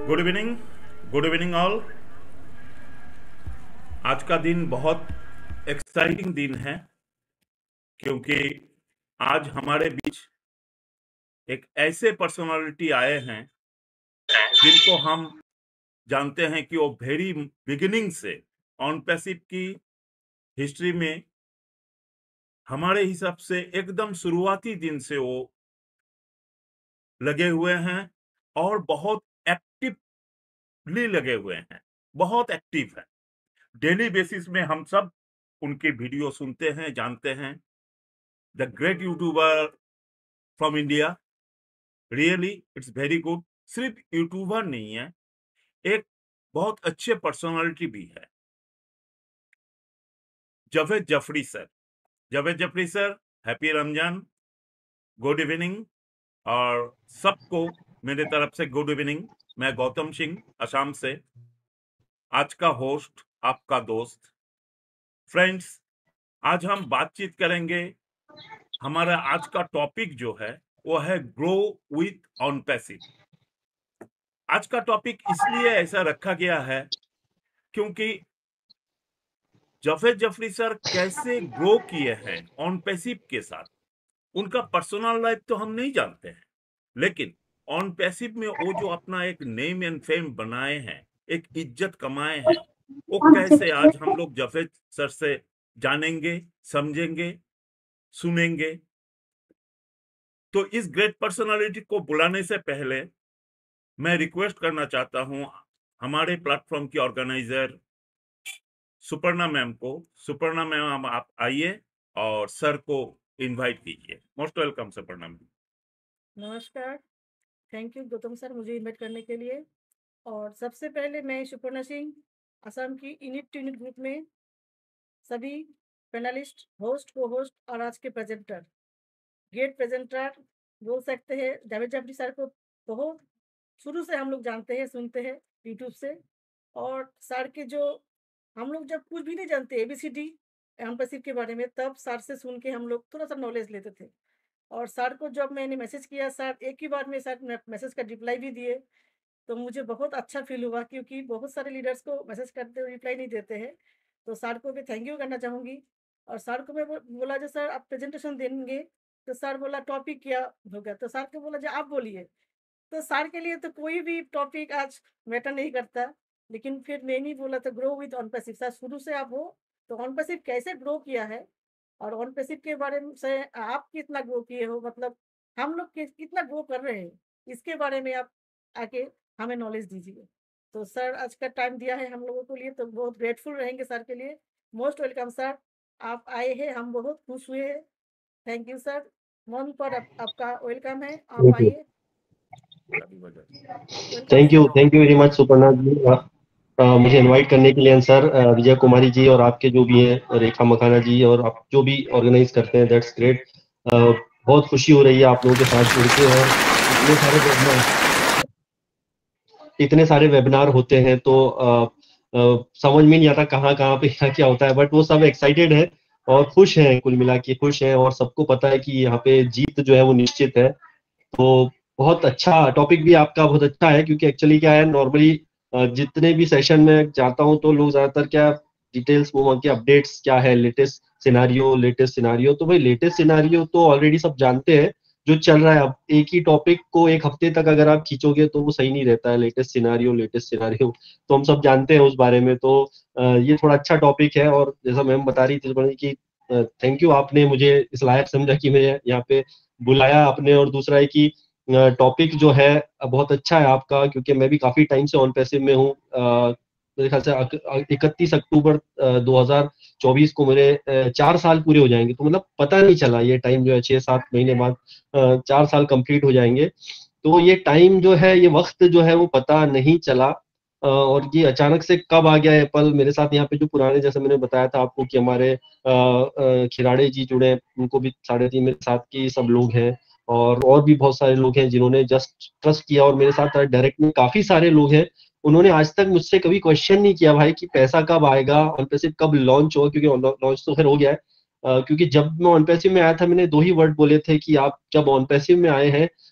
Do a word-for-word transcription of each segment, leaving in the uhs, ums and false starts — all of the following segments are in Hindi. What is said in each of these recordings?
Good evening. Good evening all. आज का दिन बहुत एक्साइटिंग दिन है क्योंकि आज हमारे बीच एक ऐसे पर्सनालिटी आए हैं जिनको हम जानते हैं कि वो वेरी बिगिनिंग से ऑन पैसिव की हिस्ट्री में हमारे हिसाब से एकदम शुरुआती दिन से वो लगे हुए हैं और बहुत एक्टिवली लगे हुए हैं, बहुत एक्टिव है। डेली बेसिस में हम सब उनके वीडियो सुनते हैं, जानते हैं। The great YouTuber from India, really it's very good. सिर्फ यूट्यूबर नहीं है, एक बहुत अच्छे पर्सनालिटी भी है, Javed Jafri sir. Javed Jafri sir, happy Ramzan, good evening. और सबको मेरे तरफ से गुड इवनिंग। मैं गौतम सिंह, असम से, आज का होस्ट, आपका दोस्त। फ्रेंड्स, आज हम बातचीत करेंगे। हमारा आज का टॉपिक जो है वो है ग्रो विथ ऑन पैसिव। आज का टॉपिक इसलिए ऐसा रखा गया है क्योंकि जावेद जाफरी सर कैसे ग्रो किए हैं ऑन पैसिव के साथ। उनका पर्सनल लाइफ तो हम नहीं जानते हैं, लेकिन ऑन पैसिव में वो जो अपना एक नेम एंड फेम बनाए हैं, एक इज्जत कमाए हैं, वो कैसे आज हम लोग जावेद सर से जानेंगे, समझेंगे, सुनेंगे। तो इस ग्रेट पर्सनालिटी को बुलाने से पहले मैं रिक्वेस्ट करना चाहता हूं हमारे प्लेटफॉर्म की ऑर्गेनाइजर सुपर्णा मैम को। सुपर्णा मैम, आप आइए और सर को इनवाइट कीजिए। Most welcome Suparna ma'am. नमस्कार, थैंक यू गौतम सर मुझे इनवाइट करने के लिए। और सबसे पहले मैं सुपर्णा सिंह, असम की यूनिट टू यूनिट ग्रुप में सभी पैनलिस्ट, होस्ट, को होस्ट और आज के प्रेजेंटर, गेट प्रेजेंटर बोल सकते हैं जावेद जाफरी सर को बहुत शुरू से हम लोग जानते हैं, सुनते हैं यूट्यूब से। और सर के जो हम लोग जब कुछ भी नहीं जानते एबीसीडी एम पैसिव के बारे में, तब सर से सुन के हम लोग थोड़ा सा नॉलेज लेते थे। और सर को जब मैंने मैसेज किया, सर एक ही बार में सर मैसेज का रिप्लाई भी दिए, तो मुझे बहुत अच्छा फील हुआ क्योंकि बहुत सारे लीडर्स को मैसेज करते हुए रिप्लाई नहीं देते हैं। तो सर को भी थैंक यू करना चाहूँगी। और सर को मैं बो- बोला जो सर आप प्रेजेंटेशन देंगे, तो सर बोला टॉपिक क्या होगा, तो सर को बोला जो आप बोलिए। तो सर के लिए तो कोई भी टॉपिक आज मैटर नहीं करता, लेकिन फिर मैंने बोला था grow with OnPassive. Sir शुरू से आप हो, तो ऑन पैसिव कैसे ग्रो किया है और ऑन पैसिव के बारे में से आप कितना ग्रो किए हो, मतलब हम लोग कि- कितना ग्रो कर रहे हैं, इसके बारे में आप आके हमें नॉलेज दीजिए। तो सर आज का टाइम दिया है हम लोगों के लिए, तो बहुत ग्रेटफुल रहेंगे सर के लिए। मोस्ट वेलकम सर, आप आए हैं, हम बहुत खुश हुए हैं। थैंक यू सर, मन पर आप, आपका वेलकम है, आप थैंक यू आइए। Welcome thank you sir. Thank you very much Suparna ji, uh, uh, मुझे इनवाइट करने के लिए सर। अ, विजय कुमारी जी और आपके जो भी हैं रेखा मखाना जी और आप जो भी ऑर्गेनाइज करते हैं, दैट्स ग्रेट। बहुत खुशी हो रही है आप लोगों के साथ जुड़ के। और इतने सारे वेबिनार इतने सारे वेबिनार होते हैं तो अ, अ, समझ में नहीं आता कहाँ कहाँ पे क्या क्या होता है, बट वो सब एक्साइटेड है और खुश हैं, कुल मिला के खुश हैं। और सबको पता है कि यहाँ पे जीत जो है वो निश्चित है। तो बहुत अच्छा टॉपिक भी आपका, बहुत अच्छा है, क्योंकि एक्चुअली क्या है, नॉर्मली जितने भी सेशन में जाता हूँ तो लोग ज्यादातर क्या डिटेल्स वो मांगते हैं, अपडेट्स क्या है, लेटेस्ट सिनारियो लेटेस्ट सिनारियो। तो भाई लेटेस्ट सिनारियो तो ऑलरेडी सब जानते हैं जो चल रहा है। अब एक ही टॉपिक को एक हफ्ते तक अगर आप खींचोगे तो वो सही नहीं रहता है। लेटेस्ट सिनारियो लेटेस्ट सिनारियो तो हम सब जानते हैं उस बारे में। तो अ, ये थोड़ा अच्छा टॉपिक है। और जैसा मैम बता रही थी कि थैंक यू, आपने मुझे इस लायक समझा कि मैं यहाँ पे बुलाया आपने। और दूसरा है कि टॉपिक जो है बहुत अच्छा है आपका, क्योंकि मैं भी काफी टाइम से ऑन पैसिव में हूँ। अ, मेरे ख्याल से इकतीस अक्टूबर दो हजार चौबीस को मेरे अ, चार साल पूरे हो जाएंगे। तो मतलब पता नहीं चला ये टाइम जो है, छह सात महीने बाद अ, चार साल कंप्लीट हो जाएंगे। तो ये टाइम जो है, ये वक्त जो है वो पता नहीं चला। अ, और ये अचानक से कब आ गया है पल मेरे साथ। यहाँ पे जो पुराने, जैसे मैंने बताया था आपको कि हमारे अ, अ, खिलाड़ी जी जुड़े हैं, उनको भी साढ़े तीन मेरे साथ की सब लोग हैं। और और भी बहुत सारे लोग हैं जिन्होंने जस्ट ट्रस्ट किया और मेरे साथ डायरेक्ट में काफी सारे लोग हैं। उन्होंने आज तक मुझसे कभी क्वेश्चन नहीं किया भाई कि पैसा कब आएगा, ऑनपैसिव कब लॉन्च होगा, क्योंकि लॉन्च तो खैर हो गया है। अ, क्योंकि जब मैं ऑनपैसिव में आया था, मैंने दो ही वर्ड बोले थे कि आप जब ऑनपैसिव में आए हैं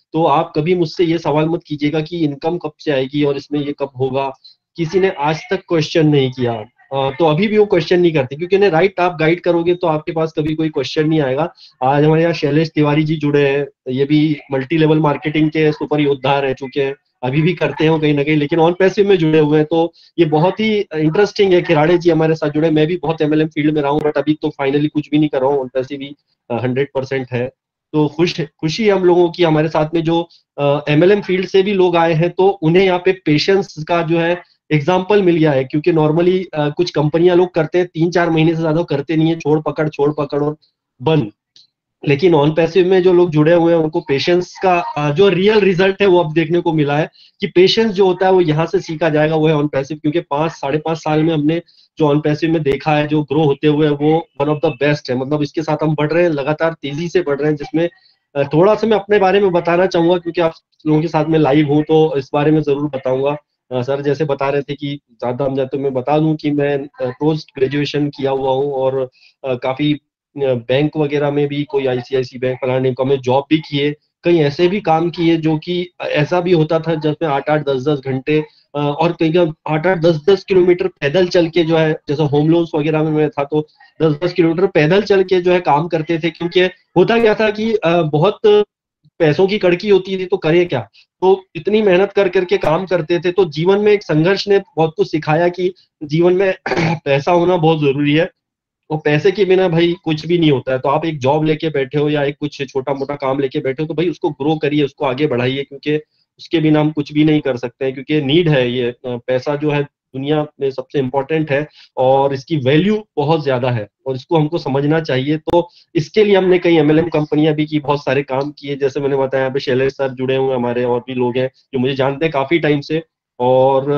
तो आप कभी मुझसे ये सवाल मत कीजिएगा कि इनकम कब से आएगी और इसमें ये कब होगा। किसी ने आज तक क्वेश्चन नहीं किया, तो अभी भी वो क्वेश्चन नहीं करते, क्योंकि उन्हें राइट आप गाइड करोगे तो आपके पास कभी कोई क्वेश्चन नहीं आएगा। आज हमारे यहाँ शैलेश तिवारी जी जुड़े हैं, ये भी मल्टी लेवल मार्केटिंग के सुपर योद्धा रह चुके हैं, अभी भी करते हैं कहीं ना कहीं, लेकिन ऑन पैसिव में जुड़े हुए हैं। तो ये बहुत ही इंटरेस्टिंग है। किराड़े जी हमारे साथ जुड़े, मैं भी बहुत एमएलएम फील्ड में रहा हूँ, बट अभी तो फाइनली कुछ भी नहीं कर रहा हूँ, ऑन पैसिव ही हंड्रेड परसेंट है। तो खुश खुशी है हम लोगों की, हमारे साथ में जो एमएलएम फील्ड से भी लोग आए हैं, तो उन्हें यहाँ पे पेशेंस का जो है एग्जाम्पल मिल गया है। क्योंकि नॉर्मली कुछ कंपनियां लोग करते हैं, तीन चार महीने से ज्यादा करते नहीं है, छोड़ पकड़ छोड़ पकड़ और बंद। लेकिन ऑन पैसिव में जो लोग जुड़े हुए हैं उनको पेशेंस का जो रियल रिजल्ट है वो अब देखने को मिला है कि पेशेंस जो होता है वो यहाँ से सीखा जाएगा, वो है ऑन पैसिव। क्योंकि पांच साढ़े पांच साल में हमने जो ऑन पैसिव में देखा है, जो ग्रो होते हुए, वो वन ऑफ द बेस्ट है। मतलब इसके साथ हम बढ़ रहे हैं, लगातार तेजी से बढ़ रहे हैं, जिसमें थोड़ा सा मैं अपने बारे में बताना चाहूंगा, क्योंकि आप लोगों के साथ में लाइव हूँ तो इस बारे में जरूर बताऊंगा। सर जैसे बता रहे थे कि ज्यादा हम जाते, मैं बता दूं कि मैं पोस्ट ग्रेजुएशन किया हुआ हूँ और काफी बैंक वगैरह में भी, कोई आईसीआईसी बैंक फलाने का में जॉब भी किए, कई ऐसे भी काम किए जो कि ऐसा भी होता था जिसमें आठ आठ दस दस घंटे और कई आठ आठ दस दस किलोमीटर पैदल चल के जो है, जैसे होम लोन्स वगैरह में मैं था तो दस दस किलोमीटर पैदल चल के जो है काम करते थे। क्योंकि होता क्या था कि बहुत पैसों की कड़की होती थी, तो करे क्या, तो इतनी मेहनत कर करके काम करते थे। तो जीवन में एक संघर्ष ने बहुत कुछ सिखाया कि जीवन में पैसा होना बहुत जरूरी है, और पैसे के बिना भाई कुछ भी नहीं होता है। तो आप एक जॉब लेके बैठे हो या एक कुछ छोटा मोटा काम लेके बैठे हो, तो भाई उसको ग्रो करिए, उसको आगे बढ़ाइए, क्योंकि उसके बिना हम कुछ भी नहीं कर सकते हैं। क्योंकि नीड है ये, पैसा जो है दुनिया में सबसे इम्पोर्टेंट है और इसकी वैल्यू बहुत ज्यादा है और इसको हमको समझना चाहिए। तो इसके लिए हमने कई एमएलएम कंपनियां भी की, बहुत सारे काम किए, जैसे मैंने बताया यहाँ पे शैलेश सर जुड़े हुए हमारे, और भी लोग हैं जो मुझे जानते हैं काफी टाइम से। और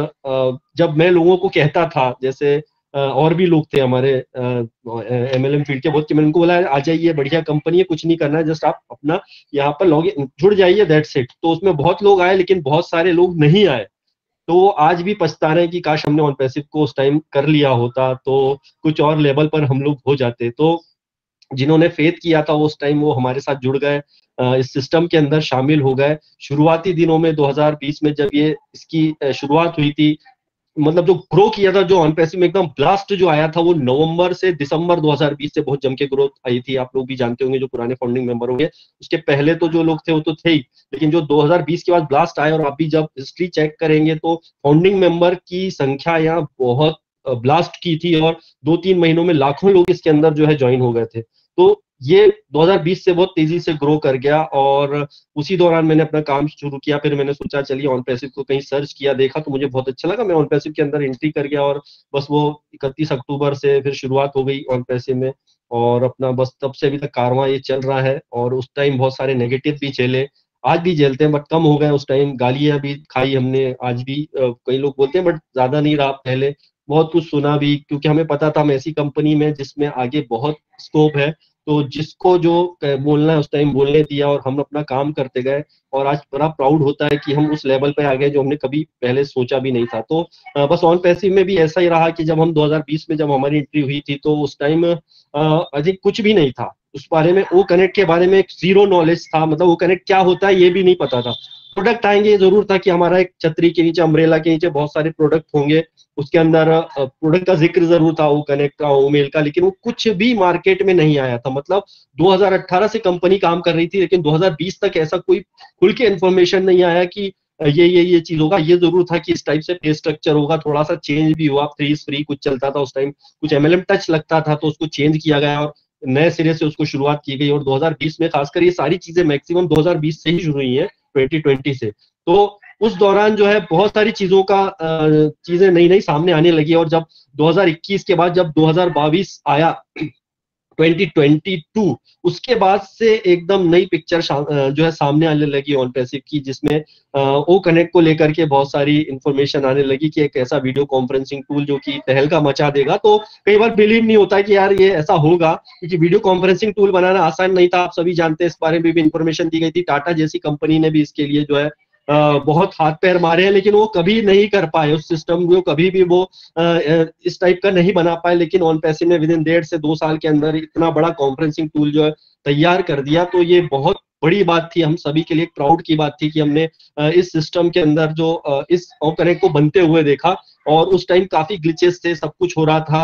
जब मैं लोगों को कहता था, जैसे और भी लोग थे हमारे एमएलएम फील्ड के बहुत, कि मैंने उनको बोला आ जाइए, बढ़िया कंपनी है, कुछ नहीं करना है, जस्ट आप अपना यहाँ पर लॉग इन जुड़ जाइए, दैट्स इट। तो उसमें बहुत लोग आए, लेकिन बहुत सारे लोग नहीं आए। तो आज भी पछता रहे हैं कि काश हमने ऑन पैसिव को उस टाइम कर लिया होता, तो कुछ और लेवल पर हम लोग हो जाते। तो जिन्होंने फेथ किया था उस टाइम, वो हमारे साथ जुड़ गए, इस सिस्टम के अंदर शामिल हो गए। शुरुआती दिनों में दो हज़ार बीस में जब ये इसकी शुरुआत हुई थी, मतलब जो ग्रो किया था, जो ऑन पैसिव में एकदम ब्लास्ट जो आया था, वो नवंबर से दिसंबर दो हज़ार बीस से बहुत जम के ग्रोथ आई थी। आप लोग भी जानते होंगे जो पुराने फाउंडिंग मेंबर होंगे, उसके पहले तो जो लोग थे वो तो थे ही, लेकिन जो दो हज़ार बीस के बाद ब्लास्ट आया, और आप भी जब हिस्ट्री चेक करेंगे तो फाउंडिंग मेंबर की संख्या यहाँ बहुत ब्लास्ट की थी, और दो तीन महीनों में लाखों लोग इसके अंदर जो है ज्वाइन हो गए थे। तो ये दो हज़ार बीस से बहुत तेजी से ग्रो कर गया, और उसी दौरान मैंने अपना काम शुरू किया। फिर मैंने सोचा चलिए ऑन पैसिव को कहीं सर्च किया, देखा तो मुझे बहुत अच्छा लगा, मैं ऑन पैसिव के अंदर एंट्री कर गया, और बस वो इकतीस अक्टूबर से फिर शुरुआत हो गई ऑन पैसिव में, और अपना बस तब से अभी तक कारवां ये चल रहा है। और उस टाइम बहुत सारे नेगेटिव भी झेले, आज भी झेलते हैं, बट कम हो गए। उस टाइम गालियां भी खाई हमने, आज भी कई लोग बोलते हैं, बट ज्यादा नहीं रहा। पहले बहुत कुछ सुना भी, क्योंकि हमें पता था हम ऐसी कंपनी में जिसमें आगे बहुत स्कोप है, तो जिसको जो बोलना है उस टाइम बोलने दिया, और हम अपना काम करते गए। और आज बड़ा प्राउड होता है कि हम उस लेवल पे आ गए जो हमने कभी पहले सोचा भी नहीं था। तो बस ऑन पैसिव में भी ऐसा ही रहा कि जब हम दो हज़ार बीस में जब हमारी एंट्री हुई थी, तो उस टाइम अधिक कुछ भी नहीं था उस बारे में। ओ कनेक्ट के बारे में एक जीरो नॉलेज था, मतलब ओ कनेक्ट क्या होता है ये भी नहीं पता था। प्रोडक्ट आएंगे, जरूर था कि हमारा एक छतरी के नीचे, अम्ब्रेला के नीचे बहुत सारे प्रोडक्ट होंगे, उसके अंदर प्रोडक्ट का जिक्र जरूर था, ओ कनेक्ट का, ओ मेल का, लेकिन वो कुछ भी मार्केट में नहीं आया था। मतलब दो हज़ार अठारह से कंपनी काम कर रही थी, लेकिन दो हज़ार बीस तक ऐसा कोई खुल के इन्फॉर्मेशन नहीं आया कि ये ये ये चीज होगा। ये जरूर था कि इस टाइप से पे स्ट्रक्चर होगा, थोड़ा सा चेंज भी हुआ, थ्री फ्री कुछ चलता था उस टाइम, कुछ एमएलएम टच लगता था, तो उसको चेंज किया गया और नए सिरे से उसको शुरुआत की गई। और दो हज़ार बीस में खासकर ये सारी चीजें मैक्सिमम दो हज़ार बीस से ही शुरू हुई है, ट्वेंटी ट्वेंटी से। तो उस दौरान जो है बहुत सारी चीजों का चीजें नई नई सामने आने लगी। और जब दो हज़ार इक्कीस के बाद जब दो हज़ार बाईस आया, ट्वेंटी ट्वेंटी टू, उसके बाद से एकदम नई पिक्चर जो है सामने आने लगी ऑन पैसिव की, जिसमें ओ कनेक्ट को लेकर के बहुत सारी इंफॉर्मेशन आने लगी कि एक ऐसा वीडियो कॉन्फ्रेंसिंग टूल जो कि तहलका मचा देगा। तो कई बार बिलीव नहीं होता कि यार ये ऐसा होगा, क्योंकि वीडियो कॉन्फ्रेंसिंग टूल बनाना आसान नहीं था, आप सभी जानते हैं, इस बारे में भी इंफॉर्मेशन दी गई थी। टाटा जैसी कंपनी ने भी इसके लिए जो है Uh, बहुत हाथ पैर मारे हैं, लेकिन वो कभी नहीं कर पाए उस सिस्टम को, कभी भी वो uh, इस टाइप का नहीं बना पाए। लेकिन ऑन पैसिव ने विद इन डेढ़ से दो साल के अंदर इतना बड़ा कॉन्फ्रेंसिंग टूल जो है तैयार कर दिया। तो ये बहुत बड़ी बात थी, हम सभी के लिए एक प्राउड की बात थी कि हमने इस सिस्टम के अंदर जो इस ऑन कनेक्ट को बनते हुए देखा। और उस टाइम काफी ग्लिचेस थे, सब कुछ हो रहा था,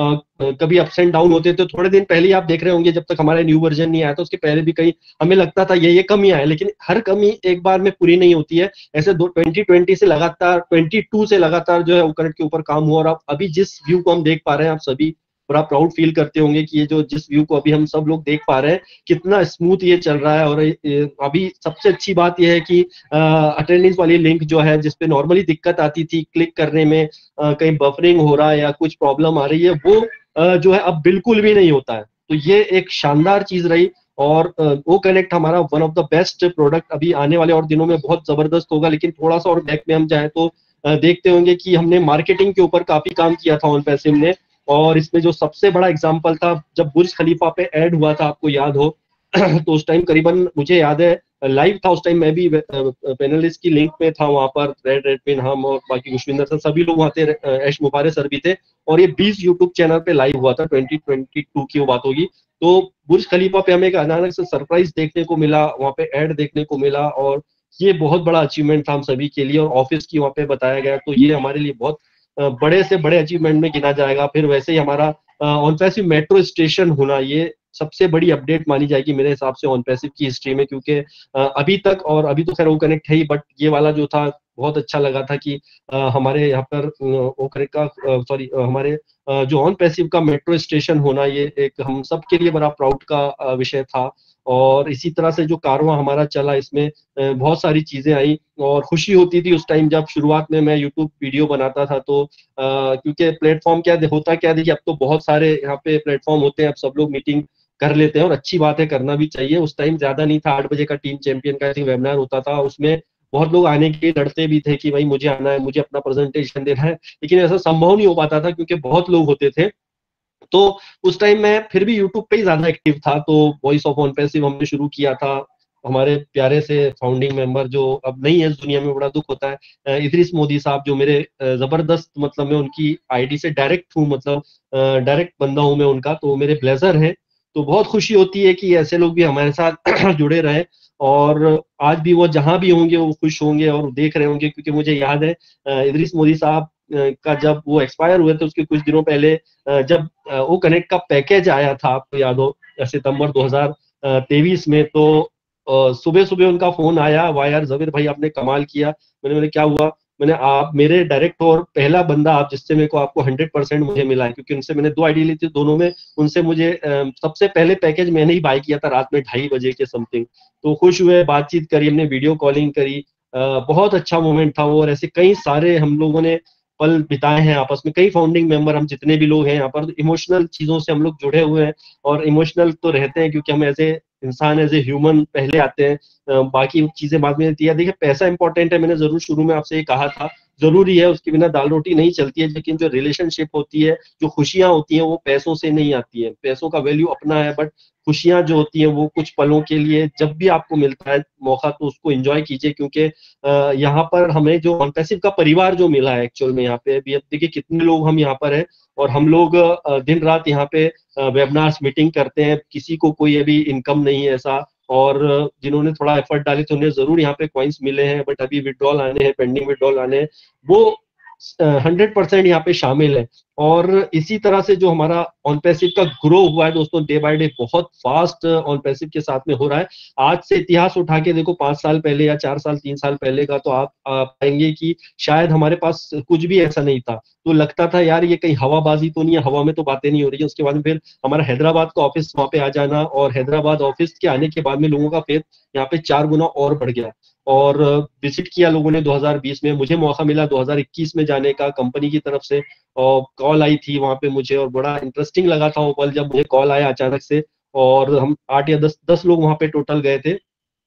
कभी अप्स एंड डाउन होते थे। थोड़े दिन पहले आप देख रहे होंगे, जब तक हमारा न्यू वर्जन नहीं आया था उसके पहले भी कहीं हमें लगता था ये ये कमियां है, लेकिन हर कमी एक बार में पूरी नहीं होती है। ऐसे दो ट्वेंटी ट्वेंटी से लगातार बाईस से लगातार जो है ऑन कनेक्ट के ऊपर काम हुआ, और अब अभी जिस व्यू को हम देख पा रहे हैं, आप सभी बड़ा प्राउड फील करते होंगे कि ये जो जिस व्यू को अभी हम सब लोग देख पा रहे हैं, कितना स्मूथ ये चल रहा है। और अभी सबसे अच्छी बात यह है कि अटेंडेंस वाली लिंक जो है, जिसपे नॉर्मली दिक्कत आती थी क्लिक करने में, आ, कहीं बफरिंग हो रहा है या कुछ प्रॉब्लम आ रही है, वो आ, जो है अब बिल्कुल भी नहीं होता है। तो ये एक शानदार चीज रही। और वो कनेक्ट हमारा one of the best product अभी आने वाले और दिनों में बहुत जबरदस्त होगा। लेकिन थोड़ा सा और बैक में हम जाए तो देखते होंगे कि हमने मार्केटिंग के ऊपर काफी काम किया था ऑनपैसिव ने। और इसमें जो सबसे बड़ा एग्जाम्पल था, जब बुर्ज खलीफा पे ऐड हुआ था, आपको याद हो तो उस टाइम करीबन मुझे याद है लाइव था उस टाइम, मैं भी पैनलिस्ट की लिंक में था वहां पर, रेड रेडपिन हम और बाकी खुशविंदर सर सभी लोग वहां थे, ऐश मुबारक सर भी थे। और ये बीस यूट्यूब चैनल पे लाइव हुआ था, ट्वेंटी ट्वेंटी टू की वो बात होगी। तो बुर्ज खलीफा पे हमें एक अचानक से सरप्राइज देखने को मिला, वहां पे ऐड देखने को मिला, और ये बहुत बड़ा अचीवमेंट था हम सभी के लिए। और ऑफिस की वहां पे बताया गया, तो ये हमारे लिए बहुत बड़े से बड़े अचीवमेंट में गिना जाएगा। फिर वैसे ही हमारा ऑनपैसिव मेट्रो स्टेशन होना, ये सबसे बड़ी अपडेट मानी जाएगी मेरे हिसाब से ऑनपैसिव की हिस्ट्री में, क्योंकि अभी तक, और अभी तो खैर वो कनेक्ट है ही, बट ये वाला जो था बहुत अच्छा लगा था कि हमारे यहाँ पर वो कनेक्ट का, सॉरी हमारे जो ऑनपैसिव का मेट्रो स्टेशन होना, ये एक हम सब के लिए बड़ा प्राउड का विषय था। और इसी तरह से जो कारवां हमारा चला, इसमें बहुत सारी चीजें आई, और खुशी होती थी उस टाइम जब शुरुआत में मैं यूट्यूब वीडियो बनाता था। तो क्योंकि प्लेटफॉर्म क्या होता क्या देखिए, अब तो बहुत सारे यहाँ पे प्लेटफॉर्म होते हैं, अब सब लोग मीटिंग कर लेते हैं, और अच्छी बात है, करना भी चाहिए। उस टाइम ज्यादा नहीं था, आठ बजे का टीम चैंपियन का वेबिनार होता था, उसमें बहुत लोग आने के लिए लड़ते भी थे कि भाई मुझे आना है, मुझे अपना प्रेजेंटेशन देना है, लेकिन ऐसा संभव नहीं हो पाता था क्योंकि बहुत लोग होते थे। तो उस टाइम मैं फिर भी यूट्यूब पे ही ज्यादा एक्टिव था। तो वॉइस ऑफ ऑनपैसिव हमने शुरू किया था, हमारे प्यारे से फाउंडिंग मेंबर जो अब नहीं है इस दुनिया में, बड़ा दुख होता है, इदरीस मोदी साहब, जो मेरे जबरदस्त, मतलब मैं उनकी आईडी से डायरेक्ट हूँ, मतलब डायरेक्ट बंदा हूँ मैं उनका, तो मेरे ब्लेजर हैं। तो बहुत खुशी होती है कि ऐसे लोग भी हमारे साथ जुड़े रहे, और आज भी वो जहां भी होंगे वो खुश होंगे और देख रहे होंगे। क्योंकि मुझे याद है इदरीस मोदी साहब का जब वो एक्सपायर हुए थे उसके कुछ दिनों पहले, जब वो कनेक्ट का पैकेज आया था, आपको याद हो, सितंबर दो हज़ार तेईस में, तो सुबह सुबह उनका फोन आया, वाह यार जबीर भाई आपने कमाल किया। मैंने मैंने क्या हुआ, मैंने आप मेरे डायरेक्ट और पहला बंदा आप जिससे मेरे को आपको हंड्रेड परसेंट मुझे मिला है, क्योंकि उनसे मैंने दो आईडी ली थी, दोनों में उनसे मुझे सबसे पहले पैकेज मैंने ही बाय किया था रात में ढाई बजे के समथिंग। तो खुश हुए, बातचीत करी हमने, वीडियो कॉलिंग करी, बहुत अच्छा मोमेंट था वो। और ऐसे कई सारे हम लोगों ने पल बिताए हैं आपस में, कई फाउंडिंग मेंबर, हम जितने भी लोग हैं यहाँ पर, इमोशनल चीजों से हम लोग जुड़े हुए हैं। और इमोशनल तो रहते हैं क्योंकि हम एज ए इंसान, एज ए ह्यूमन पहले आते हैं, बाकी चीजें बाद में आती है। देखिए पैसा इंपॉर्टेंट है, मैंने जरूर शुरू में आपसे ये कहा था, जरूरी है, उसके बिना दाल रोटी नहीं चलती है। लेकिन जो रिलेशनशिप होती है, जो खुशियां होती हैं, वो पैसों से नहीं आती है। पैसों का वैल्यू अपना है, बट खुशियां जो होती हैं वो कुछ पलों के लिए, जब भी आपको मिलता है मौका तो उसको एंजॉय कीजिए। क्योंकि यहाँ पर हमें जो ऑनपैसिव का परिवार जो मिला है एक्चुअल में, यहाँ पे अभी अब देखिए कितने लोग हम यहाँ पर हैं, और हम लोग दिन रात यहाँ पे वेबिनार्स मीटिंग करते हैं, किसी को कोई अभी इनकम नहीं है ऐसा, और जिन्होंने थोड़ा एफर्ट डाले तो उन्हें जरूर यहाँ पे कॉइन्स मिले हैं, बट अभी विड्रॉल आने हैं, पेंडिंग विड्रॉल आने हैं, वो हंड्रेड परसेंट यहाँ पे शामिल है। और इसी तरह से जो हमारा ऑनपैसिव का ग्रो हुआ है दोस्तों, डे बाय डे बहुत फास्ट ऑनपैसिव के साथ में हो रहा है। आज से इतिहास उठा के देखो, पांच साल पहले या चार साल तीन साल पहले का, तो आप पाएंगे कि शायद हमारे पास कुछ भी ऐसा नहीं था। तो लगता था यार ये कहीं हवाबाजी तो नहीं है, हवा में तो बातें नहीं हो रही है। उसके बाद में फिर हमारा हैदराबाद का ऑफिस वहां पे आ जाना, और हैदराबाद ऑफिस के आने के बाद में लोगों का फेथ यहाँ पे चार गुना और बढ़ गया। और विजिट किया लोगों ने दो हज़ार बीस में, मुझे मौका मिला दो हज़ार इक्कीस में जाने का कंपनी की तरफ से, और कॉल आई थी वहां पे मुझे, और बड़ा इंटरेस्टिंग लगा था वो पल जब मुझे कॉल आया अचानक से। और हम आठ या दस दस लोग वहां पे टोटल गए थे,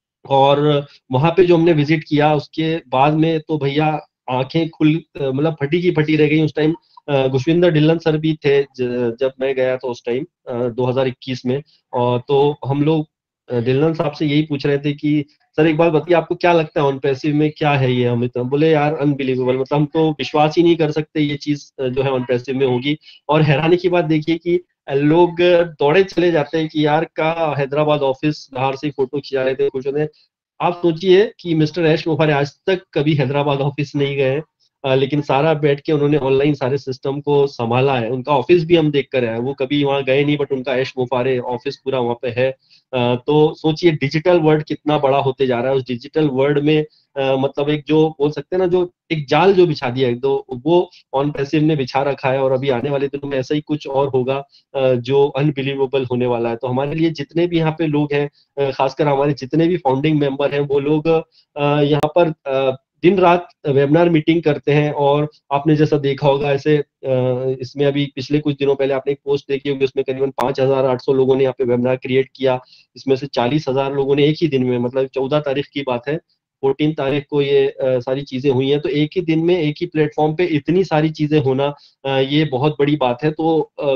और वहां पे जो हमने विजिट किया उसके बाद में तो भैया आंखें खुल, मतलब फटी की फटी रह गई उस टाइम। गुशविंदर ढिल्लन सर भी थे जब मैं गया था उस टाइम दो हज़ार इक्कीस में। और तो हम लोग ढिल्लन साहब से यही पूछ रहे थे कि सर एक बात बताइए, आपको क्या लगता है ऑनपैसिव में क्या है ये, हम तो बोले यार अनबिलीवेबल, मतलब हम तो विश्वास ही नहीं कर सकते ये चीज जो है ऑनपैसिव में होगी। और हैरानी की बात देखिए कि लोग दौड़े चले जाते हैं कि यार का हैदराबाद ऑफिस, बाहर से फोटो खिंचा रहे थे, कुछ होते। आप सोचिए कि मिस्टर ऐश मुफारे आज तक कभी हैदराबाद ऑफिस नहीं गए, अ, लेकिन सारा बैठ के उन्होंने ऑनलाइन सारे सिस्टम को संभाला है। उनका ऑफिस भी हम देख कर आए, वो कभी वहां गए नहीं, बट उनका ऐश मुफारे ऑफिस पूरा वहां पे है। अ, तो सोचिए डिजिटल वर्ल्ड कितना बड़ा होते जा रहा है। उस डिजिटल वर्ल्ड में अ, मतलब एक जो बोल सकते हैं ना, जो एक जाल जो बिछा दिया है, तो वो ऑन पैसिव ने बिछा रखा है, और अभी आने वाले दिनों में ऐसा ही कुछ और होगा अ, जो अनबिलीवेबल होने वाला है। तो हमारे लिए जितने भी यहाँ पे लोग हैं, अ, खासकर हमारे जितने भी फाउंडिंग मेंबर हैं, वो लोग अ, यहाँ पर अ, दिन रात वेबिनार मीटिंग करते हैं। और आपने जैसा देखा होगा, ऐसे अ, इसमें अभी पिछले कुछ दिनों पहले आपने एक पोस्ट देखी होगी, उसमें करीबन पांच हजार आठ सौ लोगों ने यहाँ पे वेबिनार क्रिएट किया। इसमें से चालीस हजार लोगों ने एक ही दिन में, मतलब चौदह तारीख की बात है, चौदह तारीख को ये अ, सारी चीजें हुई हैं। तो एक ही दिन में एक ही प्लेटफॉर्म पे इतनी सारी चीजें होना, अ, ये बहुत बड़ी बात है। तो अ,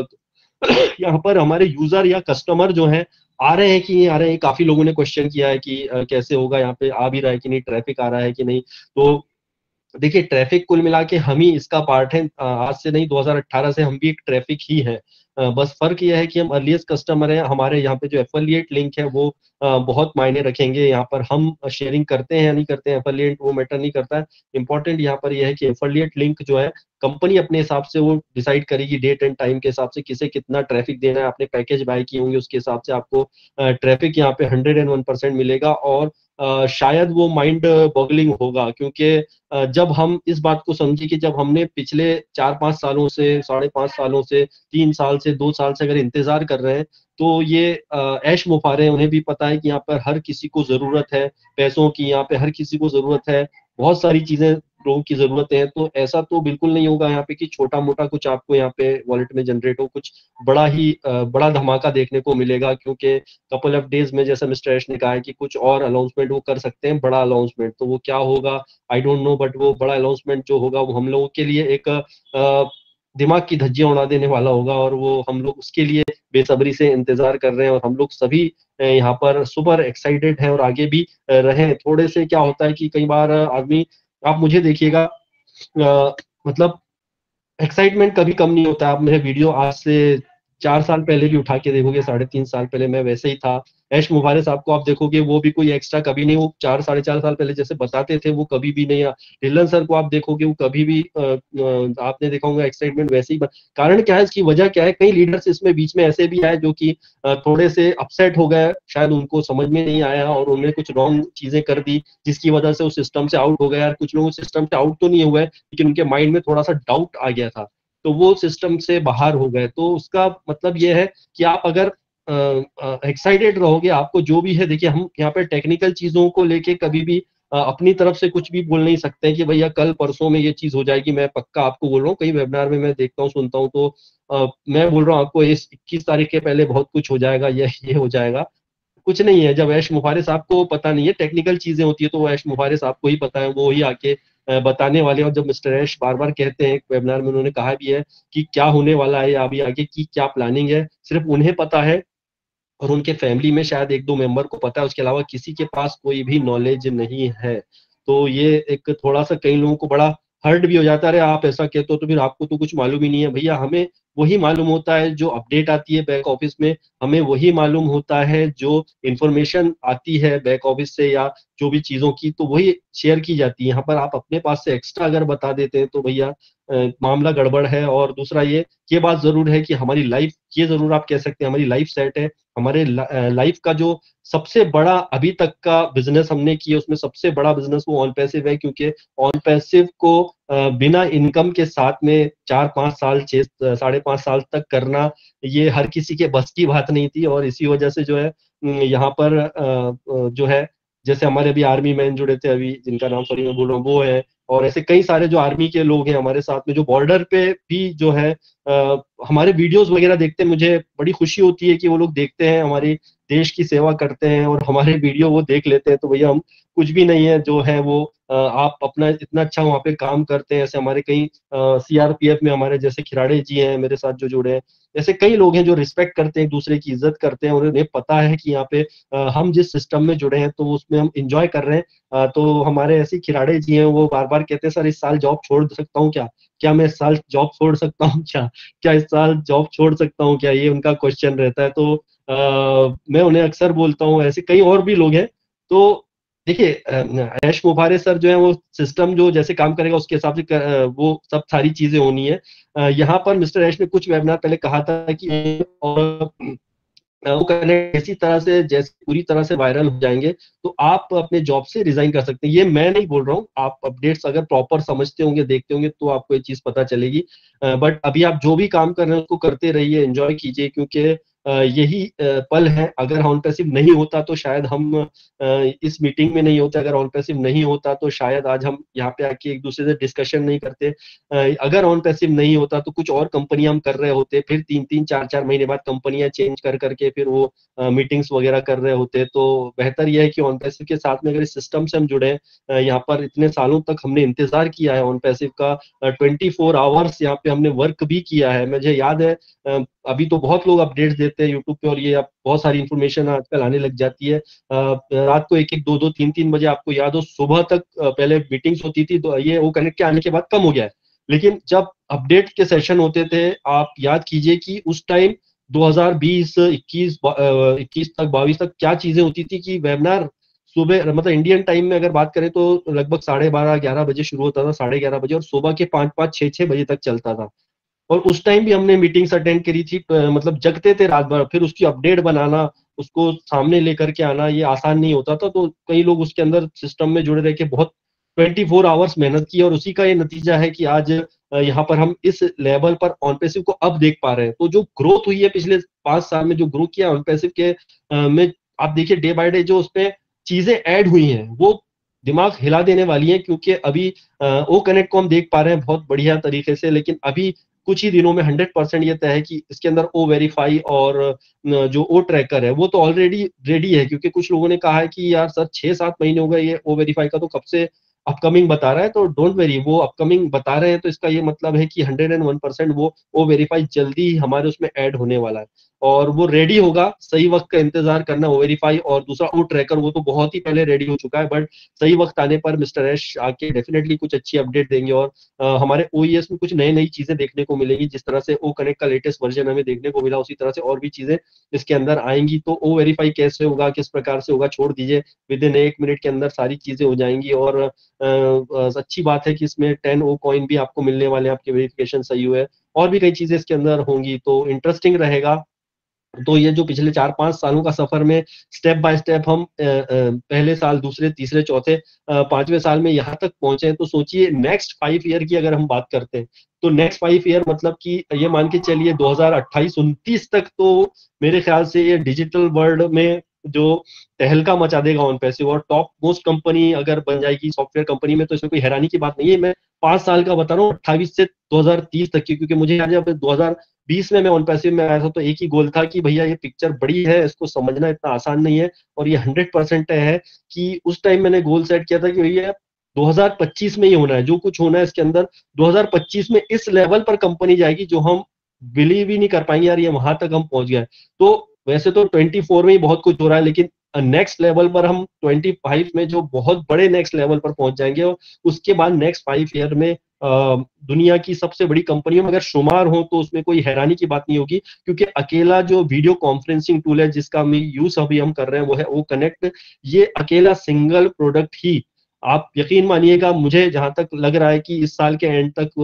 यहाँ पर हमारे यूजर या कस्टमर जो हैं आ रहे हैं कि नहीं आ रहे हैं, काफी लोगों ने क्वेश्चन किया है कि अ, कैसे होगा, यहाँ पे आ भी रहा है कि नहीं, ट्रैफिक आ रहा है कि नहीं। तो देखिए ट्रैफिक कुल मिला के हम ही इसका पार्ट है। अ, आज से नहीं, दो हज़ार अठारह से हम भी एक ट्रैफिक ही है। अ, बस फर्क यह है कि हम अर्लीस्ट कस्टमर हैं। हमारे यहाँ पे जो एफिलिएट लिंक है वो अ, बहुत मायने रखेंगे। यहाँ पर हम शेयरिंग करते हैं या नहीं करते हैं एफिलिएट, वो मैटर नहीं करता है। इंपॉर्टेंट यहाँ पर यह है कि एफिलिएट लिंक जो है, कंपनी अपने हिसाब से वो डिसाइड करेगी, डेट एंड टाइम के हिसाब से किसे कितना ट्रैफिक देना है। आपने पैकेज बाय किए होंगे, उसके हिसाब से आपको ट्रैफिक यहाँ पे हंड्रेड एंड वन परसेंट मिलेगा। और अ, शायद वो माइंड बॉगलिंग होगा, क्योंकि अ, जब हम इस बात को समझे कि जब हमने पिछले चार पांच सालों से, साढ़े पांच सालों से, तीन साल से, दो साल से अगर इंतजार कर रहे हैं, तो ये अ, ऐश मुफारे हैं, उन्हें भी पता है कि यहाँ पर हर किसी को जरूरत है पैसों की, यहाँ पे हर किसी को जरूरत है, बहुत सारी चीजें लोगों की जरूरत है। तो ऐसा तो बिल्कुल नहीं होगा यहाँ पे कि छोटा मोटा कुछ आपको यहाँ पे वॉलेट में जनरेट हो, कुछ बड़ा ही अ, बड़ा धमाका देखने को मिलेगा। क्योंकि कपल ऑफ डेज में, जैसा मिस्टर ऐश ने कहा है कि कुछ और अनाउंसमेंट वो कर सकते हैं, बड़ा अनाउंसमेंट, तो वो क्या होगा आई डोंट नो, बट वो बड़ा अनाउंसमेंट जो होगा वो हम लोगों के लिए एक अ, दिमाग की धज्जियां उड़ा देने वाला होगा। और वो हम लोग उसके लिए बेसब्री से इंतजार कर रहे हैं, और हम लोग सभी अ, यहाँ पर सुपर एक्साइटेड हैं, और आगे भी अ, रहें। थोड़े से क्या होता है कि कई बार आदमी, आप मुझे देखिएगा, अ, मतलब एक्साइटमेंट कभी कम नहीं होता। आप मेरे वीडियो आज से चार साल पहले भी उठा के देखोगे, साढ़े तीन साल पहले मैं वैसे ही था। ऐश मुबारक साहब को आप देखोगे, वो भी कोई एक्स्ट्रा कभी नहीं, वो चार साढ़े चार साल पहले जैसे बताते थे वो कभी भी नहीं। ढिल्लन सर को आप देखोगे, वो कभी भी अ, अ, आपने देखा होगा एक्साइटमेंट वैसे ही बन- कारण क्या है, इसकी वजह क्या है? कई लीडर्स इसमें बीच में ऐसे भी आए जो कि अ, थोड़े से अपसेट हो गए, शायद उनको समझ में नहीं आया और उन्होंने कुछ रॉन्ग चीजें कर दी, जिसकी वजह से उस सिस्टम से आउट हो गया। यार कुछ लोग सिस्टम से आउट तो नहीं हुए, लेकिन उनके माइंड में थोड़ा सा डाउट आ गया था, तो वो सिस्टम से बाहर हो गए। तो उसका मतलब ये है कि आप अगर एक्साइटेड रहोगे, आपको जो भी है, देखिए हम यहाँ पे टेक्निकल चीजों को लेके कभी भी अ, अपनी तरफ से कुछ भी बोल नहीं सकते हैं कि भैया कल परसों में ये चीज हो जाएगी। मैं पक्का आपको बोल रहा हूँ, कई वेबिनार में मैं देखता हूँ, सुनता हूँ, तो अ, मैं बोल रहा हूँ आपको इस इक्कीस तारीख के पहले बहुत कुछ हो जाएगा, ये ये हो जाएगा। कुछ नहीं है। जब ऐश मुफारे साहब को पता नहीं है, टेक्निकल चीजें होती है, तो वो ऐश मुफारे साहब को ही पता है, वो ही आके अ, बताने वाले हैं। और जब मिस्टर ऐश बार बार कहते हैं, वेबिनार में उन्होंने कहा भी है कि क्या होने वाला है अभी आगे की क्या प्लानिंग है, सिर्फ उन्हें पता है और उनके फैमिली में शायद एक दो मेंबर को पता है, उसके अलावा किसी के पास कोई भी नॉलेज नहीं है। तो ये एक थोड़ा सा कई लोगों को बड़ा हर्ट भी हो जाता है, अरे आप ऐसा कहते हो तो फिर आपको तो कुछ मालूम ही नहीं है। भैया हमें वही मालूम होता है जो अपडेट आती है बैक ऑफिस में, हमें वही मालूम होता है जो इंफॉर्मेशन आती है बैक ऑफिस से, या जो भी चीजों की, तो वही शेयर की जाती है। यहाँ पर आप अपने पास से एक्स्ट्रा अगर बता देते हैं तो भैया अ, मामला गड़बड़ है। और दूसरा ये ये बात जरूर है कि हमारी लाइफ, ये जरूर आप कह सकते हैं हमारी लाइफ सेट है। हमारे लाइफ का जो सबसे बड़ा अभी तक का बिजनेस हमने किया, उसमें सबसे बड़ा बिजनेस वो ऑन पैसिव है। क्योंकि ऑन पैसिव को अ, बिना इनकम के साथ में चार पांच साल, छह साढ़े पांच साल तक करना, ये हर किसी के बस की बात नहीं थी। और इसी वजह से जो है अम, यहाँ पर अ, अ, जो है, जैसे हमारे अभी आर्मी मैन जुड़े थे अभी, जिनका नाम सॉरी मैं बोल रहा हूँ, वो है। और ऐसे कई सारे जो आर्मी के लोग हैं हमारे साथ में, जो बॉर्डर पे भी जो है अ, हमारे वीडियोस वगैरह देखते हैं। मुझे बड़ी खुशी होती है कि वो लोग देखते हैं, हमारी देश की सेवा करते हैं और हमारे वीडियो वो देख लेते हैं। तो भैया हम कुछ भी नहीं है, जो है वो आप अपना इतना अच्छा वहाँ पे काम करते हैं। ऐसे हमारे कई सीआरपीएफ में हमारे जैसे खिराड़े जी हैं मेरे साथ जो जुड़े हैं, ऐसे कई लोग हैं जो रिस्पेक्ट करते हैं, एक दूसरे की इज्जत करते हैं और उन्हें पता है कि यहाँ पे अ, हम जिस सिस्टम में जुड़े हैं तो उसमें हम इंजॉय कर रहे हैं। अ, तो हमारे ऐसे खिलाड़ी जी हैं, वो बार बार कहते हैं सर इस साल जॉब छोड़ सकता हूँ क्या, क्या मैं इस साल जॉब छोड़ सकता हूँ क्या, क्या इस साल जॉब छोड़ सकता हूँ क्या, ये उनका क्वेश्चन रहता है। तो आ, मैं उन्हें अक्सर बोलता हूँ, ऐसे कई और भी लोग हैं। तो देखिए ऐश मुबारे सर जो है वो सिस्टम जो जैसे काम करेगा उसके हिसाब से कर, वो सब सारी चीजें होनी है। यहाँ पर मिस्टर ऐश ने कुछ वेबिनार पहले कहा था कि और वो कनेक्ट इसी तरह से जैसे पूरी तरह से वायरल हो जाएंगे तो आप अपने जॉब से रिजाइन कर सकते हैं। ये मैं नहीं बोल रहा हूँ, आप अपडेट्स अगर प्रॉपर समझते होंगे, देखते होंगे तो आपको ये चीज पता चलेगी। बट अभी आप जो भी काम कर रहे हैं उसको करते रहिए, एंजॉय कीजिए, क्योंकि यही पल है। अगर ऑन पैसिव नहीं होता तो शायद हम इस मीटिंग में नहीं होते, अगर ऑन पैसिव नहीं होता तो शायद आज हम यहाँ पे आके एक दूसरे से डिस्कशन नहीं करते, अगर ऑन पैसिव नहीं होता तो कुछ और कंपनी हम कर रहे होते, फिर तीन तीन चार चार महीने बाद कंपनियां चेंज कर करके फिर वो मीटिंग्स वगैरह कर रहे होते। तो बेहतर यह है कि ऑन पैसिव के साथ में अगर इस सिस्टम से हम जुड़े, यहाँ पर इतने सालों तक हमने इंतजार किया है ऑन पैसिव का, ट्वेंटी फोर आवर्स यहाँ पे हमने वर्क भी किया है। मुझे याद है अभी तो बहुत लोग अपडेट्स देते हैं यूट्यूब पे और ये अब बहुत सारी इंफॉर्मेशन आजकल आने लग जाती है। रात को एक एक दो दो तीन तीन बजे आपको याद हो सुबह तक पहले मीटिंग्स होती थी, तो ये वो कनेक्ट के आने के बाद कम हो गया है। लेकिन जब अपडेट के सेशन होते थे, आप याद कीजिए कि उस टाइम दो हज़ार बीस, इक्कीस, इक्कीस तक बाईस तक क्या चीजें होती थी कि वेबिनार सुबह मतलब इंडियन टाइम में अगर बात करें तो लगभग साढ़े बारह ग्यारह बजे शुरू होता था, साढ़े ग्यारह बजे, और सुबह के पाँच पाँच छह छह बजे तक चलता था। और उस टाइम भी हमने मीटिंग्स अटेंड करी थी, मतलब जगते थे रात भर, फिर उसकी अपडेट बनाना, उसको सामने लेकर के आना ये आसान नहीं होता था। तो कई लोग उसके अंदर सिस्टम में जुड़े रह के बहुत ट्वेंटी फोर आवर्स मेहनत की और उसी का ये नतीजा है कि आज यहाँ पर हम इस लेवल पर ऑन पैसिव को अब देख पा रहे हैं। तो जो ग्रोथ हुई है पिछले पांच साल में, जो ग्रो किया ऑन पैसिव के में, आप देखिए डे बाय डे जो उसमें चीजें ऐड हुई हैं वो दिमाग हिला देने वाली हैं। क्योंकि अभी ओ कनेक्ट को हम देख पा रहे हैं बहुत बढ़िया तरीके से, लेकिन अभी कुछ ही दिनों में हंड्रेड परसेंट ये तय है कि इसके अंदर ओ वेरीफाई और जो ओ ट्रैकर है वो तो ऑलरेडी रेडी है। क्योंकि कुछ लोगों ने कहा है कि यार सर छह सात महीने हो गए ये ओ वेरीफाई का तो कब से अपकमिंग बता रहा है, तो डोंट वेरी, वो अपकमिंग बता रहे हैं तो इसका ये मतलब है कि हंड्रेड एंड वन परसेंट वो ओ वेरीफाई जल्दी ही हमारे उसमें ऐड होने वाला है और वो रेडी होगा। सही वक्त का इंतजार करना, ओ वेरीफाई और दूसरा ओ ट्रैकर वो तो बहुत ही पहले रेडी हो चुका है, बट सही वक्त आने पर मिस्टर ऐश आके डेफिनेटली कुछ अच्छी अपडेट देंगे और आ, हमारे ओईएस में कुछ नई नई चीजें देखने को मिलेगी। जिस तरह से ओ कनेक्ट का लेटेस्ट वर्जन हमें देखने को मिला उसी तरह से और भी चीजें इसके अंदर आएंगी। तो ओ वेरीफाई कैसे होगा, किस प्रकार से होगा, छोड़ दीजिए, विद इन एक मिनट के अंदर सारी चीजें हो जाएंगी। और आ, आ, अच्छी बात है कि इसमें टेन ओ कॉइन भी आपको मिलने वाले हैं, आपके वेरिफिकेशन सही हुए, और भी कई चीजें इसके अंदर होंगी, तो इंटरेस्टिंग रहेगा। तो ये जो पिछले चार पांच सालों का सफर में स्टेप बाय स्टेप हम आ, आ, पहले साल, दूसरे, तीसरे, चौथे, पांचवें साल में यहाँ तक पहुंचे हैं, तो सोचिए नेक्स्ट फाइव ईयर की अगर हम बात करते हैं तो नेक्स्ट फाइव ईयर मतलब कि ये मान के चलिए दो हज़ार अट्ठाईस उनतीस तक तो मेरे ख्याल से ये डिजिटल वर्ल्ड में जो तहलका मचा देगा ऑन पैसिव और टॉप मोस्ट कंपनी अगर बन जाएगी सॉफ्टवेयर कंपनी में, तो इसमें कोई हैरानी की बात नहीं है। मैं पांच साल का बता रहा हूँ, अट्ठाईस से दो हज़ार तीस तक की, क्योंकि मुझे याद है दो हज़ार बीस में मैं ऑन पैसिव में आया था तो एक ही गोल था कि भैया ये पिक्चर बड़ी है, इसको समझना इतना आसान नहीं है, और ये हंड्रेड परसेंट है कि उस टाइम मैंने गोल सेट किया था कि भैया दो हज़ार पच्चीस में ही होना है, जो कुछ होना है इसके अंदर दो हज़ार पच्चीस में इस लेवल पर कंपनी जाएगी जो हम बिलीव ही नहीं कर पाएंगे यार ये वहां तक हम पहुंच गए। तो वैसे तो चौबीस में ही बहुत कुछ हो रहा है, लेकिन नेक्स्ट लेवल पर हम पच्चीस में जो बहुत बड़े नेक्स्ट लेवल पर पहुंच जाएंगे और उसके बाद नेक्स्ट फाइव ईयर में आ, दुनिया की सबसे बड़ी कंपनियों में अगर शुमार हो तो उसमें कोई हैरानी की बात नहीं होगी। क्योंकि अकेला जो वीडियो कॉन्फ्रेंसिंग टूल है जिसका हम यूज अभी हम कर रहे हैं वो है ओ कनेक्ट। ये अकेला सिंगल प्रोडक्ट ही, आप यकीन मानिएगा, मुझे जहां तक लग रहा है कि इस साल के एंड तक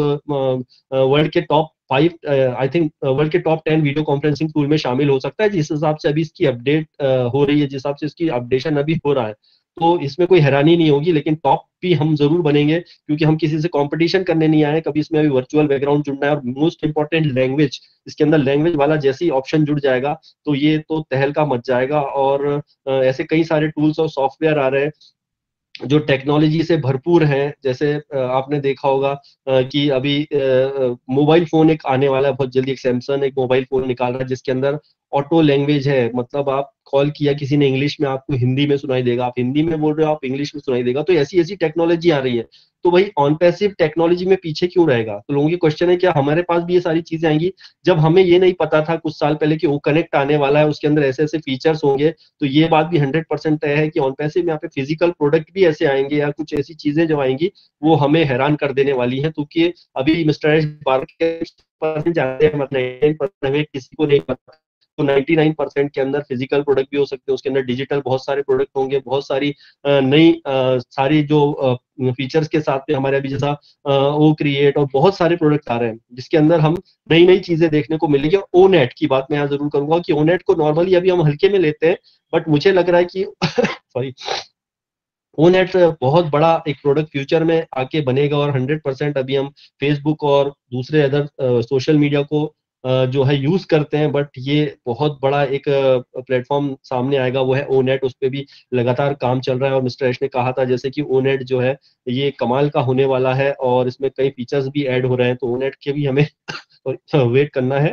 वर्ल्ड के top five, I think world के top ten video conferencing tool में शामिल हो सकता है, जिस हिसाब से अभी इसकी अपडेट uh, हो रही है, जिस हिसाब से इसकी अपडेशन अभी हो रहा है। तो इसमें कोई हैरानी नहीं होगी, लेकिन टॉप भी हम जरूर बनेंगे क्योंकि हम किसी से कंपटीशन करने नहीं आए कभी। इसमें अभी वर्चुअल बैकग्राउंड जुड़ना है और मोस्ट इंपॉर्टेंट लैंग्वेज, इसके अंदर लैंग्वेज वाला जैसे ही ऑप्शन जुड़ जाएगा तो ये तो तहलका मच जाएगा। और uh, ऐसे कई सारे टूल्स और सॉफ्टवेयर आ रहे हैं जो टेक्नोलॉजी से भरपूर हैं। जैसे आपने देखा होगा कि अभी मोबाइल फोन एक आने वाला है बहुत जल्दी, एक सैमसंग एक मोबाइल फोन निकाल रहा है जिसके अंदर ऑटो लैंग्वेज है, मतलब आप कॉल किया किसी ने इंग्लिश में, आपको हिंदी में सुनाई देगा, आप हिंदी में बोल रहे हो आप इंग्लिश में सुनाई देगा। तो ऐसी ऐसी टेक्नोलॉजी आ रही है। तो भाई ऑन पैसिव टेक्नोलॉजी में पीछे क्यों रहेगा? तो लोगों की क्वेश्चन है क्या हमारे पास भी ये सारी चीजें आएंगी? जब हमें ये नहीं पता था कुछ साल पहले कि वो कनेक्ट आने वाला है, उसके अंदर ऐसे ऐसे फीचर्स होंगे, तो ये बात भी हंड्रेड परसेंट तय है कि ऑन पैसिव में यहाँ पे फिजिकल प्रोडक्ट भी ऐसे आएंगे या कुछ ऐसी चीजें जो आएंगी वो हमें हैरान कर देने वाली है। क्योंकि अभी मिस्टर एस परसेंट जानते हैं, मतलब हमें किसी को नहीं पता। तो निन्यानवे परसेंट के अंदर फिजिकल प्रोडक्ट भी हो सकते हैं, उसके अंदर डिजिटल बहुत सारे प्रोडक्ट होंगे, बहुत सारी नई सारी जो फीचर्स के साथ में हमारे अभी जैसा ओ क्रिएट और बहुत सारे प्रोडक्ट आ रहे हैं जिसके अंदर हम नई नई चीजें देखने को मिलेगी। ओ नेट की बात मैं यहाँ जरूर करूंगा कि ओ नेट को नॉर्मली अभी हम हल्के में लेते हैं, बट मुझे लग रहा है कि सॉरी ओ नेट बहुत बड़ा एक प्रोडक्ट फ्यूचर में आके बनेगा और हंड्रेड परसेंट अभी हम फेसबुक और दूसरे अदर सोशल मीडिया को uh, जो है यूज करते हैं, बट ये बहुत बड़ा एक प्लेटफॉर्म सामने आएगा, वो है ओ नेट। उस पर भी लगातार काम चल रहा है और मिस्टर एश ने कहा था जैसे कि ओ नेट जो है ये कमाल का होने वाला है और इसमें कई फीचर्स भी ऐड हो रहे हैं, तो ओ नेट के भी हमें वेट करना है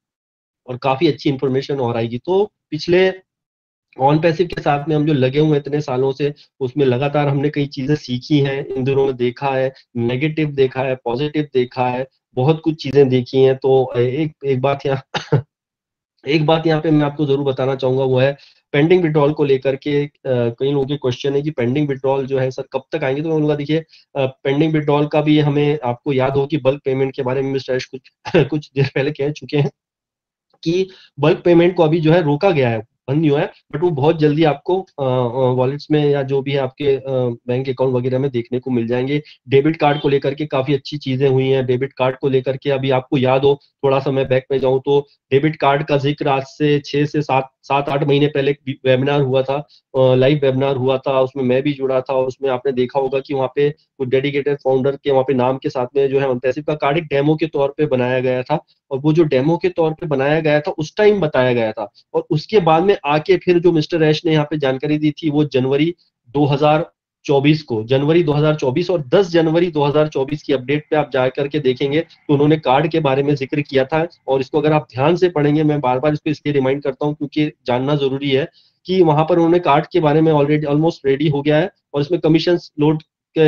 और काफी अच्छी इंफॉर्मेशन और आएगी। तो पिछले ऑन पैसिव के साथ में हम जो लगे हुए हैं इतने सालों से, उसमें लगातार हमने कई चीजें सीखी हैं, इन दिनों में देखा है, नेगेटिव देखा है, पॉजिटिव देखा है, बहुत कुछ चीजें देखी हैं। तो एक एक बात यहाँ एक बात यहाँ पे मैं आपको जरूर बताना चाहूंगा, वो है पेंडिंग विड्रॉल को लेकर के कई लोगों के क्वेश्चन है कि पेंडिंग विड्रॉल जो है सर कब तक आएंगे। तो मैं बोलूंगा देखिए पेंडिंग विड्रॉल का भी हमें, आपको याद हो कि बल्क पेमेंट के बारे में मिस्टर कुछ कुछ देर पहले कह चुके हैं कि बल्क पेमेंट को अभी जो है रोका गया है, बंद नहीं हुआ है, बट वो बहुत जल्दी आपको वॉलेट्स में या जो भी है आपके बैंक अकाउंट वगैरह में देखने को मिल जाएंगे। डेबिट कार्ड को लेकर के काफी अच्छी चीजें हुई हैं। डेबिट कार्ड को लेकर के अभी आपको याद हो, थोड़ा सा मैं बैक में जाऊं तो डेबिट कार्ड का जिक्र आज से छह से सात सात आठ महीने पहले एक वेबिनार हुआ था, लाइव वेबिनार हुआ था, उसमें मैं भी जुड़ा था और उसमें आपने देखा होगा कि वहाँ पे कुछ डेडिकेटेड फाउंडर के वहाँ पे नाम के साथ में जो है पैसिव का कार्ड एक डेमो के तौर पे बनाया गया था, और वो जो डेमो के तौर पे बनाया गया था उस टाइम बताया गया था, और उसके बाद में आके फिर जो मिस्टर ऐश ने यहाँ पे जानकारी दी थी वो जनवरी दो हज़ार चौबीस को, जनवरी दो हज़ार चौबीस और दस जनवरी दो हज़ार चौबीस की अपडेट पे आप जा करके देखेंगे तो उन्होंने कार्ड के बारे में जिक्र किया था। और इसको अगर आप ध्यान से पढ़ेंगे, मैं बार बार इसको इसलिए रिमाइंड करता हूँ क्योंकि जानना जरूरी है कि वहां पर उन्होंने कार्ड के बारे में ऑलरेडी ऑलमोस्ट रेडी हो गया है और इसमें कमीशन लोड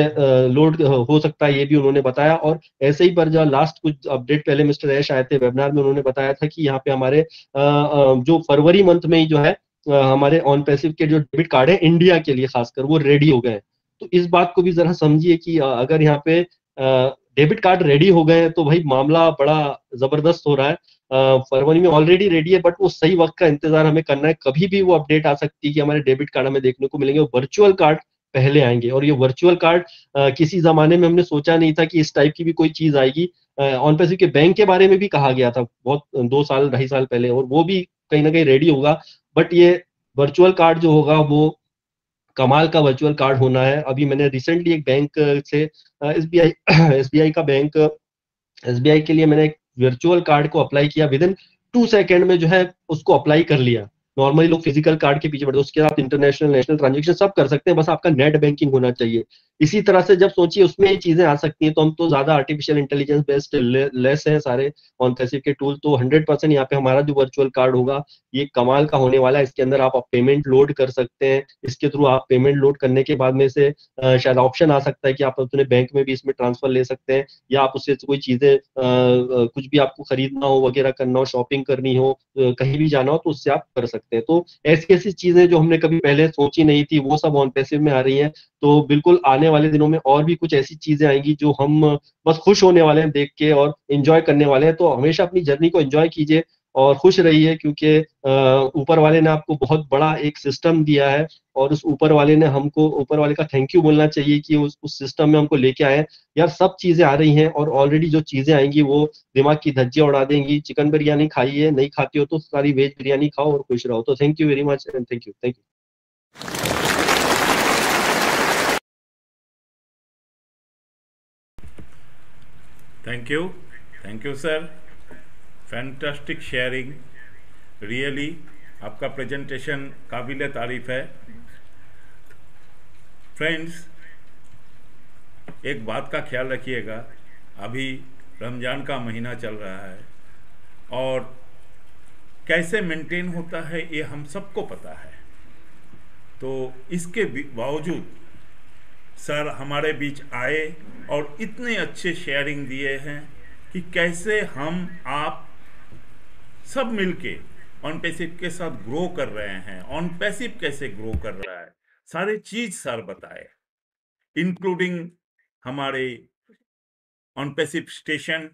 लोड हो सकता है, ये भी उन्होंने बताया। और ऐसे ही पर जो लास्ट कुछ अपडेट पहले मिस्टर ऐश आए थे वेबिनार में, उन्होंने बताया था कि यहाँ पे हमारे जो फरवरी मंथ में ही जो है हमारे ऑन पैसिव के जो डेबिट कार्ड है इंडिया के लिए खासकर वो रेडी हो गए। तो इस बात को भी जरा समझिए कि अगर यहाँ पे डेबिट कार्ड रेडी हो गए तो भाई मामला बड़ा जबरदस्त हो रहा है। फरवरी में ऑलरेडी रेडी है, बट वो सही वक्त का इंतजार हमें करना है, कभी भी वो अपडेट आ सकती है कि हमारे डेबिट कार्ड हमें देखने को मिलेंगे, वर्चुअल कार्ड पहले आएंगे। और ये वर्चुअल कार्ड किसी जमाने में हमने सोचा नहीं था कि इस टाइप की भी कोई चीज आएगी। ऑन पैसिव के बैंक के बारे में भी कहा गया था बहुत दो साल ढाई साल पहले, और वो भी कहीं ना कहीं रेडी होगा, बट ये वर्चुअल कार्ड जो होगा वो कमाल का वर्चुअल कार्ड होना है। अभी मैंने रिसेंटली एक बैंक से एसबीआई एसबीआई का बैंक एसबीआई के लिए मैंने एक वर्चुअल कार्ड को अप्लाई किया, विद इन टू सेकेंड में जो है उसको अप्लाई कर लिया। नॉर्मली लोग फिजिकल कार्ड के पीछे पड़ते हैं, उसके आप इंटरनेशनल नेशनल ट्रांजेक्शन सब कर सकते हैं, बस आपका नेट बैंकिंग होना चाहिए। इसी तरह से जब सोचिए उसमें ये चीजें आ सकती हैं तो हम तो ज्यादा आर्टिफिशियल इंटेलिजेंस बेस्ड लेस है सारे ऑन पैसिव के टूल। तो हंड्रेड परसेंट यहाँ पे हमारा जो वर्चुअल कार्ड होगा ये कमाल का होने वाला है। इसके अंदर आप पेमेंट लोड कर सकते हैं, इसके थ्रू आप पेमेंट लोड करने के बाद में से शायद ऑप्शन आ सकता है कि आप अपने बैंक में भी इसमें ट्रांसफर ले सकते हैं, या आप उससे कोई चीजें कुछ भी आपको खरीदना हो वगैरह करना हो, शॉपिंग करनी हो, कहीं भी जाना हो तो उससे आप कर सकते हैं। तो ऐसी ऐसी चीजें जो हमने कभी पहले सोची नहीं थी वो सब ऑन पैसिव में आ रही हैं। तो बिल्कुल आने वाले दिनों में और भी कुछ ऐसी चीजें आएंगी जो हम बस खुश होने वाले हैं देख के और एंजॉय करने वाले हैं। तो हमेशा अपनी जर्नी को एंजॉय कीजिए और खुश रहिए, क्योंकि ऊपर वाले ने आपको बहुत बड़ा एक सिस्टम दिया है और उस ऊपर वाले ने हमको, ऊपर वाले का थैंक यू बोलना चाहिए कि उस उस सिस्टम में हमको लेके आए। यार सब चीजें आ रही हैं और ऑलरेडी जो चीजें आएंगी वो दिमाग की धज्जियां उड़ा देंगी। चिकन बिरयानी खाइए, नहीं खाती हो तो सारी वेज बिरयानी खाओ और खुश रहो। तो thank you very much and thank you thank you thank you thank you sir, fantastic sharing, really आपका प्रेजेंटेशन काबिल तारीफ है। फ्रेंड्स, एक बात का ख्याल रखिएगा, अभी रमज़ान का महीना चल रहा है और कैसे मेंटेन होता है ये हम सबको पता है। तो इसके बावजूद सर हमारे बीच आए और इतने अच्छे शेयरिंग दिए हैं कि कैसे हम आप सब मिलके ऑन पैसिव के साथ ग्रो कर रहे हैं, ऑन पैसिव कैसे ग्रो कर रहा है, सारे चीज सर बताए, इंक्लूडिंग हमारे ऑन पैसिव स्टेशन,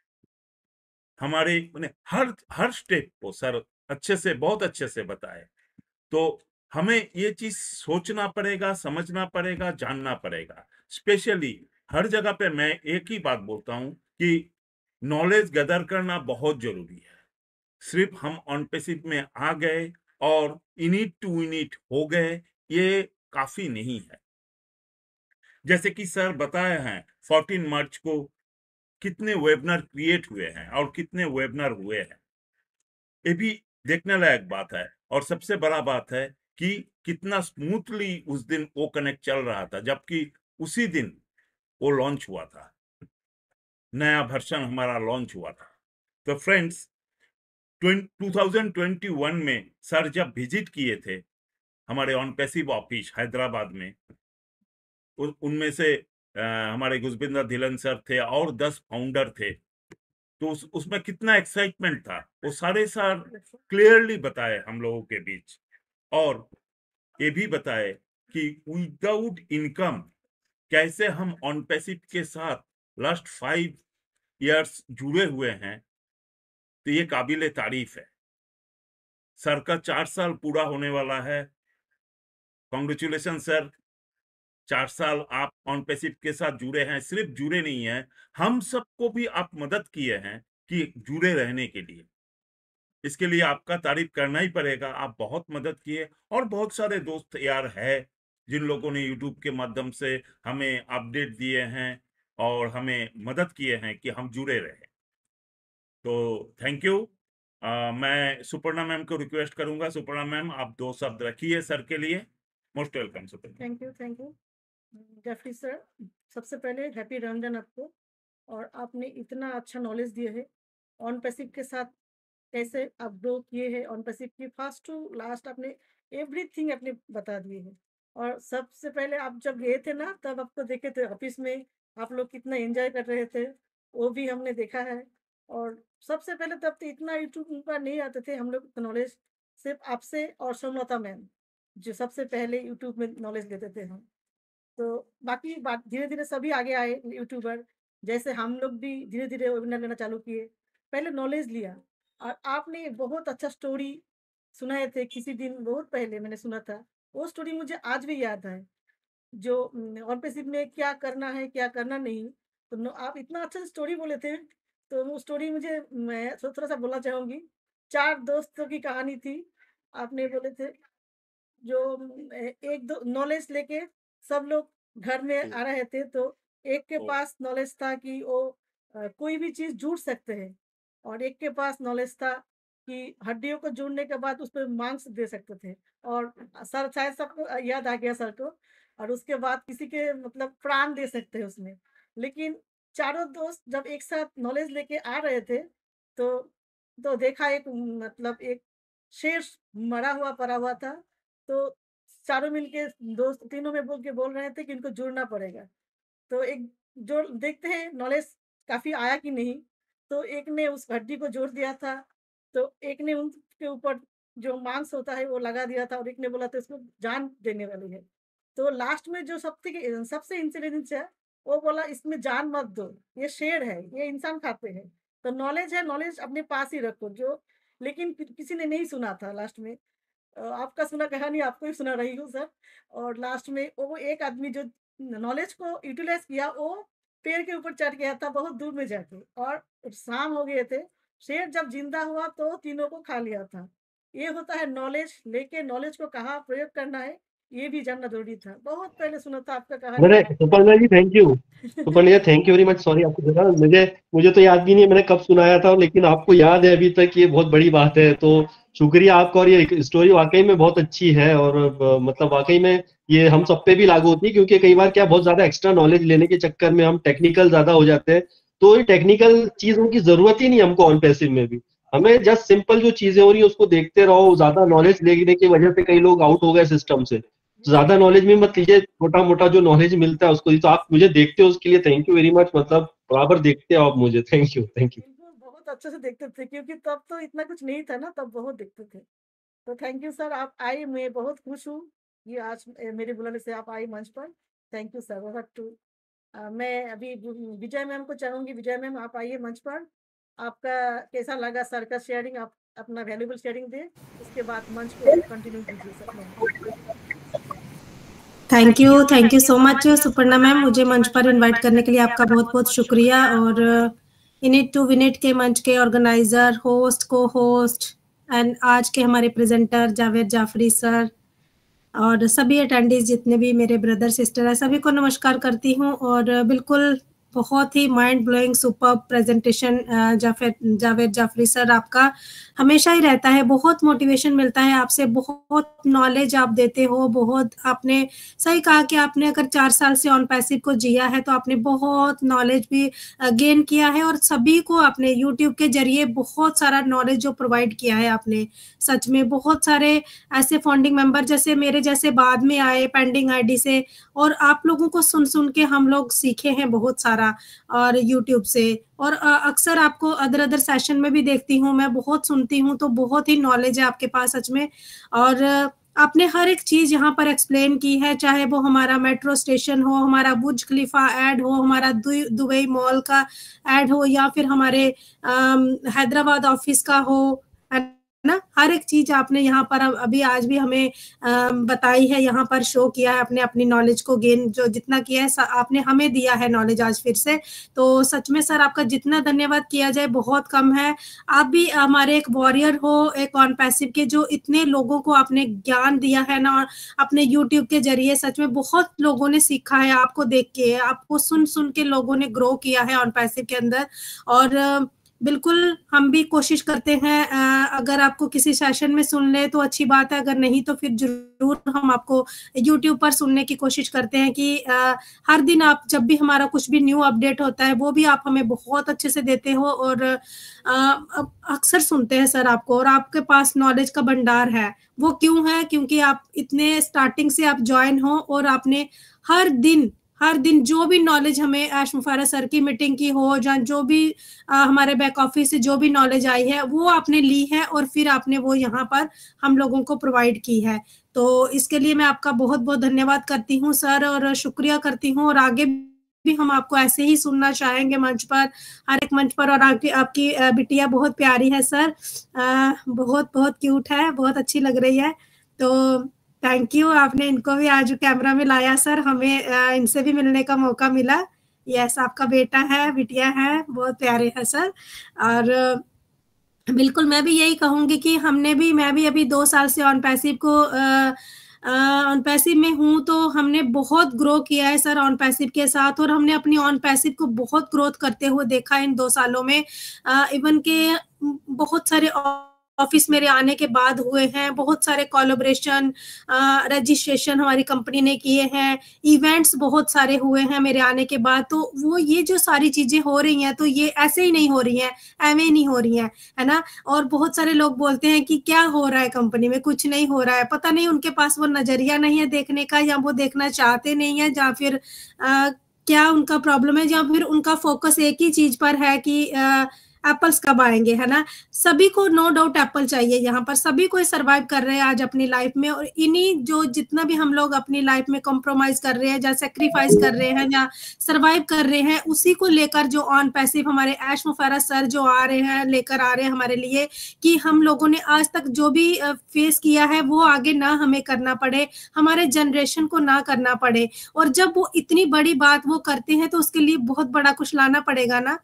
हमारे हर हर स्टेप को सर अच्छे से, बहुत अच्छे से बताए। तो हमें ये चीज सोचना पड़ेगा, समझना पड़ेगा, जानना पड़ेगा। स्पेशली हर जगह पे मैं एक ही बात बोलता हूं कि नॉलेज गैदर करना बहुत जरूरी है। सिर्फ हम ऑन पैसिव में आ गए और इनिट टू इनिट हो गए, ये काफी नहीं है। जैसे कि सर बताए हैं चौदह मार्च को कितने वेबिनार क्रिएट हुए हैं और कितने वेबिनार हुए हैं, ये भी देखने लायक बात है। और सबसे बड़ा बात है कि कितना स्मूथली उस दिन वो कनेक्ट चल रहा था, जबकि उसी दिन वो लॉन्च हुआ था, नया वर्जन हमारा लॉन्च हुआ था। तो फ्रेंड्स, दो हज़ार इक्कीस में सर जब विजिट किए थे हमारे ऑन पैसिव ऑफिस हैदराबाद में, उ, उनमें से आ, हमारे गुजबिंदर धिलन सर थे और दस फाउंडर थे। तो उस, उसमें कितना एक्साइटमेंट था वो सारे सर क्लियरली बताए हम लोगों के बीच, और ये भी बताए कि विदाउट इनकम कैसे हम ऑन पैसिव के साथ लास्ट फाइव इयर्स जुड़े हुए हैं। तो ये काबिले तारीफ है। सर का चार साल पूरा होने वाला है। कॉन्ग्रेचुलेशन सर, चार साल आप ऑन पैसिव के साथ जुड़े हैं। सिर्फ जुड़े नहीं हैं, हम सबको भी आप मदद किए हैं कि जुड़े रहने के लिए। इसके लिए आपका तारीफ करना ही पड़ेगा। आप बहुत मदद किए, और बहुत सारे दोस्त यार है जिन लोगों ने यूट्यूब के माध्यम से हमें अपडेट दिए हैं और हमें मदद किए हैं कि हम जुड़े रहे। तो थैंक यू। आ, मैं सुपर्णा मैम को रिक्वेस्ट करूंगा। सुपर्णा मैम, आप दो शब्द रखिए सर के लिए। Most welcome Suparna. Thank you thank you Jafri sir, सबसे पहले हैप्पी रमजान आपको। और आपने इतना अच्छा नॉलेज दिया है ऑन पैसिव के साथ, कैसे आप ग्रो किए हैं ऑन पैसिव की फर्स्ट टू लास्ट, आपने एवरीथिंग आपने बता दिए हैं। और सबसे पहले आप जब गए थे ना, तब आपको देखे थे ऑफिस में, आप लोग कितना एंजॉय कर रहे थे, वो भी हमने देखा है। और सबसे पहले तब तो इतना यूट्यूब पर नहीं आते थे हम लोग, नॉलेज सिर्फ आपसे और सोमलता मैम, जो सबसे पहले यूट्यूब में नॉलेज लेते थे हम। तो बाकी बात धीरे धीरे सभी आगे आए यूट्यूबर, जैसे हम लोग भी धीरे धीरे वेबिनार लेना चालू किए। पहले नॉलेज लिया, और आपने बहुत अच्छा स्टोरी सुनाए थे किसी दिन, बहुत पहले मैंने सुना था, वो स्टोरी मुझे आज भी याद है, जो ऑन पैसिव में क्या करना है क्या करना नहीं। तो न- आप इतना अच्छा स्टोरी बोले थे, तो वो स्टोरी मुझे, मैं थो- थोड़ा सा बोलना चाहूँगी। चार दोस्तों की कहानी थी, आपने बोले थे, जो अम, ए- एक दो नॉलेज लेके सब लोग घर में आ रहे थे, तो एक के ओ, पास नॉलेज था कि वो अ, कोई भी चीज जोड़ सकते हैं, और एक के पास नॉलेज था कि हड्डियों को जोड़ने के बाद उस पर मांस दे सकते थे। और सर शायद सबको अ, याद आ गया सर को। और उसके बाद किसी के मतलब प्राण दे सकते हैं उसमें। लेकिन चारों दोस्त जब एक साथ नॉलेज लेके आ रहे थे, तो तो देखा एक मतलब एक शेर मरा हुआ पड़ा हुआ था। तो चारों मिलके दोस्त तीनों में बोल के बोल रहे थे कि इनको जुड़ना पड़ेगा। तो एक जो देखते हैं नॉलेज काफ़ी आया कि नहीं, तो एक ने उस हड्डी को जोड़ दिया था, तो एक ने उनके ऊपर जो मांस होता है वो लगा दिया था, और एक ने बोला था इसको जान देने वाली है। तो लास्ट में जो सबसे सबसे इंटेलिजेंस है, वो बोला इसमें जान मत दो, ये शेर है, ये इंसान खाते हैं। तो नॉलेज है, नॉलेज अपने पास ही रखो जो। लेकिन कि- किसी ने नहीं सुना था लास्ट में। अ, आपका सुना कहानी आपको ही सुना रही हूँ सर। और लास्ट में वो एक आदमी जो नॉलेज को यूटिलाइज किया, वो पेड़ के ऊपर चढ़ गया था बहुत दूर में जाके, और शाम हो गए थे। शेर जब जिंदा हुआ तो तीनों को खा लिया था। ये होता है नॉलेज लेके, नॉलेज को कहाँ प्रयोग करना है ये भी जानना जरूरी था। बहुत पहले सुना था आपका कहानी। मैंने Suparna ji thank you. Suparna ji thank you very much. Sorry आपको जरा मुझे मुझे तो याद भी नहीं है मैंने कब सुनाया था, लेकिन आपको याद है अभी तक, ये बहुत बड़ी बात है। तो शुक्रिया आपका। और ये स्टोरी वाकई में बहुत अच्छी है, और अ, मतलब वाकई में ये हम सब पे भी लागू होती है, क्योंकि कई बार क्या बहुत ज्यादा एक्स्ट्रा नॉलेज लेने के चक्कर में हम टेक्निकल ज्यादा हो जाते हैं। तो ये टेक्निकल चीजों की जरूरत ही नहीं हमको ऑन पैसिव में भी। हमें जस्ट सिंपल जो चीजें हो रही है उसको देखते रहो, ज्यादा नॉलेज लेने की वजह से कई लोग आउट हो गए सिस्टम से, ज्यादा नॉलेज भी मत लीजिए, छोटा मोटा जो नॉलेज मिलता है उसको, तो आप मुझे देखते हो उसके लिए थैंक यू वेरी मच, मतलब बराबर देखते हो आप मुझे, थैंक यू थैंक यू। बिल्कुल, बहुत अच्छे से देखते थे क्योंकि तब तो इतना कुछ नहीं था ना, तब बहुत देखते थे। तो थैंक यू सर, आप आए, मैं बहुत खुश हूँ ये आज अ, मेरे बुलाने से आप आई मंच पर। Thank you sir, over to uh, मैं अभी वि विजय मैम को चाहूँगी, विजय मैम आप आइए मंच पर। आपका कैसा लगा सर का शेयरिंग? आप अपना वैल्यूएबल शेयरिंग दें, उसके बाद मंच को कंटिन्यू कीजिए sir ma'am. Thank you, thank you so much Suparna ma'am, मुझे मंच पर इनवाइट करने के लिए आपका बहुत-बहुत शुक्रिया। और इनिट टू विनिट के मंच के organiser, host, co host and आज के हमारे प्रेजेंटर जावेद जाफरी सर और सभी अटेंडीज जितने भी मेरे ब्रदर सिस्टर हैं, सभी को नमस्कार करती हूँ। और बिल्कुल बहुत ही mind blowing superb presentation Javed Javed Jafri sir, आपका हमेशा ही रहता है, बहुत मोटिवेशन मिलता है आपसे, बहुत नॉलेज आप देते हो, बहुत आपने सही कहा कि आपने अगर चार साल से ऑन पैसिव को जिया है तो आपने बहुत नॉलेज भी गेन किया है और सभी को आपने यूट्यूब के जरिए बहुत सारा नॉलेज जो प्रोवाइड किया है आपने, सच में बहुत सारे ऐसे फाउंडिंग मेंबर जैसे मेरे जैसे बाद में आए पेंडिंग आईडी से, और आप लोगों को सुन सुन के हम लोग सीखे हैं बहुत सारा और यूट्यूब से। और अक्सर आपको अदर अदर सेशन में भी देखती हूँ, मैं बहुत सुनती हूँ, तो बहुत ही नॉलेज है आपके पास सच में। और आपने हर एक चीज यहाँ पर एक्सप्लेन की है, चाहे वो हमारा मेट्रो स्टेशन हो, हमारा बुर्ज खलीफा ऐड हो, हमारा दुबई मॉल का ऐड हो, या फिर हमारे हैदराबाद ऑफिस का हो, है ना, हर एक चीज आपने यहाँ पर अभी आज भी हमें बताई है, यहाँ पर शो किया है आपने अपनी नॉलेज को गेन, जो जितना किया है आपने हमें दिया है नॉलेज आज फिर से। तो सच में सर आपका जितना धन्यवाद किया जाए बहुत कम है। आप भी हमारे एक वॉरियर हो, एक ऑन पैसिव के, जो इतने लोगों को आपने ज्ञान दिया है ना अपने यूट्यूब के जरिए, सच में बहुत लोगों ने सीखा है आपको देख के, आपको सुन सुन के लोगों ने ग्रो किया है ऑन पैसिव के अंदर। और बिल्कुल हम भी कोशिश करते हैं, अगर आपको किसी सेशन में सुन ले तो अच्छी बात है, अगर नहीं तो फिर जरूर हम आपको यूट्यूब पर सुनने की कोशिश करते हैं कि हर दिन आप जब भी हमारा कुछ भी न्यू अपडेट होता है वो भी आप हमें बहुत अच्छे से देते हो, और अक्सर सुनते हैं सर आपको, और आपके पास नॉलेज का भंडार है। वो क्यों है? क्योंकि आप इतने स्टार्टिंग से आप ज्वाइन हो और आपने हर दिन हर दिन जो भी नॉलेज हमें ऐश मुफारा सर की मीटिंग की हो, जहाँ जो भी आ, हमारे बैक ऑफिस से जो भी नॉलेज आई है वो आपने ली है और फिर आपने वो यहाँ पर हम लोगों को प्रोवाइड की है। तो इसके लिए मैं आपका बहुत बहुत धन्यवाद करती हूँ सर, और शुक्रिया करती हूँ, और आगे भी हम आपको ऐसे ही सुनना चाहेंगे मंच पर, हर एक मंच पर। और आपकी आपकी बिटिया बहुत प्यारी है सर, आ, बहुत बहुत क्यूट है, बहुत अच्छी लग रही है। तो थैंक यू, आपने इनको भी आज कैमरा में लाया सर, हमें इनसे भी मिलने का मौका मिला। यस, आपका बेटा है, बिटिया है, बहुत प्यारे है सर। और बिल्कुल मैं भी यही कहूंगी कि हमने भी, मैं भी अभी दो साल से ऑन पैसिव को ऑन पैसिव में हूँ, तो हमने बहुत ग्रो किया है सर ऑन पैसिव के साथ, और हमने अपनी ऑन पैसिव को बहुत ग्रोथ करते हुए देखा इन दो सालों में। इवन के बहुत सारे ऑफिस मेरे आने के बाद हुए हैं, बहुत सारे कोलैबोरेशन, रजिस्ट्रेशन हमारी कंपनी ने किए हैं, इवेंट्स बहुत सारे हुए हैं मेरे आने के बाद। तो वो ये जो सारी चीजें हो रही हैं तो ये ऐसे ही नहीं हो रही हैं, एवं ही नहीं हो रही हैं, है ना। और बहुत सारे लोग बोलते हैं कि क्या हो रहा है कंपनी में, कुछ नहीं हो रहा है, पता नहीं उनके पास वो नजरिया नहीं है देखने का, या वो देखना चाहते नहीं है, या फिर आ, क्या उनका प्रॉब्लम है, या फिर उनका फोकस एक ही चीज पर है कि आ, एप्पल्स कब आएंगे, है ना। सभी को नो डाउट एप्पल चाहिए, यहाँ पर सभी को सर्वाइव कर रहे हैं आज अपनी लाइफ में, और इन्हीं जो जितना भी हम लोग अपनी लाइफ में कॉम्प्रोमाइज कर रहे हैं, या सेक्रीफाइस कर रहे हैं, या सर्वाइव कर रहे हैं, उसी को लेकर जो ऑन पैसिव हमारे ऐश मुफारा सर जो आ रहे हैं, लेकर आ रहे हैं हमारे लिए, कि हम लोगों ने आज तक जो भी फेस किया है वो आगे ना हमें करना पड़े, हमारे जनरेशन को ना करना पड़े। और जब वो इतनी बड़ी बात वो करते हैं तो उसके लिए बहुत बड़ा कुछ लाना पड़ेगा ना,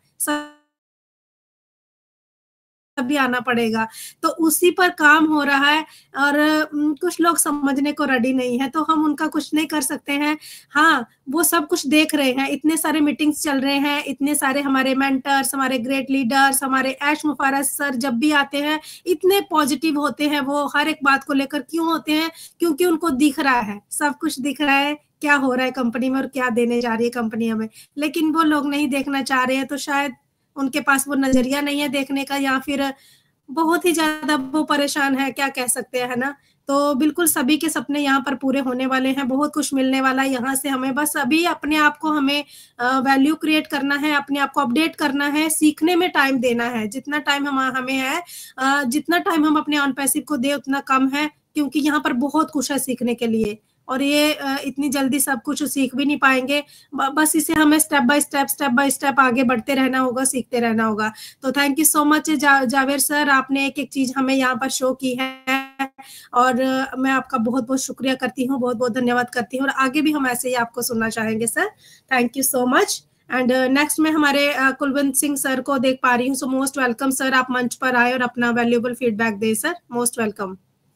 भी आना पड़ेगा, तो उसी पर काम हो रहा है। और कुछ लोग समझने को रेडी नहीं है, तो हम उनका कुछ नहीं कर सकते हैं। हाँ, वो सब कुछ देख रहे हैं, इतने सारे मीटिंग्स चल रहे हैं, इतने सारे हमारे मेंटर्स, हमारे ग्रेट लीडर्स, हमारे ऐश मुफारा सर जब भी आते हैं इतने पॉजिटिव होते हैं वो हर एक बात को लेकर। क्यों होते हैं? क्योंकि उनको दिख रहा है, सब कुछ दिख रहा है, क्या हो रहा है कंपनी में और क्या देने जा रही है कंपनी हमें, लेकिन वो लोग नहीं देखना चाह रहे हैं। तो शायद उनके पास वो नजरिया नहीं है देखने का, या फिर बहुत ही ज्यादा वो परेशान है, क्या कह सकते हैं, है ना। तो बिल्कुल सभी के सपने यहाँ पर पूरे होने वाले हैं, बहुत कुछ मिलने वाला है यहाँ से हमें। बस अभी अपने आप को हमें वैल्यू क्रिएट करना है, अपने आप को अपडेट करना है, सीखने में टाइम देना है। जितना टाइम हम हमें है, uh, जितना टाइम हम अपने ऑन पैसिव को दे उतना कम है, क्योंकि यहाँ पर बहुत कुछ है सीखने के लिए, और ये इतनी जल्दी सब कुछ सीख भी नहीं पाएंगे। बस इसे हमें step by step step by step आगे बढ़ते रहना होगा, सीखते रहना होगा। तो थैंक यू सो मच जा, जावेद सर, आपने एक एक चीज हमें यहाँ पर शो की है, और मैं आपका बहुत बहुत शुक्रिया करती हूँ, बहुत बहुत धन्यवाद करती हूँ, और आगे भी हम ऐसे ही आपको सुनना चाहेंगे sir. Thank you so much. And next में हमारे uh, कुलवंत सिंह सर को देख पा रही हूँ। सो मोस्ट वेलकम सर, आप मंच पर आए और अपना वैल्यूएबल फीडबैक दे sir. Most welcome.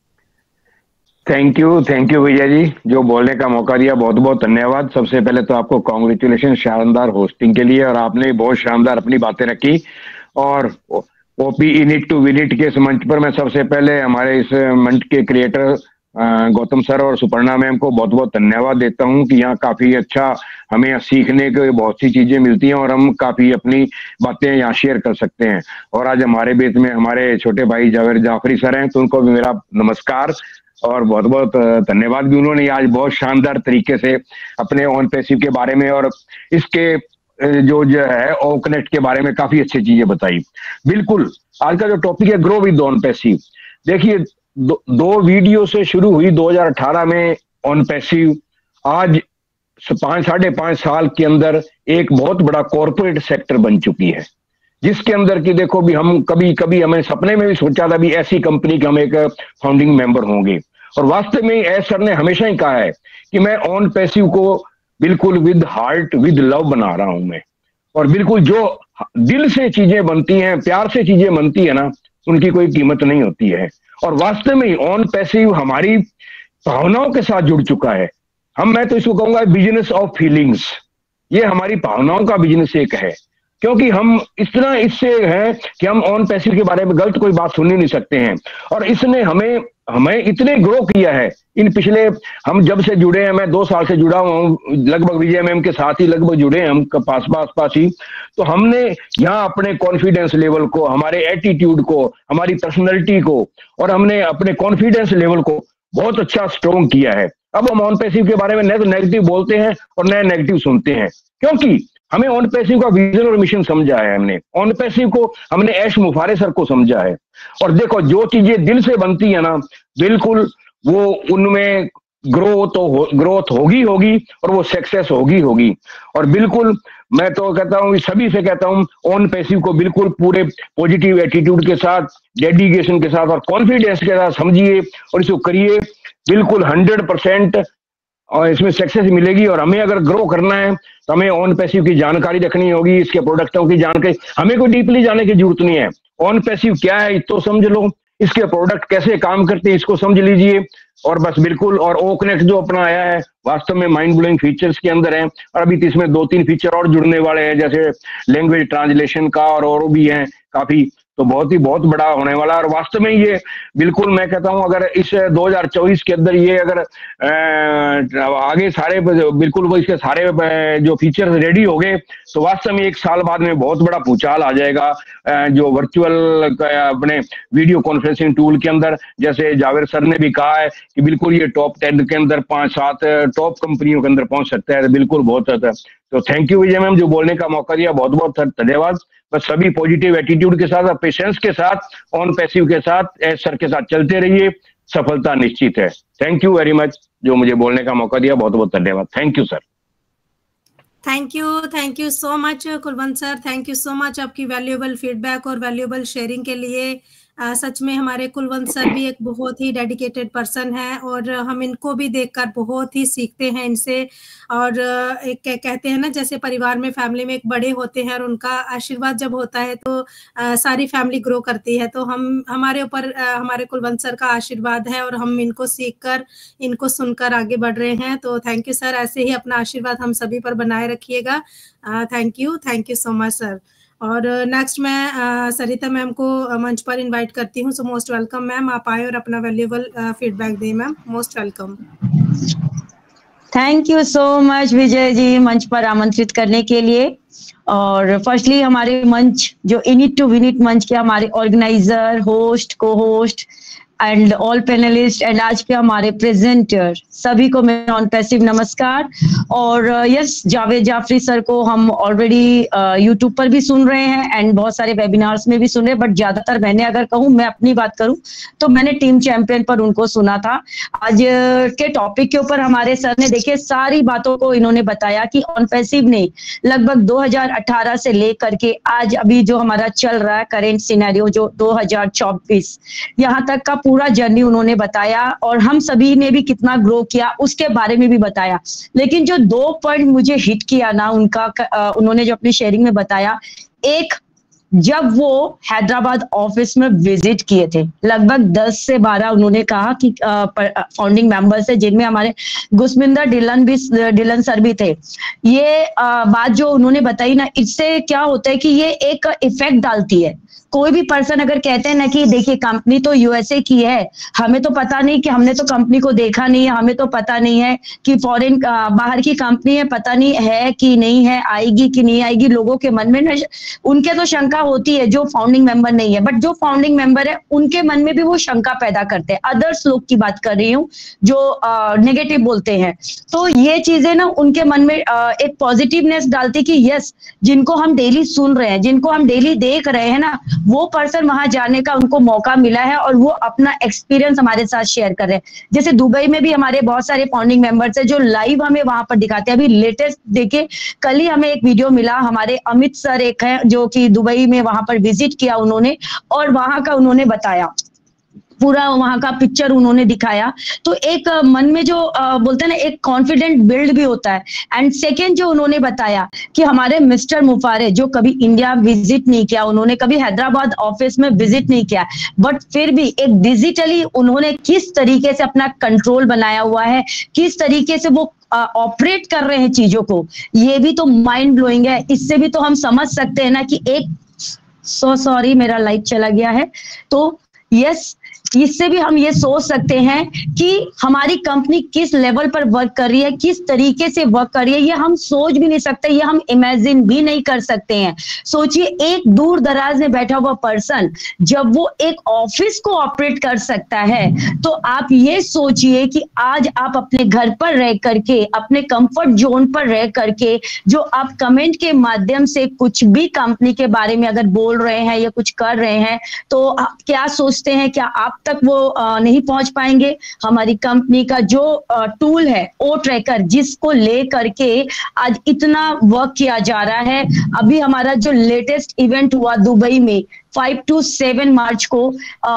Thank you thank you भैया जी, जो बोलने का मौका दिया, बहुत बहुत धन्यवाद। सबसे पहले तो आपको कॉन्ग्रेचुलेशन शानदार होस्टिंग के लिए, और आपने बहुत शानदार अपनी बातें रखी। और ओपी इनिट टू विनिट के इस मंच पर मैं सबसे पहले हमारे इस मंच के क्रिएटर गौतम सर और सुपर्णा मैम को बहुत बहुत धन्यवाद देता हूं कि यहाँ काफी अच्छा हमें सीखने के बहुत सी चीजें मिलती हैं, और हम काफी अपनी बातें यहाँ शेयर कर सकते हैं। और आज हमारे बीच में हमारे छोटे भाई जावेद जाफरी सर हैं, तो उनको भी मेरा नमस्कार और बहुत बहुत धन्यवाद भी। उन्होंने आज बहुत शानदार तरीके से अपने ऑन पैसिव के बारे में और इसके जो जो है ओकनेट के बारे में काफी अच्छी चीजें बताई। बिल्कुल आज का जो टॉपिक है ग्रो विद ऑन पैसिव, देखिए दो, दो वीडियो से शुरू हुई दो हज़ार अठारह में ऑन पैसिव, आज पांच साढ़े पांच साल के अंदर एक बहुत बड़ा कॉर्पोरेट सेक्टर बन चुकी है, जिसके अंदर की देखो भी हम कभी कभी हमें सपने में भी सोचा था भी ऐसी कंपनी के हम एक फाउंडिंग मेंबर होंगे। और वास्तव में एस सर ने हमेशा ही कहा है कि मैं ऑन पैसिव को बिल्कुल विद हार्ट विद लव बना रहा हूं मैं, और बिल्कुल जो दिल से चीजें बनती हैं, प्यार से चीजें बनती है ना, उनकी कोई कीमत नहीं होती है। और वास्तव में ऑन पैसिव हमारी भावनाओं के साथ जुड़ चुका है। हम मैं तो इसको कहूंगा बिजनेस ऑफ फीलिंग्स, ये हमारी भावनाओं का बिजनेस एक है, क्योंकि हम इतना इससे हैं कि हम ऑन पैसिव के बारे में गलत कोई बात सुन ही नहीं सकते हैं। और इसने हमें हमें इतने ग्रो किया है इन पिछले, हम जब से जुड़े हैं, मैं दो साल से जुड़ा हुआ हूँ, लगभग विजय मैम के साथ ही लगभग जुड़े हैं हम पास पास पास ही। तो हमने यहाँ अपने कॉन्फिडेंस लेवल को, हमारे एटीट्यूड को, हमारी पर्सनैलिटी को, और हमने अपने कॉन्फिडेंस लेवल को बहुत अच्छा स्ट्रॉन्ग किया है। अब हम ऑन पैसिव के बारे में न तो नेगेटिव बोलते हैं और न नेगेटिव सुनते हैं, क्योंकि हमें ऑन पैसिव का विजन और मिशन समझा है। हमने ऑन पैसिव को हमने ऐश मुफारे सर को समझा है। और देखो जो चीजें दिल से बनती है ना, बिल्कुल वो उनमें ग्रोथ तो ग्रोथ होगी होगी और वो सक्सेस होगी होगी। और बिल्कुल मैं तो कहता हूँ, सभी से कहता हूँ, ऑन पैसिव को बिल्कुल पूरे पॉजिटिव एटीट्यूड के साथ, डेडिकेशन के साथ और कॉन्फिडेंस के साथ समझिए और इसको करिए। बिल्कुल हंड्रेड परसेंट और इसमें सक्सेस मिलेगी। और हमें अगर ग्रो करना है तो हमें ऑन पैसिव की जानकारी रखनी होगी, इसके प्रोडक्टों की जानकारी। हमें कोई डीपली जाने की जरूरत नहीं है। ऑन पैसिव क्या है तो समझ लो, इसके प्रोडक्ट कैसे काम करते हैं इसको समझ लीजिए, और बस बिल्कुल। और ओकनेट जो अपना आया है वास्तव में माइंड ब्लोइंग फीचर्स के अंदर है, और अभी तो इसमें दो तीन फीचर और जुड़ने वाले हैं, जैसे लैंग्वेज ट्रांसलेशन का और और भी हैं काफी। तो बहुत ही बहुत बड़ा होने वाला है। और वास्तव में ये बिल्कुल मैं कहता हूं, अगर इस दो हज़ार चौबीस के अंदर ये अगर आगे सारे बिल्कुल वो इसके सारे जो फीचर्स रेडी हो गए तो वास्तव में एक साल बाद में बहुत बड़ा भूचाल आ जाएगा जो वर्चुअल अपने वीडियो कॉन्फ्रेंसिंग टूल के अंदर। जैसे जावेद सर ने भी कहा है कि बिल्कुल ये टॉप टेन के अंदर पांच सात टॉप कंपनियों के अंदर पहुंच सकता है। बिल्कुल बहुत अच्छा। तो थैंक यू विजय मैम, जो बोलने का मौका दिया, बहुत बहुत धन्यवाद। बस सभी पॉजिटिव एटीट्यूड के साथ, पेशेंस के साथ, ऑन पैसिव के साथ, एस सर के साथ चलते रहिए, सफलता निश्चित है। थैंक यू वेरी मच, जो मुझे बोलने का मौका दिया, बहुत बहुत धन्यवाद। Thank you sir. Thank you thank you so much Kulwant sir, thank you so much आपकी वैल्यूएबल फीडबैक और वैल्यूएबल शेयरिंग के लिए। आ, सच में हमारे कुलवंत सर भी एक बहुत ही डेडिकेटेड पर्सन है, और हम इनको भी देखकर बहुत ही सीखते हैं इनसे। और एक कहते हैं ना, जैसे परिवार में, फैमिली में एक बड़े होते हैं और उनका आशीर्वाद जब होता है तो आ, सारी फैमिली ग्रो करती है। तो हम हमारे ऊपर हमारे कुलवंत सर का आशीर्वाद है, और हम इनको सीखकर, इनको सुनकर आगे बढ़ रहे हैं। तो थैंक यू सर, ऐसे ही अपना आशीर्वाद हम सभी पर बनाए रखिएगा। Thank you thank you so much sir. और नेक्स्ट मैं uh, सरिता मैम को मंच पर इनवाइट करती हूँ। सो मोस्ट वेलकम मैम, आप आए और अपना वैल्यूएबल फीडबैक दें ma'am. Most welcome. Thank you so much Vijay ji मंच पर आमंत्रित करने के लिए। और फर्स्टली हमारे मंच जो इनिट टू विनिट मंच के हमारे organiser, host, co host and all panellist and आज के हमारे प्रेजेंटर सभी को मेरा ऑन पैसिव नमस्कार। और yes uh, Javed Jafri sir को हम ऑलरेडी यूट्यूब uh, पर भी सुन रहे हैं एंड बहुत सारे वेबिनार्स में भी सुन रहे हैं, बट ज्यादातर मैंने अगर कहूँ, मैं अपनी बात करूं तो मैंने टीम चैंपियन पर उनको सुना था। आज uh, के टॉपिक के ऊपर हमारे सर ने देखिए सारी बातों को इन्होंने बताया कि ऑन पैसिव ने लगभग दो हज़ार अठारह से लेकर के आज अभी जो हमारा चल रहा है करेंट सिनेरियो जो दो हज़ार चौबीस यहाँ तक का पूरा जर्नी उन्होंने बताया और हम सभी ने भी कितना ग्रो किया उसके बारे में भी बताया। लेकिन जो दो पॉइंट मुझे हिट किया ना उनका, उन्होंने जो अपनी शेयरिंग में बताया, एक जब वो हैदराबाद ऑफिस में विजिट किए थे, लगभग दस से बारह उन्होंने कहा कि फाउंडिंग मेंबर्स है जिनमें हमारे गुसमिंदर डिलन भी डिलन सर भी थे। ये आ, बात जो उन्होंने बताई ना, इससे क्या होता है कि ये एक इफेक्ट डालती है। कोई भी पर्सन अगर कहते हैं ना कि देखिए कंपनी तो यूएसए की है, हमें तो पता नहीं कि हमने तो कंपनी को देखा नहीं है, हमें तो पता नहीं है कि फॉरेन बाहर की कंपनी है, पता नहीं है कि नहीं है, आएगी कि नहीं आएगी, लोगों के मन में ना उनके तो शंका होती है जो फाउंडिंग मेंबर नहीं है, बट जो फाउंडिंग मेंबर है उनके मन में भी वो शंका पैदा करते हैं। अदर्स लोग की बात कर रही हूँ जो नेगेटिव बोलते हैं, तो ये चीजें ना उनके मन में आ, एक पॉजिटिवनेस डालती कि यस जिनको हम डेली सुन रहे हैं, जिनको हम डेली देख रहे हैं ना, वो पर्सन वहां जाने का उनको मौका मिला है और वो अपना एक्सपीरियंस हमारे साथ शेयर कर रहे हैं। जैसे दुबई में भी हमारे बहुत सारे फाउंडिंग मेंबर्स हैं जो लाइव हमें वहां पर दिखाते हैं। अभी लेटेस्ट देखिए, कल ही हमें एक वीडियो मिला, हमारे अमित सर एक है जो कि दुबई में वहां पर विजिट किया उन्होंने और वहां का उन्होंने बताया, पूरा वहां का पिक्चर उन्होंने दिखाया। तो एक मन में जो बोलते हैं ना एक कॉन्फिडेंट बिल्ड भी होता है। एंड सेकेंड जो उन्होंने बताया कि हमारे मिस्टर मुफारे जो कभी इंडिया विजिट नहीं किया, उन्होंने कभी हैदराबाद ऑफिस में विजिट नहीं किया, बट फिर भी एक डिजिटली उन्होंने किस तरीके से अपना कंट्रोल बनाया हुआ है, किस तरीके से वो ऑपरेट कर रहे हैं चीजों को, ये भी तो माइंड ब्लोइंग है। इससे भी तो हम समझ सकते हैं ना कि एक सो सॉरी मेरा लाइट चला गया है, तो यस इससे भी हम ये सोच सकते हैं कि हमारी कंपनी किस लेवल पर वर्क कर रही है, किस तरीके से वर्क कर रही है, ये हम सोच भी नहीं सकते, ये हम इमेजिन भी नहीं कर सकते हैं। सोचिए एक दूर दराज में बैठा हुआ पर्सन जब वो एक ऑफिस को ऑपरेट कर सकता है, तो आप ये सोचिए कि आज आप अपने घर पर रह करके, अपने कंफर्ट जोन पर रह करके जो आप कमेंट के माध्यम से कुछ भी कंपनी के बारे में अगर बोल रहे हैं या कुछ कर रहे हैं, तो आप क्या सोचते हैं, क्या आप तक वो नहीं पहुंच पाएंगे? हमारी कंपनी का जो टूल है ओ ट्रैकर, जिसको ले करके आज इतना वर्क किया जा रहा है। अभी हमारा जो लेटेस्ट इवेंट हुआ दुबई में फाइव टू सेवन मार्च को,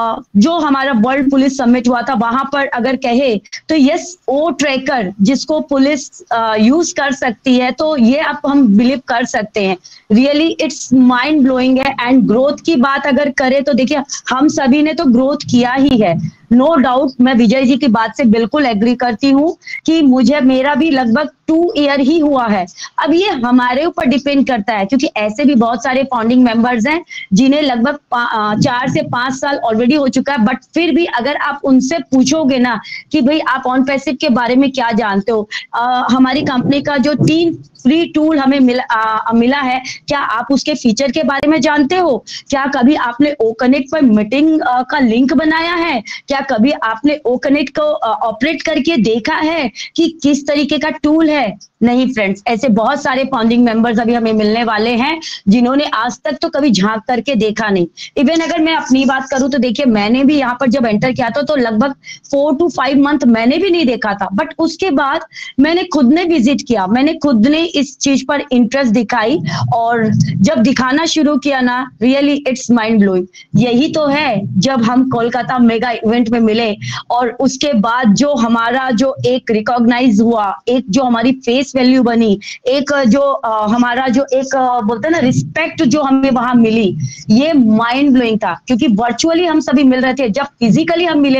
जो हमारा वर्ल्ड पुलिस समिट हुआ था, वहां पर अगर कहे तो यस ओ ट्रैकर जिसको पुलिस यूज कर सकती है, तो ये आप हम बिलीव कर सकते हैं। रियली इट्स माइंड ब्लोइंग है। एंड ग्रोथ की बात अगर करें तो देखिए हम सभी ने तो ग्रोथ किया ही है, नो डाउट। मैं विजय जी की बात से बिल्कुल एग्री करती हूँ कि मुझे मेरा भी लगभग टू ईयर ही हुआ है। अब ये हमारे ऊपर डिपेंड करता है, क्योंकि ऐसे भी बहुत सारे फाउंडिंग मेंबर्स हैं जिन्हें लगभग चार से पांच साल ऑलरेडी हो चुका है, बट फिर भी अगर आप उनसे पूछोगे ना कि भाई आप ऑन पैसिव के बारे में क्या जानते हो, आ, हमारी कंपनी का जो तीन फ्री टूल हमें मिला आ, मिला है, क्या आप उसके फीचर के बारे में जानते हो? क्या कभी आपने ओ कनेक्ट पर मीटिंग का लिंक बनाया है? क्या कभी आपने ओ कनेक्ट को ऑपरेट करके देखा है कि किस तरीके का टूल है? नहीं फ्रेंड्स, ऐसे बहुत सारे फाउंडिंग मेंबर्स अभी हमें मिलने वाले हैं जिन्होंने आज तक तो कभी झांक करके देखा नहीं। इवन अगर मैं अपनी बात करूं तो देखिए मैंने भी यहाँ पर जब एंटर किया था तो लगभग फोर टू फाइव मंथ मैंने भी नहीं देखा था, बट उसके बाद मैंने खुद ने विजिट किया, मैंने खुद ने इस चीज पर इंटरेस्ट दिखाई और जब दिखाना शुरू किया ना, रियली इट्स माइंड ब्लोइंग। यही तो है जब हम कोलकाता मेगा इवेंट में मिले और उसके बाद जो हमारा जो एक रिकॉग्नाइज हुआ, एक जो हमारी फेस वैल्यू बनी, एक जो आ, हमारा जो एक आ, बोलते हैं ना रिस्पेक्ट जो हमें वहां मिली, ये माइंड ब्लोइंग था। क्योंकि वर्चुअली हम सभी मिल रहे थे, जब फिजिकली हम मिले ना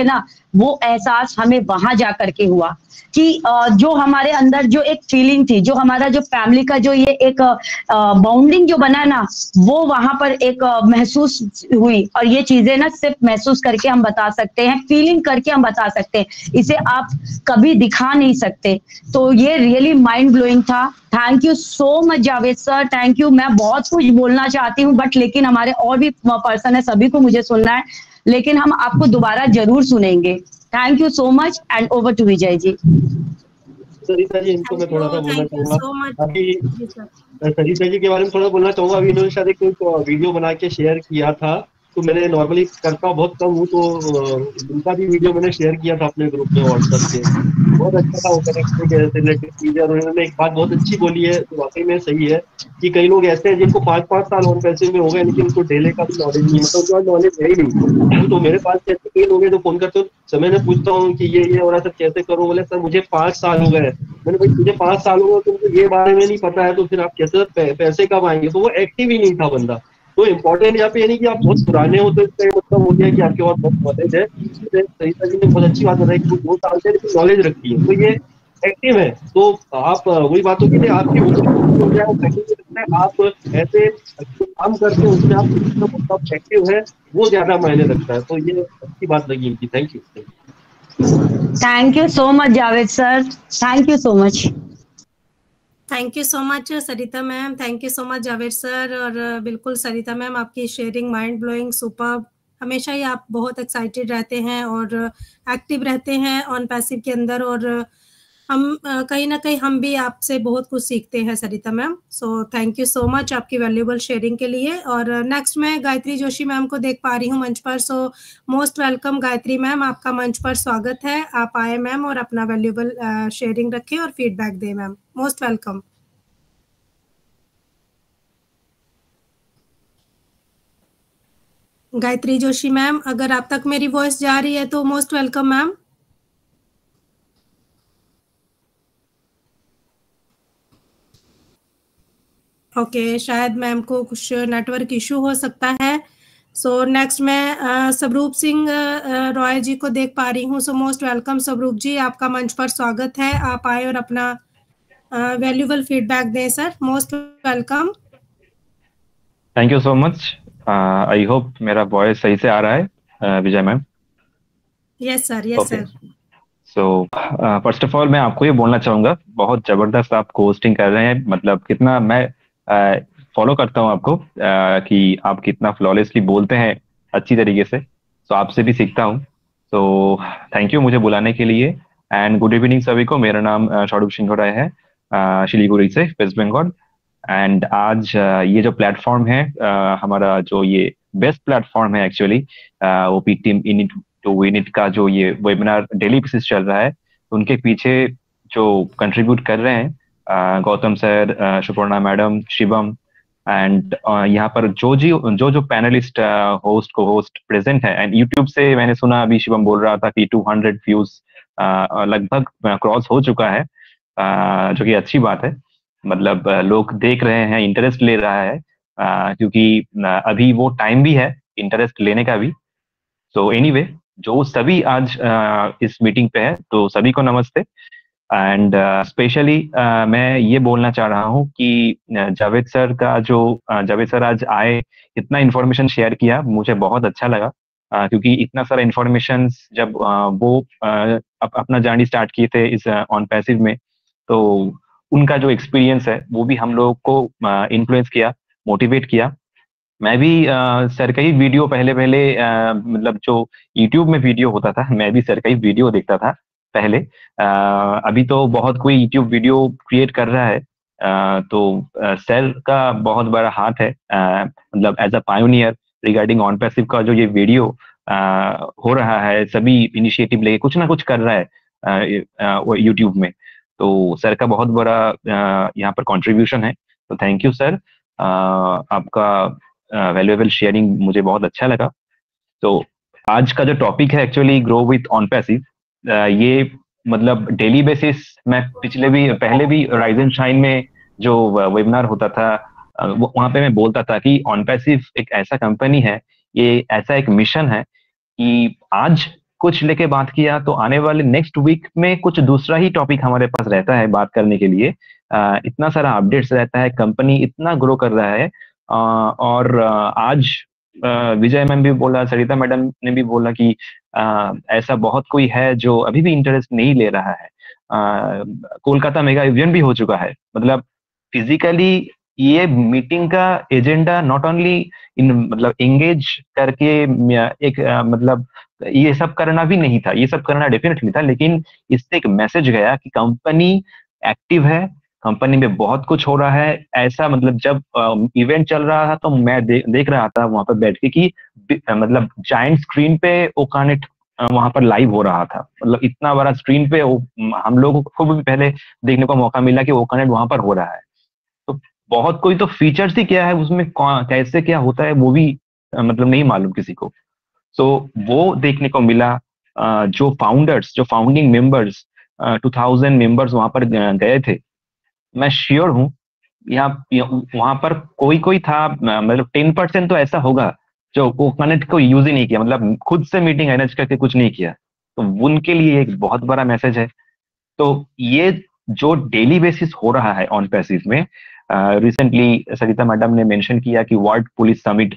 वो एहसास हमें वहां जा करके हुआ कि जो हमारे अंदर जो एक फीलिंग थी, जो हमारा जो फैमिली का जो ये एक बॉन्डिंग जो बना ना, वो वहां पर एक महसूस हुई। और ये चीजें ना सिर्फ महसूस करके हम बता सकते हैं, फीलिंग करके हम बता सकते हैं, इसे आप कभी दिखा नहीं सकते। तो ये रियली माइंड ब्लोइंग था। Thank you so much Javed sir, thank you. मैं बहुत कुछ बोलना चाहती हूँ बट लेकिन हमारे और भी पर्सन है, सभी को मुझे सुनना है, लेकिन हम आपको दोबारा जरूर सुनेंगे। Thank you so much and over to Vijay ji. Sarita ji, इनको मैं थोड़ा सा बोलना चाहूंगा so much. अभी जी सर। सरिता जी के बारे में थोड़ा बोलना चाहूंगा। अभी इन्होंने शायद एक वीडियो बना के शेयर किया था, तो मैंने नॉर्मली करता बहुत कम हूँ, तो उनका भी वीडियो मैंने शेयर किया था अपने ग्रुप में व्हाट्सएप पे। बहुत अच्छा था वो कनेक्ट रिलेटेड चीजें। और उन्होंने एक बात बहुत अच्छी बोली है, तो वाकई में सही है, कि कई लोग ऐसे हैं जिनको पाँच पाँच साल ऑन पैसिव में हो गए, लेकिन उनको डेले का भी नॉलेज नहीं, मतलब उनका नॉलेज है ही नहीं। तो मेरे पास ऐसे कई लोग हैं जो फोन करते हो, समय में पूछता हूँ कि ये ये हो रहा है सर, कैसे करूँ? बोले सर मुझे पाँच साल हो गए। मैंने भाई तुझे पाँच साल हो गए, तुमको ये बारे में नहीं पता है, तो फिर आप कैसे पैसे कब आएंगे? तो वो एक्टिव ही नहीं था बंदा। तो इम्पोर्टेंट यहाँ पे ये नहीं कि आप बहुत पुराने हो तो इसका मतलब हो गया कि आपके पास बहुत नॉलेज है। सरिता जी ने बहुत अच्छी बात बताई कि वो दो साल से लेकिन नॉलेज रखती है, तो ये एक्टिव है। तो आप वही बात होगी, आपकी उम्र हो जाए, आप ऐसे काम करते हो उसमें आप एक्टिव है, वो ज्यादा मायने रखता है। तो ये अच्छी बात लगी इनकी। Thank you. Thank you so much Javed sir, thank you so much. Thank you so much Sarita ma'am, thank you so much Javed sir. और बिल्कुल सरिता मैम, आपकी शेयरिंग माइंड ब्लोइंग, सुपर्ब। हमेशा ही आप बहुत एक्साइटेड रहते हैं और एक्टिव रहते हैं ऑन पैसिव के अंदर, और हम कहीं ना कहीं हम भी आपसे बहुत कुछ सीखते हैं Sarita ma'am. So thank you so much आपकी वैल्यूएबल शेयरिंग के लिए। और नेक्स्ट मैं गायत्री जोशी मैम को देख पा रही हूँ मंच पर। So most welcome Gayatri ma'am, आपका मंच पर स्वागत है। आप आए मैम और अपना वैल्यूएबल शेयरिंग रखें और फीडबैक दें ma'am. Most welcome. Gayatri Joshi ma'am, अगर आप तक मेरी वॉइस जा रही है तो most welcome ma'am. Okay okay, शायद मैम को कुछ नेटवर्क इशू हो सकता है। सो so, नेक्स्ट मैं स्वरूप सिंह रॉय जी को देख पा रही हूँ। सो मोस्ट वेलकम स्वरूप जी, आपका मंच पर स्वागत है। आप आए और अपना वैल्यूएबल फीडबैक दें sir. Most welcome. Thank you so much. I hope मेरा वॉइस सही से आ रहा है Vijay ma'am. Yes sir, yes sir. So first of all मैं आपको ये बोलना चाहूंगा, बहुत जबरदस्त आप होस्टिंग कर रहे हैं। मतलब कितना मैं फॉलो uh, करता हूँ आपको, uh, कि आप कितना फ्लॉलेसली बोलते हैं अच्छी तरीके से। सो so, आपसे भी सीखता हूँ। सो थैंक यू मुझे बुलाने के लिए। एंड गुड इवनिंग सभी को। मेरा नाम स्वरूप सिंह राय है, शिलीगुड़ी से, वेस्ट बंगाल। एंड आज uh, ये जो प्लेटफॉर्म है, uh, हमारा जो ये बेस्ट प्लेटफॉर्म है actually, OP team in it to win it का जो ये वेबिनार डेली बेसिस चल रहा है, उनके पीछे जो कंट्रीब्यूट कर रहे हैं uh, Gautam sir, uh, Suparna madam, Shivam, and uh, यहाँ पर जो जी जो जो panellist host co host present है। एंड यूट्यूब से मैंने सुना, अभी शिवम बोल रहा था कि दो सौ व्यूज uh, लगभग क्रॉस हो चुका है, uh, जो कि अच्छी बात है। मतलब लोग देख रहे हैं, इंटरेस्ट ले रहा है, आ, क्योंकि अभी वो टाइम भी है इंटरेस्ट लेने का भी। सो एनीवे, जो सभी आज आ, इस मीटिंग पे है, तो सभी को नमस्ते। एंड स्पेशली मैं ये बोलना चाह रहा हूँ कि जावेद सर का जो जावेद सर आज आए, इतना इन्फॉर्मेशन शेयर किया, मुझे बहुत अच्छा लगा। आ, क्योंकि इतना सारा इन्फॉर्मेशन जब आ, वो आ, अप, अपना जर्नी स्टार्ट किए थे इस ऑन पैसिव में, तो उनका जो एक्सपीरियंस है वो भी हम लोग को इन्फ्लुएंस किया, मोटिवेट किया। मैं भी आ, सर का ही वीडियो पहले पहले आ, मतलब जो यूट्यूब में वीडियो होता था, मैं भी सर का ही वीडियो देखता था पहले। आ, अभी तो बहुत कोई यूट्यूब वीडियो क्रिएट कर रहा है, आ, तो आ, सर का बहुत बड़ा हाथ है, आ, मतलब as a pioneer regarding on passive का जो ये वीडियो आ, हो रहा है, सभी इनिशिएटिव लेके कुछ ना कुछ कर रहा है यूट्यूब में। तो सर का बहुत बड़ा यहाँ पर कंट्रीब्यूशन है। तो थैंक यू सर, आपका वैल्यूएबल शेयरिंग मुझे बहुत अच्छा लगा। तो आज का जो टॉपिक है actually grow with on passive, ये मतलब डेली बेसिस मैं पिछले भी पहले भी राइज एंड शाइन में जो वेबिनार होता था, वहां पे मैं बोलता था कि ऑन पैसिव एक ऐसा कंपनी है, ये ऐसा एक मिशन है कि आज कुछ लेके बात किया, तो आने वाले नेक्स्ट वीक में कुछ दूसरा ही टॉपिक हमारे पास रहता है बात करने के लिए। आ, इतना सारा अपडेट्स रहता है, कंपनी इतना ग्रो कर रहा है। आ, और आ, आज आ, विजय मैम भी बोला, सरिता मैडम ने भी बोला कि आ, ऐसा बहुत कोई है जो अभी भी इंटरेस्ट नहीं ले रहा है। आ, कोलकाता मेगा इवेंट भी हो चुका है, मतलब फिजिकली ये मीटिंग का एजेंडा नॉट ओनली इन मतलब एंगेज करके एक आ, मतलब ये सब करना भी नहीं था, ये सब करना डेफिनेटली था, लेकिन इससे एक मैसेज गया कि कंपनी एक्टिव है, कंपनी में बहुत कुछ हो रहा है। ऐसा मतलब जब इवेंट चल रहा था तो मैं दे, देख रहा था वहां पर बैठ के कि मतलब जायंट स्क्रीन पे ओकानेट वहां पर लाइव हो रहा था। मतलब इतना बड़ा स्क्रीन पे हम लोगों को भी पहले देखने को मौका मिला कि ओकानेट वहां पर हो रहा है। तो बहुत कोई तो फीचर्स ही क्या है उसमें, कैसे क्या होता है वो भी मतलब नहीं मालूम किसी को। सो so, वो देखने को मिला। uh, जो फाउंडर्स, जो founding members, two thousand members वहां पर गए थे, मैं श्योर हूँ यहाँ वहां पर कोई कोई था, मतलब टेन परसेंट तो ऐसा होगा जो ओकानेट को यूज ही नहीं किया, मतलब खुद से मीटिंग अरेंज करके कुछ नहीं किया। तो उनके लिए एक बहुत बड़ा मैसेज है। तो ये जो डेली बेसिस हो रहा है ऑन पैसिव में, रिसेंटली uh, सरिता मैडम ने मेंशन किया कि world police summit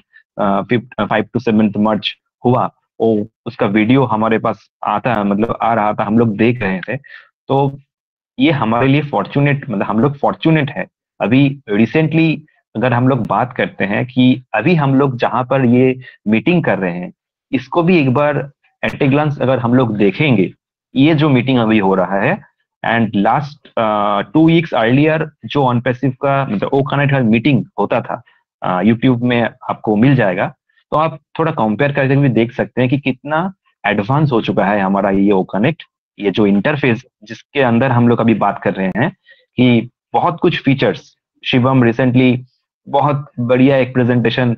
five to seventh March हुआ, ओ उसका वीडियो हमारे पास आता है, मतलब आ रहा था, हम लोग देख रहे थे। तो ये हमारे लिए फॉर्चुनेट, मतलब हम लोग फॉर्चुनेट है। अभी रिसेंटली अगर हम लोग बात करते हैं कि अभी हम लोग जहां पर ये मीटिंग कर रहे हैं, इसको भी एक बार एट ए ग्लांस अगर हम लोग देखेंगे, ये जो मीटिंग अभी हो रहा है and last two weeks earlier जो ऑन पैसिव का मतलब ओकानेट का मीटिंग होता था, यूट्यूब uh, में आपको मिल जाएगा। तो आप थोड़ा कंपेयर करके भी देख सकते हैं कि कितना एडवांस हो चुका है हमारा ये ओकानेट, ये जो इंटरफेस जिसके अंदर हम लोग अभी बात कर रहे हैं, कि बहुत कुछ फीचर्स। शिवम रिसेंटली बहुत बढ़िया एक प्रेजेंटेशन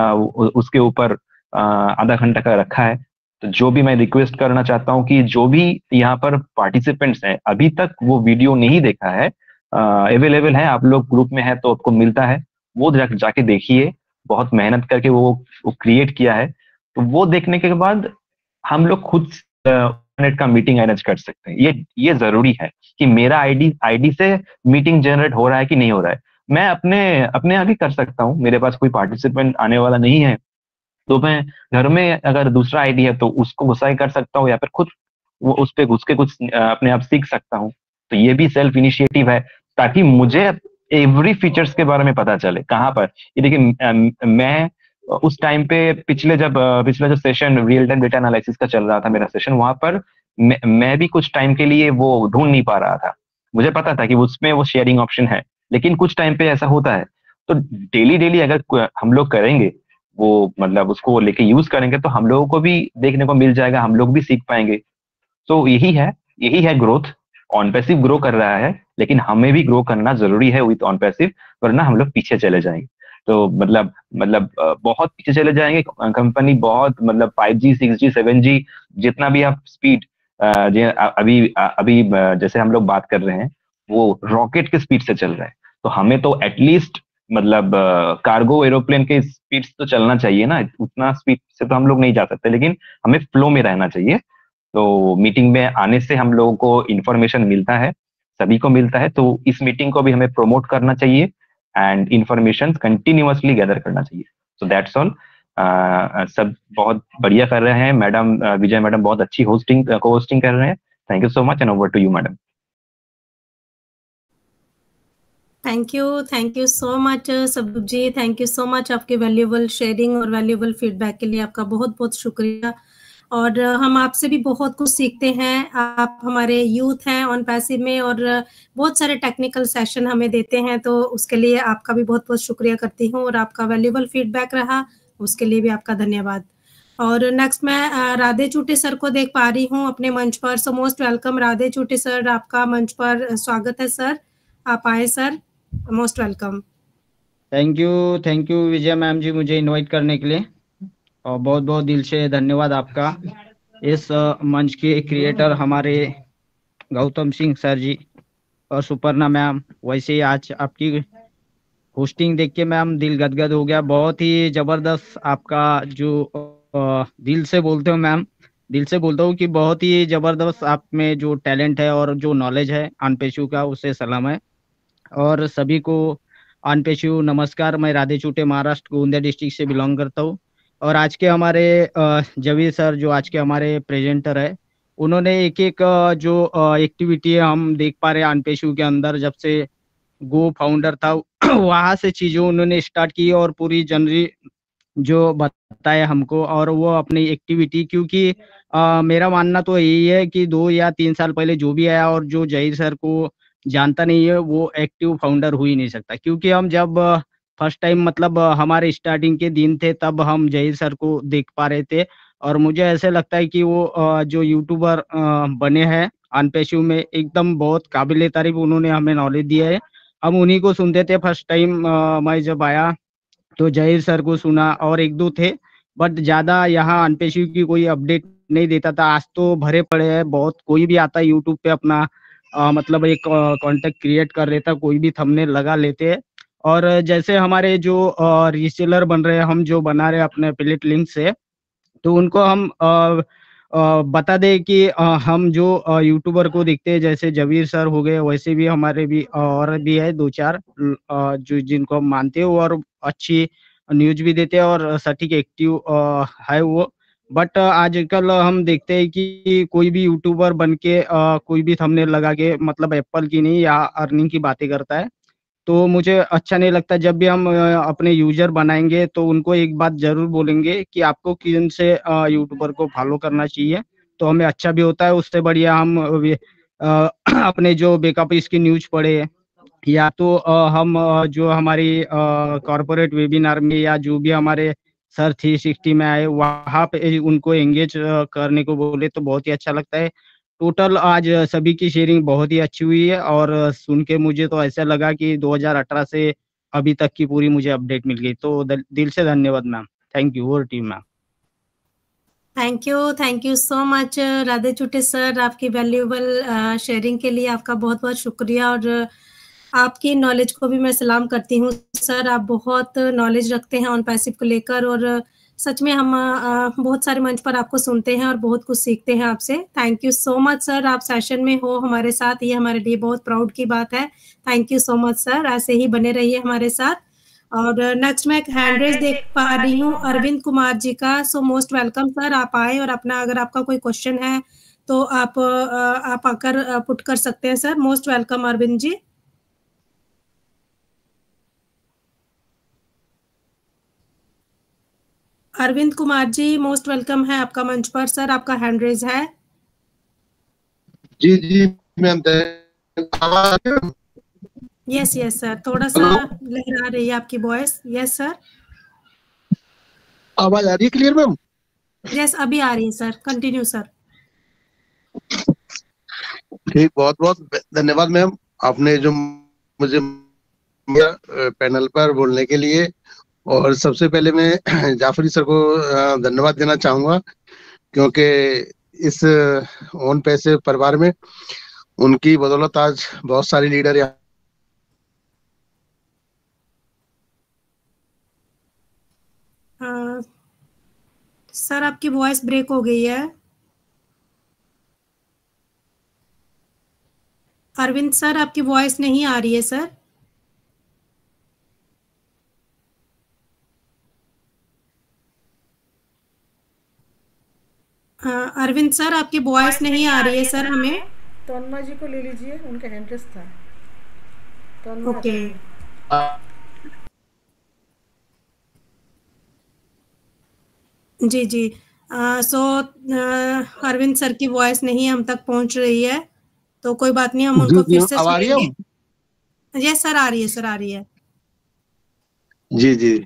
उसके ऊपर आधा घंटा का रखा है। तो जो भी मैं रिक्वेस्ट करना चाहता हूँ कि जो भी यहाँ पर पार्टिसिपेंट्स हैं अभी तक वो वीडियो नहीं देखा है, अवेलेबल है, आप लोग ग्रुप में है तो आपको मिलता है, वो जा, जाके देखिए। बहुत मेहनत करके वो, वो क्रिएट किया है। तो वो देखने के बाद हम लोग खुद नेट का मीटिंग अरेंज कर सकते हैं। ये ये जरूरी है कि मेरा आईडी आईडी से मीटिंग जनरेट हो रहा है कि नहीं हो रहा है। मैं अपने अपने आप ही कर सकता हूँ, मेरे पास कोई पार्टिसिपेंट आने वाला नहीं है, तो मैं घर में अगर दूसरा आईडी है तो उसको घुसा कर सकता हूँ, या फिर खुद वो उस पर घुस के कुछ अपने आप सीख सकता हूँ। तो ये भी सेल्फ इनिशिएटिव है, ताकि मुझे एवरी फीचर्स के बारे में पता चले। कहाँ पर ये देखिए, मैं उस टाइम पे पिछले जब पिछला जो session real time data analysis का चल रहा था मेरा सेशन, वहां पर मैं, मैं भी कुछ टाइम के लिए वो ढूंढ नहीं पा रहा था। मुझे पता था कि उसमें वो शेयरिंग ऑप्शन है, लेकिन कुछ टाइम पे ऐसा होता है। तो डेली डेली अगर हम लोग करेंगे वो, मतलब उसको लेके यूज करेंगे, तो हम लोगों को भी देखने को मिल जाएगा, हम लोग भी सीख पाएंगे। तो यही है यही है ग्रोथ। ऑन पैसिव ग्रो कर रहा है, लेकिन हमें भी ग्रो करना जरूरी है विथ ऑन पैसिव, वरना हम लोग पीछे चले जाएंगे। तो मतलब मतलब बहुत पीछे चले जाएंगे। कंपनी बहुत मतलब five G six G seven G जितना भी आप स्पीड अभी अभी जैसे हम लोग बात कर रहे हैं, वो रॉकेट के स्पीड से चल रहा है। तो हमें तो एटलीस्ट मतलब कार्गो एरोप्लेन के स्पीड तो चलना चाहिए ना, उतना स्पीड से तो हम लोग नहीं जा सकते, लेकिन हमें फ्लो में रहना चाहिए। तो मीटिंग में आने से हम लोगों को इंफॉर्मेशन मिलता है, सभी को मिलता है, तो इस मीटिंग को भी हमें प्रमोट करना चाहिए एंड इंफॉर्मेशन कंटिन्यूअसली गैदर करना चाहिए। So that's all. सब बहुत बढ़िया कर रहे हैं मैडम, विजय मैडम बहुत अच्छी होस्टिंग को होस्टिंग कर रहे हैं। Thank you so much and over to you madam. Thank you thank you so much सबूत जी, थैंक यू सो मच आपके वैल्यूएबल शेयरिंग और वैल्यूएबल फीडबैक के लिए आपका बहुत बहुत शुक्रिया। और हम आपसे भी बहुत कुछ सीखते हैं। आप हमारे यूथ हैं ऑन पैसिव में और बहुत सारे टेक्निकल सेशन हमें देते हैं, तो उसके लिए आपका भी बहुत बहुत शुक्रिया करती हूँ। और आपका वैल्यूएबल फीडबैक रहा, उसके लिए भी आपका धन्यवाद। और नेक्स्ट मैं राधे चूटे सर को देख पा रही हूँ अपने मंच पर। So most welcome Radhe Chute sir, आपका मंच पर स्वागत है सर, आप आए sir, most welcome. Thank you thank you Vijay ma'am ji, मुझे इनवाइट करने के लिए, और बहुत बहुत दिल से धन्यवाद आपका। इस मंच के क्रिएटर हमारे गौतम सिंह सर जी और सुपर्णा मैम, वैसे ही आज आपकी होस्टिंग देख के मैम दिल गदगद हो गया। बहुत ही जबरदस्त आपका जो दिल से बोलते हो मैम, दिल से बोलता हूँ कि बहुत ही जबरदस्त आप में जो टैलेंट है और जो नॉलेज है अनपेशु का, उससे सलाम है। और सभी को अनपेशु नमस्कार। मैं राधे चूटे महाराष्ट्र गोंदिया डिस्ट्रिक्ट से बिलोंग करता हूँ। और आज के हमारे अ, जवीर सर जो आज के हमारे प्रेजेंटर है, उन्होंने एक एक अ, जो एक्टिविटी है हम देख पा रहे हैं अनपेशु के अंदर, जब से गो फाउंडर था वहां से चीजें उन्होंने स्टार्ट की और पूरी जनरी जो बताया हमको, और वो अपनी एक्टिविटी, क्योंकि आ, मेरा मानना तो यही है कि दो या तीन साल पहले जो भी आया और जो जहीर सर को जानता नहीं है वो एक्टिव फाउंडर हो ही नहीं सकता। क्योंकि हम जब फर्स्ट टाइम मतलब अ, हमारे स्टार्टिंग के दिन थे तब हम जहीर सर को देख पा रहे थे। और मुझे ऐसे लगता है कि वो अ, जो यूट्यूबर अ, बने हैं अनपेशु में, एकदम बहुत काबिले तारीफ उन्होंने हमें नॉलेज दिया है। हम उन्हीं को सुनते थे फर्स्ट टाइम। मैं जब आया तो जहीर सर को सुना और एक दो थे, बट ज्यादा यहाँ अनपेशु की कोई अपडेट नहीं देता था। आज तो भरे पड़े हैं बहुत, कोई भी आता है यूट्यूब पे अपना अ, मतलब एक कांटेक्ट क्रिएट कर लेता, कोई भी थंबनेल लगा लेते हैं। और जैसे हमारे जो रीसेलर बन रहे हैं, हम जो बना रहे हैं अपने एफिलिएट लिंक से, तो उनको हम अ, अ, बता दें कि अ, हम जो अ, यूट्यूबर को देखते हैं, जैसे जवीर सर हो गए, वैसे भी हमारे भी और भी है दो चार ल- अ, जो जिनको हम मानते हो और अच्छी न्यूज भी देते हैं और सटीक एक्टिव अ, है वो। बट आजकल हम देखते हैं कि कोई भी यूट्यूबर बन के अ, कोई भी थंबनेल लगा के मतलब एप्पल की नहीं या अर्निंग की बातें करता है। तो मुझे अच्छा नहीं लगता। जब भी हम अ, अपने यूजर बनाएंगे तो उनको एक बात जरूर बोलेंगे कि आपको किन से अ, यूट्यूबर को फॉलो करना चाहिए, तो हमें अच्छा भी होता है। उससे बढ़िया हम वे- अ, अपने जो बैकअप इसकी न्यूज पढ़े, या तो अ, हम अ, जो हमारी कॉर्पोरेट वेबिनार में या जो भी हमारे सर थ्री सिक्सटी में आए वहां पे उनको एंगेज करने को बोले तो बहुत ही अच्छा लगता है। टोटल आज सभी की शेयरिंग बहुत ही अच्छी हुई है, और सुन के मुझे तो ऐसा लगा कि दो हज़ार अठारह से अभी तक की पूरी मुझे अपडेट मिल गई। तो दल- दिल से धन्यवाद मैम। Thank you. और team ma'am. Thank you thank you so much Radhe Chute sir, आपकी वैल्यूएबल शेयरिंग के लिए आपका बहुत बहुत शुक्रिया। और अ, आपकी नॉलेज को भी मैं सलाम करती हूँ सर। आप बहुत नॉलेज रखते हैं ऑन पैसिव को लेकर, और अ, सच में हम अ, बहुत सारे मंच पर आपको सुनते हैं और बहुत कुछ सीखते हैं आपसे। Thank you so much sir, आप सेशन में हो हमारे साथ, ये हमारे लिए बहुत प्राउड की बात है। Thank you so much sir, ऐसे ही बने रहिए हमारे साथ। और नेक्स्ट मैं एक हैंड रेज देख पा रही हूँ अरविंद कुमार जी का। सो मोस्ट वेलकम सर, आप आए और अपना अगर आपका कोई क्वेश्चन है तो आप अ, आप आकर पुट कर सकते हैं sir. Most welcome Arvind ji. Arvind Kumar ji most welcome है आपका मंच पर सर, आपका हैंड रेज है। जी जी मैम। यस यस सर, थोड़ा सा लहरा रही है आपकी वॉइस। Yes sir. आवाज आ रही है क्लियर मैम? यस अभी आ रही है सर, कंटिन्यू सर। ठीक, बहुत बहुत धन्यवाद मैम, आपने जो मुझे पैनल पर बोलने के लिए। और सबसे पहले मैं जाफरी सर को धन्यवाद देना चाहूंगा, क्योंकि इस ओन पैसे परिवार में उनकी बदौलत आज बहुत सारे लीडर यहाँ। हाँ, सर आपकी वॉइस ब्रेक हो गई है। अरविंद सर आपकी वॉइस नहीं आ रही है सर। हाँ, अरविंद सर आपकी वॉइस नहीं आ रही है सर हमें। तन्मय जी को ले लीजिए, उनका हैंड रेस था। तन्मय ओके जी जी। सो अरविंद सर की वॉइस नहीं हम तक पहुंच रही है, तो कोई बात नहीं, हम जी उनको जी, फिर से अब आ रही है? सुनेंगे। यस सर आ रही है सर, आ रही है जी जी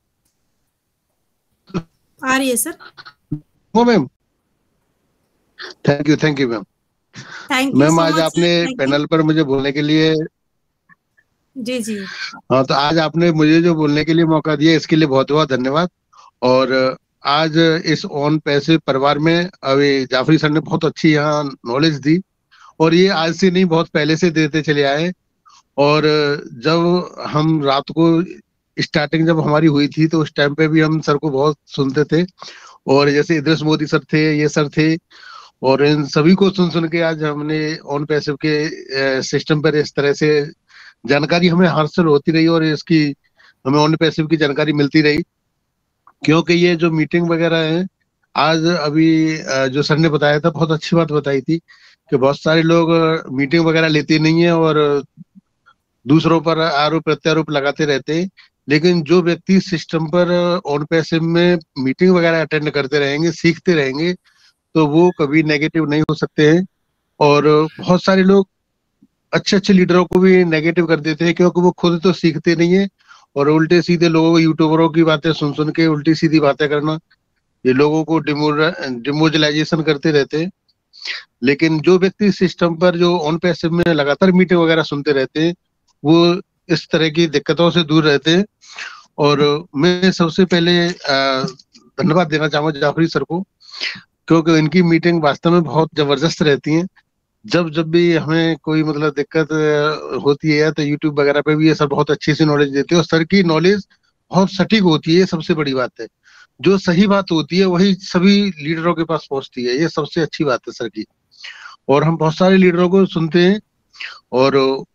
आ रही है सर। हो ma'am. Thank you thank you ma'am. Thank you ma'am so आज मच आपने सर। पैनल पर मुझे बोलने के लिए, जी जी हाँ, तो आज आपने मुझे जो बोलने के लिए मौका दिया इसके लिए बहुत बहुत धन्यवाद। और आज इस ओन पैसे परिवार में अभी जाफरी सर ने बहुत अच्छी यहाँ नॉलेज दी, और ये आज से नहीं बहुत पहले से देते चले आए। और जब हम रात को स्टार्टिंग जब हमारी हुई थी तो उस टाइम पे भी हम सर को बहुत सुनते थे, और जैसे इद्रिस मोदी सर थे, ये सर थे, और इन सभी को सुन सुन के आज हमने ऑन पैसिव के सिस्टम पर इस तरह से जानकारी हमें हासिल होती रही और इसकी हमें ऑन पैसिव की जानकारी मिलती रही। क्योंकि ये जो मीटिंग वगैरह है, आज अभी जो सर ने बताया था, बहुत अच्छी बात बताई थी कि बहुत सारे लोग मीटिंग वगैरह लेते नहीं है और दूसरों पर आरोप प्रत्यारोप लगाते रहते हैं। लेकिन जो व्यक्ति सिस्टम पर ऑन पैसिव में मीटिंग वगैरह अटेंड करते रहेंगे, सीखते रहेंगे, तो वो कभी नेगेटिव नहीं हो सकते हैं। और बहुत सारे लोग अच्छे अच्छे लीडरों को भी नेगेटिव कर देते हैं, क्योंकि वो खुद तो सीखते नहीं है और उल्टे सीधे लोगों को, यूट्यूबरों की बातें सुन सुन के उल्टी सीधी बातें करना, ये लोगों को डिमोरलाइजेशन करते रहते हैं। लेकिन जो व्यक्ति सिस्टम पर जो ऑन पैसिव में लगातार मीटिंग वगैरह सुनते रहते हैं, वो इस तरह की दिक्कतों से दूर रहते हैं। और मैं सबसे पहले धन्यवाद देना चाहूंगा जाफरी सर को, क्योंकि इनकी मीटिंग वास्तव में बहुत जबरदस्त रहती है। जब जब भी हमें कोई मतलब दिक्कत होती है तो यूट्यूब वगैरह पे भी ये सर बहुत अच्छी सी नॉलेज देते हैं और सर की नॉलेज बहुत सटीक होती है। ये सबसे बड़ी बात है, जो सही बात होती है वही सभी लीडरों के पास पहुंचती है, ये सबसे अच्छी बात है सर की। और हम बहुत सारे लीडरों को सुनते हैं और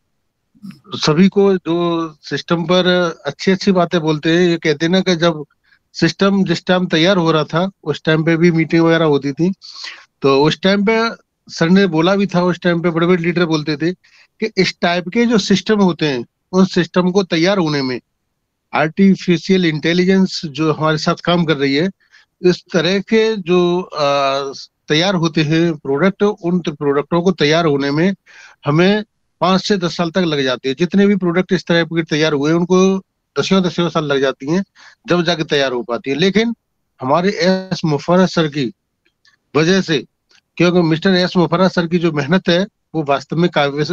सभी को जो सिस्टम पर अच्छी अच्छी बातें बोलते हैं। ये कहते हैं ना कि जब सिस्टम जिस टाइम तैयार हो रहा था उस टाइम पे भी मीटिंग वगैरह होती थी, तो उस टाइम पे सर ने बोला भी था, उस टाइम पे बड़े बड़े लीडर बोलते थे कि इस टाइप के जो सिस्टम होते हैं उन सिस्टम को तैयार होने में आर्टिफिशियल इंटेलिजेंस जो हमारे साथ काम कर रही है, इस तरह के जो तैयार होते हैं प्रोडक्ट, उन प्रोडक्टों को तैयार होने में हमें पांच से दस साल तक लग जाती है। जितने भी प्रोडक्ट इस तरह के तैयार हुए उनको दसियों दसियों साल लग जाती हैं, जब जाके तैयार हो पाती है। लेकिन हमारे एस मुफर्रत सर की वजह से, क्योंकि मिस्टर एस मुफर्रत सर की जो मेहनत है वो वास्तव में काबिल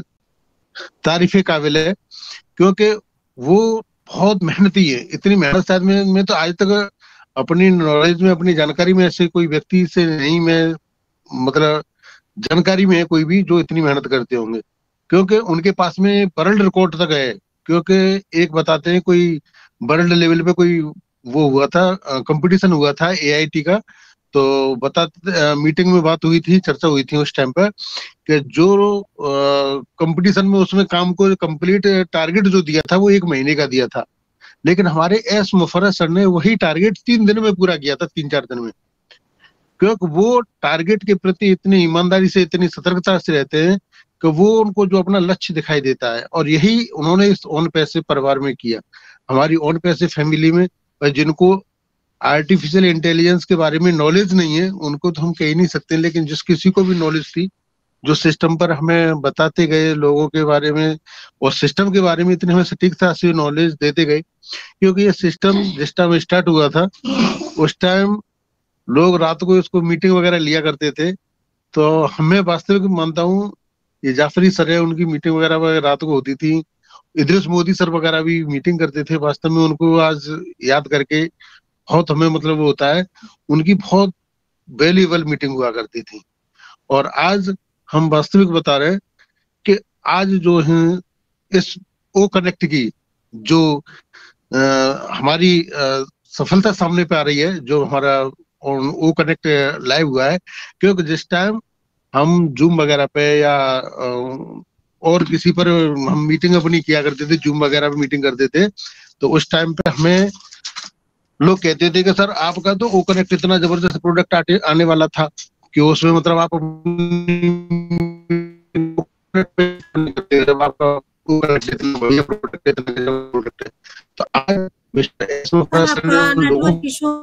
तारीफ काबिल है, क्योंकि वो बहुत मेहनती है। इतनी मेहनत शायद में, मैं तो आज तक अपनी नॉलेज में, अपनी जानकारी में ऐसे कोई व्यक्ति से नहीं, मैं मतलब जानकारी में है कोई भी जो इतनी मेहनत करते होंगे, क्योंकि उनके पास में वर्ल्ड रिकॉर्ड तक है। क्योंकि एक बताते हैं कोई वर्ल्ड लेवल पे कोई वो हुआ था, कंपटीशन हुआ था ए आई टी का, तो बता मीटिंग में बात हुई थी, चर्चा हुई थी उस टाइम पर कि जो कंपटीशन में उसमें काम को कंप्लीट टारगेट जो दिया था वो एक महीने का दिया था, लेकिन हमारे एस मुफर्रत सर ने वही टारगेट तीन दिन में पूरा किया था, तीन चार दिन में। क्योंकि वो टारगेट के प्रति इतनी ईमानदारी से, इतनी सतर्कता से रहते हैं कि वो उनको जो अपना लक्ष्य दिखाई देता है, और यही उन्होंने इस ऑन पैसिव परिवार में किया। हमारी ऑन पैसिव फैमिली में जिनको आर्टिफिशियल इंटेलिजेंस के बारे में नॉलेज नहीं है उनको तो हम कह ही नहीं सकते, लेकिन जिस किसी को भी नॉलेज थी, जो सिस्टम पर हमें बताते गए लोगों के बारे में और सिस्टम के बारे में इतने हमें सटीकता से नॉलेज देते गए। क्योंकि ये सिस्टम जिस टाइम स्टार्ट हुआ था उस टाइम लोग रात को इसको मीटिंग वगैरह लिया करते थे, तो हमें वास्तविक मानता हूँ ये जाफरी सर है, उनकी मीटिंग वगैरह रात को होती थी। इद्रिस मोदी सर वगैरह भी मीटिंग करते थे। वास्तव में उनको आज याद करके बहुत हमें मतलब वो होता है, उनकी बहुत वैल्यूएबल मीटिंग हुआ करती थी। और आज हम वास्तविक बता रहे हैं कि आज जो है इस ओ कनेक्ट की जो आ, हमारी आ, सफलता सामने पे आ रही है, जो हमारा ओ कनेक्ट लाइव हुआ है। क्योंकि जिस टाइम हम जूम वगैरह पे या आ, और किसी पर हम मीटिंग अपनी किया करते थे, जूम वगैरह पे मीटिंग करते थे, तो उस टाइम पे हमें लोग कहते थे कि सर आपका तो ओ कनेक्ट इतना जबरदस्त प्रोडक्ट आने वाला था कि उसमें मतलब आप आपका इतना बढ़िया प्रोडक्ट है, इतना प्रोडक्ट है। तो आज मिस्टर एस मुफर्रत ने लोगों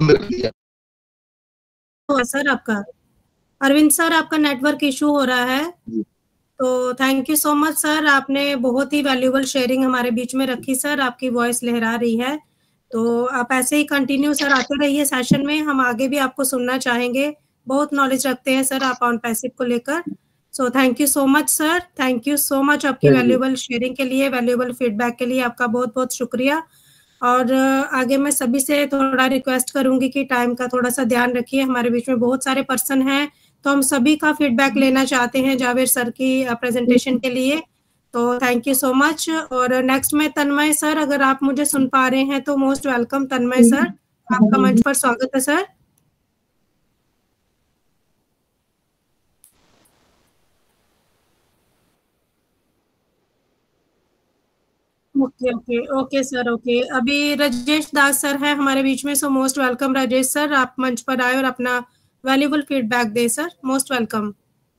को सर आपका अरविंद सर आपका नेटवर्क इशू हो रहा है, तो thank you so much sir, आपने बहुत ही वैल्यूएबल शेयरिंग हमारे बीच में रखी सर। आपकी वॉइस लहरा रही है, तो आप ऐसे ही कंटिन्यू सर आते रहिए सेशन में, हम आगे भी आपको सुनना चाहेंगे। बहुत नॉलेज रखते हैं सर आप ऑन पैसिव को लेकर। So thank you so much sir, thank you so much आपकी वैल्यूएबल शेयरिंग के लिए, वैल्यूएबल फीडबैक के लिए आपका बहुत बहुत शुक्रिया। और आगे मैं सभी से थोड़ा रिक्वेस्ट करूंगी कि टाइम का थोड़ा सा ध्यान रखिए, हमारे बीच में बहुत सारे पर्सन हैं, तो हम सभी का फीडबैक लेना चाहते हैं जावेद सर की प्रेजेंटेशन के लिए। तो थैंक यू सो मच। और नेक्स्ट में तन्मय सर, अगर आप मुझे सुन पा रहे हैं तो मोस्ट वेलकम तन्मय सर, आपका मंच पर स्वागत है sir. Okay okay okay sir, okay. अभी राजेश दास सर है हमारे बीच में, so most welcome Rajesh sir, आप मंच पर आए और अपना वैल्यूबल फीडबैक दें sir, most welcome.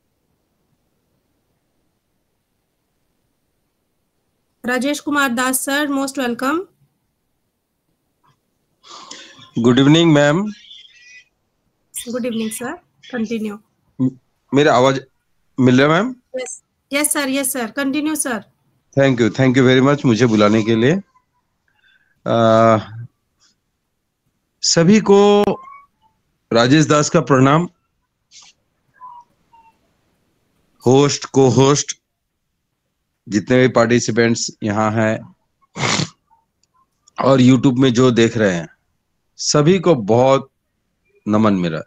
Rajesh Kumar Das sir, most welcome. Good evening ma'am. Good evening sir, continue. मेरा आवाज मिल रहा है ma'am? Yes yes sir, yes sir, continue sir. Thank you, thank you very much मुझे बुलाने के लिए। आ, सभी को राजेश दास का प्रणाम। होस्ट, को होस्ट, जितने भी पार्टिसिपेंट्स यहाँ हैं और यूट्यूब में जो देख रहे हैं, सभी को बहुत नमन मेरा।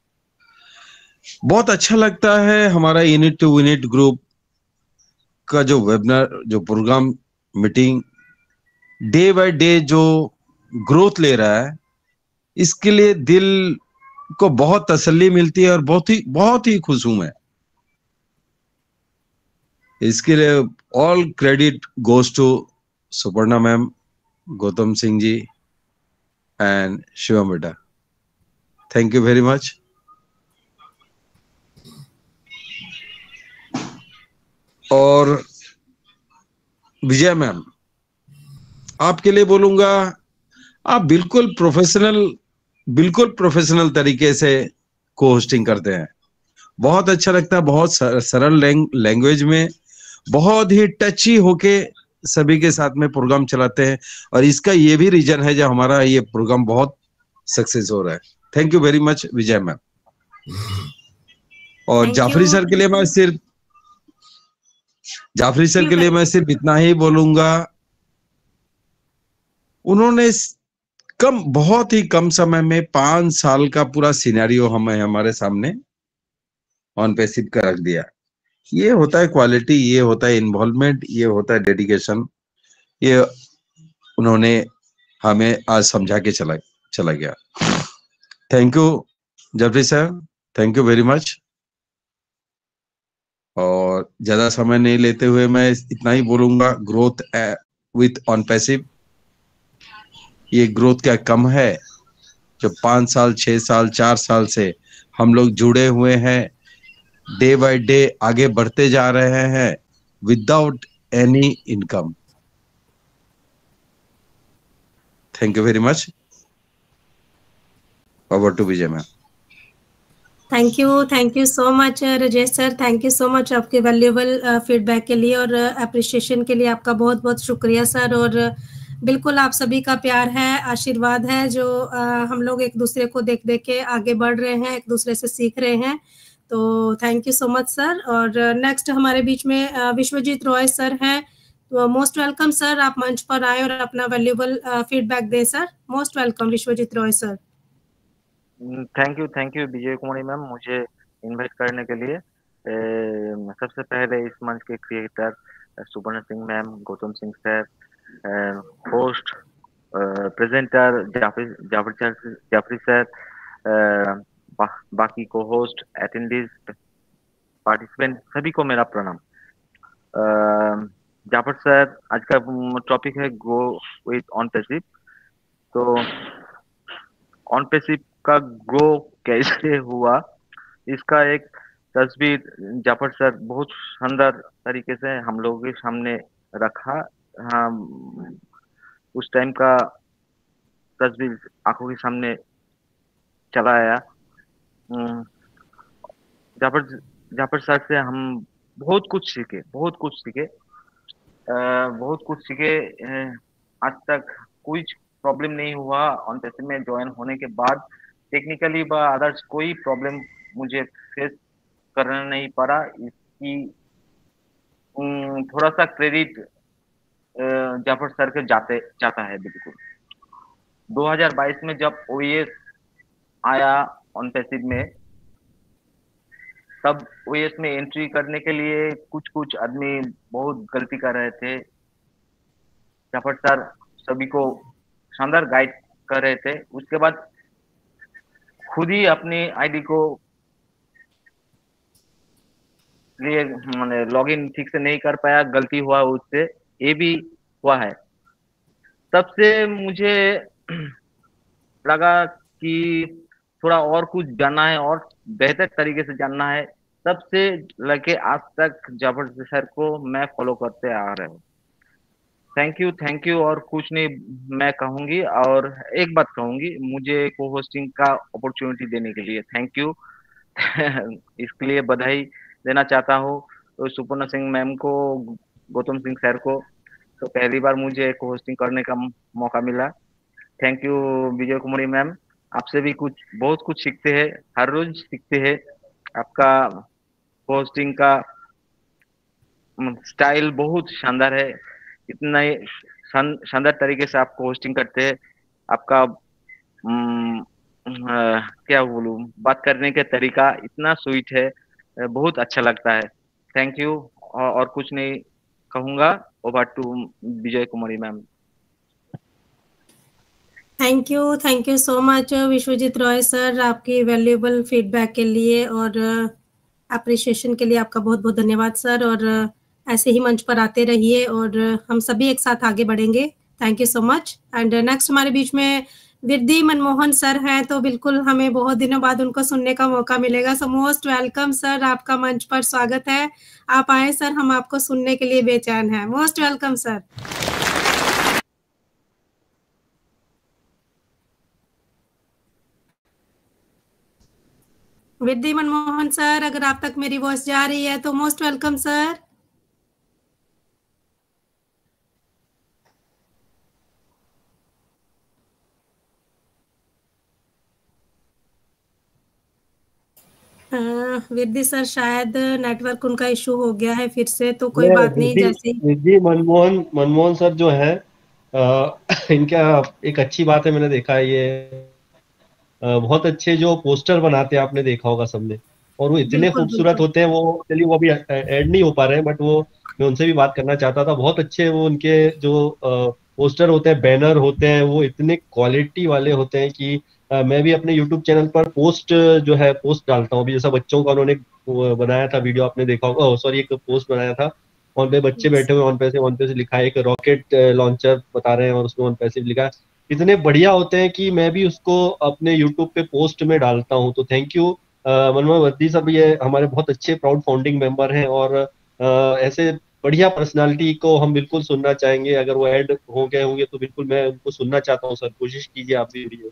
बहुत अच्छा लगता है हमारा यूनिट टू यूनिट ग्रुप का जो वेबिनार, जो programme, meeting day by day जो ग्रोथ ले रहा है, इसके लिए दिल को बहुत तसल्ली मिलती है और बहुत ही बहुत ही खुश हूं मैं। इसके लिए all credit goes to Suparna ma'am, Gautam Singh ji and Shivam बेटा। Thank you very much. और विजय मैम, आपके लिए बोलूंगा, आप बिल्कुल प्रोफेशनल बिल्कुल प्रोफेशनल तरीके से को होस्टिंग करते हैं। बहुत अच्छा लगता है, बहुत सरल लैंग्वेज में, बहुत ही टची होके सभी के साथ में प्रोग्राम चलाते हैं, और इसका ये भी रीजन है जो हमारा ये प्रोग्राम बहुत सक्सेस हो रहा है। Thank you very much Vijay ma'am. और जाफरी सर के लिए मैं सिर्फ जाफरी सर के लिए मैं सिर्फ इतना ही बोलूंगा, उन्होंने कम बहुत ही कम समय में पांच साल का पूरा सिनेरियो हमें हमारे सामने ऑन पैसिव का रख दिया। ये होता है क्वालिटी, ये होता है इन्वॉल्वमेंट, ये होता है डेडिकेशन। ये उन्होंने हमें आज समझा के चला चला गया। Thank you Jafri sir, thank you very much. और ज्यादा समय नहीं लेते हुए मैं इतना ही बोलूंगा, ग्रोथ विथ ऑन पैसिव, ये ग्रोथ क्या कम है। जो पांच साल, छह साल, चार साल से हम लोग जुड़े हुए हैं, डे बाय डे आगे बढ़ते जा रहे हैं without any income. Thank you very much. Over to Vijay ma'am. Thank you, thank you so much Rajesh sir, thank you so much आपके वैल्यूएबल फीडबैक के लिए और अप्रिशिएशन के लिए आपका बहुत बहुत शुक्रिया सर। और बिल्कुल आप सभी का प्यार है, आशीर्वाद है, जो uh, हम लोग एक दूसरे को देख देख के आगे बढ़ रहे हैं, एक दूसरे से सीख रहे हैं। तो thank you so much sir. और नेक्स्ट uh, हमारे बीच में uh, विश्वजीत रॉय सर हैं, तो मोस्ट वेलकम सर, आप मंच पर आए और अपना वैल्यूएबल फीडबैक दें sir. Most welcome Vishwajeet Roy sir. Thank you thank you Vijay Kumari ma'am, मुझे इनवाइट करने के लिए। ए, सबसे पहले इस मंच के creator Suparna Singh ma'am, Gautam Singh sir, host presenter Jafri Jafri Jafri sir, बा, बाकी को होस्ट, अटेंडीज, पार्टिसिपेंट, सभी को मेरा प्रणाम। जाफर सर, आज का टॉपिक है गो विथ ऑन पैसिव। तो ऑन पैसिव का ग्रो कैसे हुआ, इसका एक तस्वीर जाफर सर बहुत शानदार तरीके से हम लोगों के सामने रखा। हाँ, उस टाइम का तस्वीर आंखों के सामने चला आया। जाफर जाफर सर से हम बहुत कुछ सीखे बहुत कुछ सीखे बहुत कुछ सीखे। आज तक कोई प्रॉब्लम नहीं हुआ ऑन पैसिव में ज्वाइन होने के बाद। टेक्निकली व अदर्स कोई प्रॉब्लम मुझे फेस करना नहीं पड़ा। इसकी थोड़ा सा क्रेडिट जाफर सर के जाते जाता है बिल्कुल। दो हज़ार बाईस में जब ओएस आया ऑन पैसिव में, तब ओएस में एंट्री करने के लिए कुछ कुछ आदमी बहुत गलती कर रहे थे। जाफर सर सभी को शानदार गाइड कर रहे थे। उसके बाद खुद ही अपनी आईडी को लिए मैंने लॉगिन ठीक से नहीं कर पाया, गलती हुआ उससे, ये भी हुआ है। तब से मुझे लगा कि थोड़ा और कुछ जानना है और बेहतर तरीके से जानना है, तब से लेके आज तक जाफर सर को मैं फॉलो करते आ रहा हूँ। थैंक यू थैंक यू और कुछ नहीं मैं कहूंगी, और एक बात कहूंगी, मुझे को होस्टिंग का अपॉर्चुनिटी देने के लिए थैंक यू। इसके लिए बधाई देना चाहता हूँ तो सुपर्णा सिंह मैम को, गौतम सिंह सर को। तो पहली बार मुझे को होस्टिंग करने का मौका मिला। Thank you Vijay Kumari ma'am, आपसे भी कुछ बहुत कुछ सीखते हैं, हर रोज सीखते हैं। आपका होस्टिंग का स्टाइल बहुत शानदार है, इतना ही शानदार तरीके से आपको होस्टिंग करते हैं। आपका उम, आ, क्या बोलूं, बात करने का तरीका इतना स्वीट है, बहुत अच्छा लगता है। थैंक यू और, और कुछ नहीं कहूंगा। Over to Vijay Kumari ma'am. Thank you thank you so much Vishwajeet Roy sir, आपकी वैल्यूएबल फीडबैक के लिए और अप्रिशिएशन के लिए आपका बहुत बहुत धन्यवाद सर। और ऐसे ही मंच पर आते रहिए और हम सभी एक साथ आगे बढ़ेंगे। Thank you so much. And next हमारे बीच में विद्या मनमोहन सर हैं, तो बिल्कुल हमें बहुत दिनों बाद उनको सुनने का मौका मिलेगा। सो मोस्ट वेलकम सर, आपका मंच पर स्वागत है। आप आए सर, हम आपको सुनने के लिए बेचैन हैं। Most welcome sir. Vidya Manmohan sir, अगर आप तक मेरी वॉइस जा रही है तो most welcome sir. Vidya sir शायद नेटवर्क उनका इशू हो गया है फिर से, तो कोई बात नहीं। जैसे विद्या मनमोहन मनमोहन सर जो है आ, इनका एक अच्छी बात है, मैंने देखा है ये आ, बहुत अच्छे जो पोस्टर बनाते हैं, आपने देखा होगा सबने, और वो इतने खूबसूरत होते हैं। वो चलिए वो अभी ऐड नहीं हो पा रहे हैं, बट वो मैं उनसे भी बात करना चाहता था। बहुत अच्छे वो उनके जो पोस्टर होते हैं, बैनर होते हैं, वो इतने क्वालिटी वाले होते हैं कि आ, मैं भी अपने यूट्यूब चैनल पर पोस्ट जो है पोस्ट डालता हूँ। अभी जैसा बच्चों का उन्होंने बनाया था वीडियो, आपने देखा होगा, सॉरी एक पोस्ट बनाया था, ऑन पे बच्चे बैठे हुए, ऑन पे से ऑन पे से लिखा है, एक रॉकेट लॉन्चर बता रहे हैं और उसमें ऑन पे से लिखा है। इतने बढ़िया होते हैं कि मैं भी उसको अपने यूट्यूब पे पोस्ट में डालता हूँ। तो थैंक यू मनमोहन वद्दी साहब, ये हमारे बहुत अच्छे प्राउड फाउंडिंग मेंबर हैं और आ, ऐसे बढ़िया पर्सनालिटी को हम बिल्कुल सुनना चाहेंगे। अगर वो ऐड हो गए होंगे तो बिल्कुल मैं उनको सुनना चाहता हूँ सर, कोशिश कीजिए आप भी वीडियो।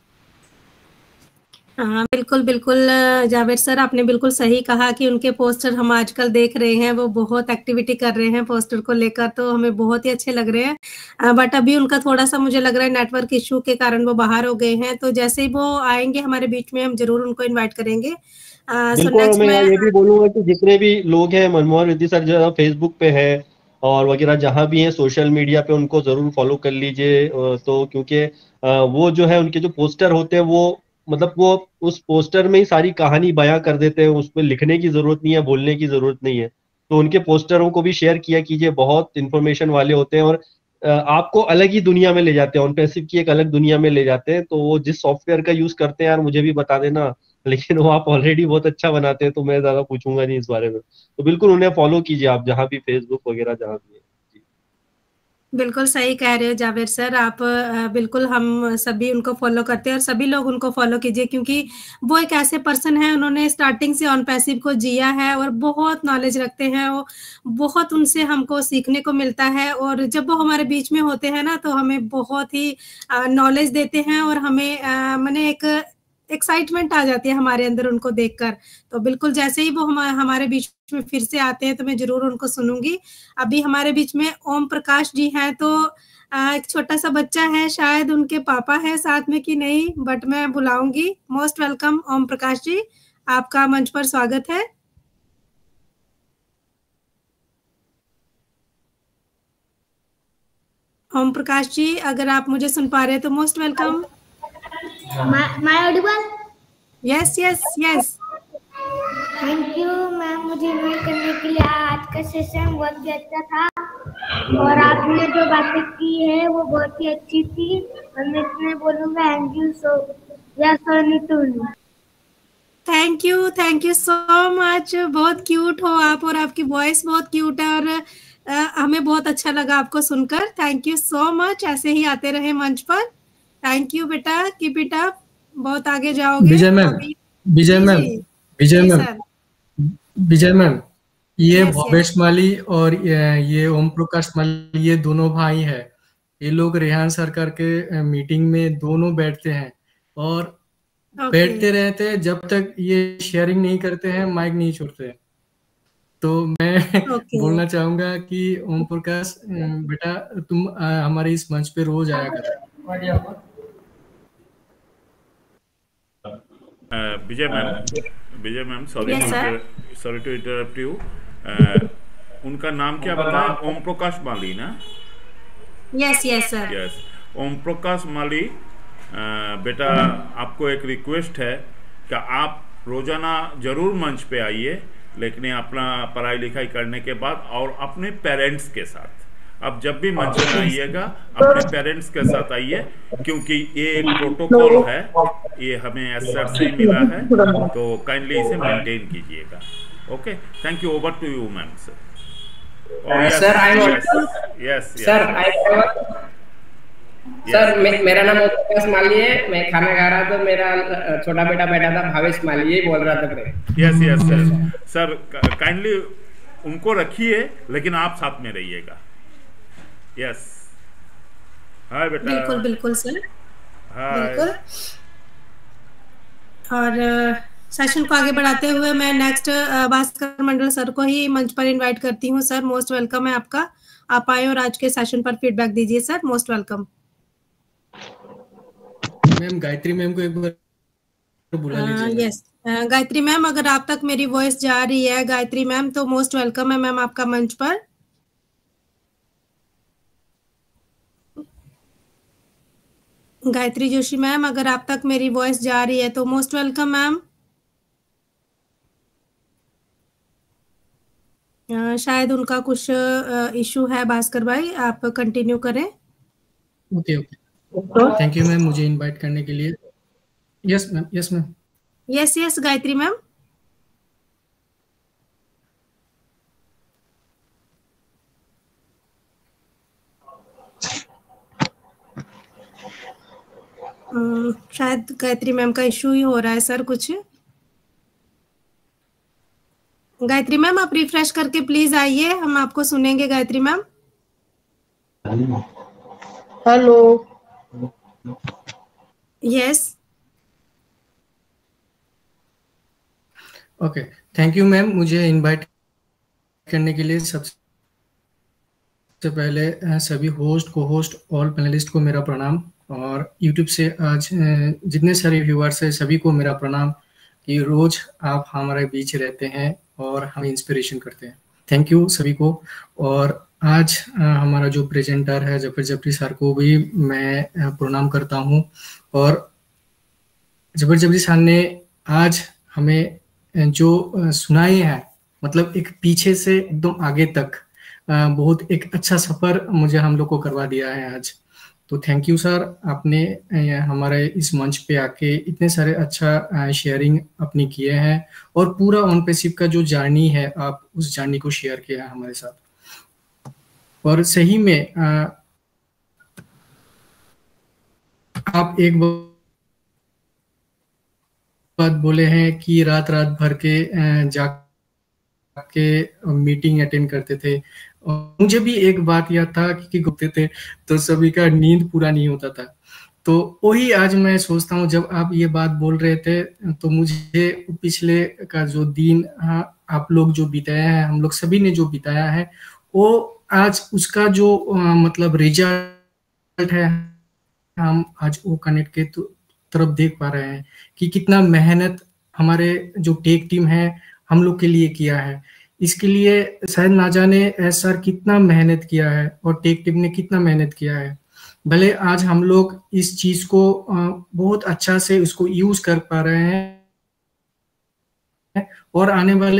हाँ बिल्कुल बिल्कुल जावेद सर, आपने बिल्कुल सही कहा कि उनके पोस्टर हम आजकल देख रहे हैं, वो बहुत एक्टिविटी कर रहे हैं पोस्टर को लेकर, तो हमें बहुत ही अच्छे लग रहे हैं। बट अभी उनका थोड़ा सा मुझे लग रहा है नेटवर्क इशू के कारण वो बाहर हो गए हैं। तो जैसे ही वो आएंगे हमारे बीच में हम जरूर उनको इन्वाइट करेंगे। बिल्कुल, मैं, मैं ये भी बोलूंगा कि जितने भी लोग हैं, मनमोहन वद्दी सर जो फेसबुक पे है और वगैरह जहाँ भी हैं सोशल मीडिया पे, उनको जरूर फॉलो कर लीजिए। तो क्योंकि वो जो है उनके जो पोस्टर होते हैं वो मतलब वो उस पोस्टर में ही सारी कहानी बयां कर देते हैं, उसमें लिखने की जरूरत नहीं है, बोलने की जरूरत नहीं है। तो उनके पोस्टरों को भी शेयर किया कीजिए, बहुत इन्फॉर्मेशन वाले होते हैं और आपको अलग ही दुनिया में ले जाते हैं, ऑन पैसिव की एक अलग दुनिया में ले जाते हैं। तो वो जिस सॉफ्टवेयर का यूज करते हैं यार मुझे भी बता देना, लेकिन वो आप ऑलरेडी बहुत अच्छा बनाते हैं तो मैं ज्यादा पूछूंगा नहीं इस बारे में। तो बिल्कुल उन्हें फॉलो कीजिए आप, जहाँ भी फेसबुक वगैरह जहाँ भी है। बिल्कुल सही कह रहे हो जावेद सर आप, बिल्कुल हम सभी उनको फॉलो करते हैं और सभी लोग उनको फॉलो कीजिए, क्योंकि वो एक ऐसे पर्सन है, उन्होंने स्टार्टिंग से ऑन पैसिव को जिया है और बहुत नॉलेज रखते हैं। वो बहुत उनसे हमको सीखने को मिलता है और जब वो हमारे बीच में होते हैं ना तो हमें बहुत ही नॉलेज देते हैं और हमें मैंने एक एक्साइटमेंट आ जाती है हमारे अंदर उनको देखकर। तो बिल्कुल जैसे ही वो हम हमारे बीच में फिर से आते हैं तो मैं जरूर उनको सुनूंगी। अभी हमारे बीच में ओम प्रकाश जी हैं, तो एक छोटा सा बच्चा है, शायद उनके पापा है साथ में कि नहीं, बट मैं बुलाऊंगी। मोस्ट वेलकम ओम प्रकाश जी, आपका मंच पर स्वागत है। ओम प्रकाश जी, अगर आप मुझे सुन पा रहे हैं तो most welcome. My audible? Yes yes yes. Thank you ma'am, मुझे इन्वाइट करने के लिए। आज का सेशन बहुत ही अच्छा था और आपने जो बातें की है वो बहुत ही अच्छी थी और मैं इसमें बोलूँगा thank you so yes Nitun. Thank you thank you so much, बहुत क्यूट हो आप और आपकी वॉइस बहुत क्यूट है और हमें बहुत अच्छा लगा आपको सुनकर। थैंक यू सो मच, ऐसे ही आते रहे मंच पर। थैंक यू बेटा, कीप इट अप, बहुत आगे जाओगे। Vijay ma'am, Vijay ma'am, Vijay ma'am, Vijay ma'am, ये Yes, भवेश माली और ये ये ओम प्रकाश माली, ये दोनों भाई हैं। ये लोग रेहान सरकार के मीटिंग में दोनों बैठते हैं और Okay. बैठते रहते हैं जब तक ये शेयरिंग नहीं करते हैं, माइक नहीं छोड़ते। तो मैं Okay. बोलना चाहूंगा कि ओम प्रकाश बेटा, तुम अ, हमारे इस मंच पे रोज आया करो। Vijay ma'am, Vijay ma'am, sorry Yes, sir. Sorry to interrupt you. उनका नाम क्या बताया? ओम प्रकाश माली ना? Yes yes sir. Yes, Om Prakash Mali अ, बेटा, आपको एक रिक्वेस्ट है कि आप रोजाना जरूर मंच पे आइए, लेकिन अपना पढ़ाई लिखाई करने के बाद और अपने पेरेंट्स के साथ। अब जब भी मंच में आइएगा अपने पेरेंट्स के साथ आइए, क्योंकि ये एक प्रोटोकॉल है, ये हमें एसआर से मिला है, तो काइंडली इसे मेंटेन कीजिएगा। Okay, thank you. Over to you ma'am. Sir sir I yes sir I sir मेरा नाम ओम प्रकाश माली है। मैं खाना खा रहा था, मेरा छोटा बेटा बैठा था, भावेश माली, यही बोल रहा था। Yes yes sir, sir kindly उनको रखिए, लेकिन आप साथ में रहिएगा। यस, हाय बेटा। बिल्कुल बिल्कुल सर, हाय। बिल्कुल। और सेशन को आगे बढ़ाते हुए मैं नेक्स्ट भास्कर मंडल सर को ही मंच पर इनवाइट करती हूँ। सर मोस्ट वेलकम है आपका, आप आए और आज के सेशन पर फीडबैक दीजिए। Sir most welcome. Ma'am Gayatri ma'am को एक बार बुला लीजिए। यस, गायत्री मैम, अगर आप तक मेरी वॉइस जा रही है गायत्री मैम, तो मोस्ट वेलकम है मैम आपका मंच पर। गायत्री जोशी मैम, अगर आप तक मेरी वॉइस जा रही है तो मोस्ट वेलकम मैम। शायद उनका कुछ इशू है। भास्कर भाई आप कंटिन्यू करें। Okay okay, thank you ma'am मुझे इनवाइट करने के लिए। Yes ma'am, yes ma'am. Yes yes Gayatri ma'am. शायद गायत्री मैम का इशू ही हो रहा है सर कुछ। गायत्री मैम आप रिफ्रेश करके प्लीज आइए, हम आपको सुनेंगे। Gayatri ma'am. Hello. Yes. Okay, thank you ma'am मुझे इनवाइट करने के लिए। सबसे पहले सभी host, co host, all panelist को मेरा प्रणाम, और यूट्यूब से आज जितने सारे व्यूअर्स हैं सभी को मेरा प्रणाम कि रोज आप हमारे बीच रहते हैं और हमें इंस्पिरेशन करते हैं। थैंक यू सभी को। और आज हमारा जो प्रेजेंटर है जफर जफरी सर को भी मैं प्रणाम करता हूं। और जफर जफरी सर ने आज हमें जो सुनाए हैं, मतलब एक पीछे से एकदम आगे तक बहुत एक अच्छा सफर मुझे हम लोग को करवा दिया है आज। तो थैंक यू सर, आपने हमारे इस मंच पे आके इतने सारे अच्छा शेयरिंग अपनी किए हैं, और पूरा ऑन पैसिव का जो जर्नी है आप उस जर्नी को शेयर किया है हमारे साथ। और सही में आप एक बात बोले हैं कि रात रात भर के जाके मीटिंग अटेंड करते थे। मुझे भी एक बात याद था कि घूमते थे तो सभी का नींद पूरा नहीं होता था। तो वही आज मैं सोचता हूँ, जब आप ये बात बोल रहे थे तो मुझे पिछले का जो दिन आप लोग जो बिताया है, हम लोग सभी ने जो बिताया है, वो आज उसका जो आ, मतलब रिजल्ट है, हम आज वो कनेक्ट के तरफ देख पा रहे हैं कि कितना मेहनत हमारे जो टेक टीम है हम लोग के लिए किया है। इसके लिए शायद ना जाने सर कितना मेहनत किया है और टेक टीम ने कितना मेहनत किया है। भले आज हम लोग इस चीज को बहुत अच्छा से उसको यूज कर पा रहे हैं, और आने वाले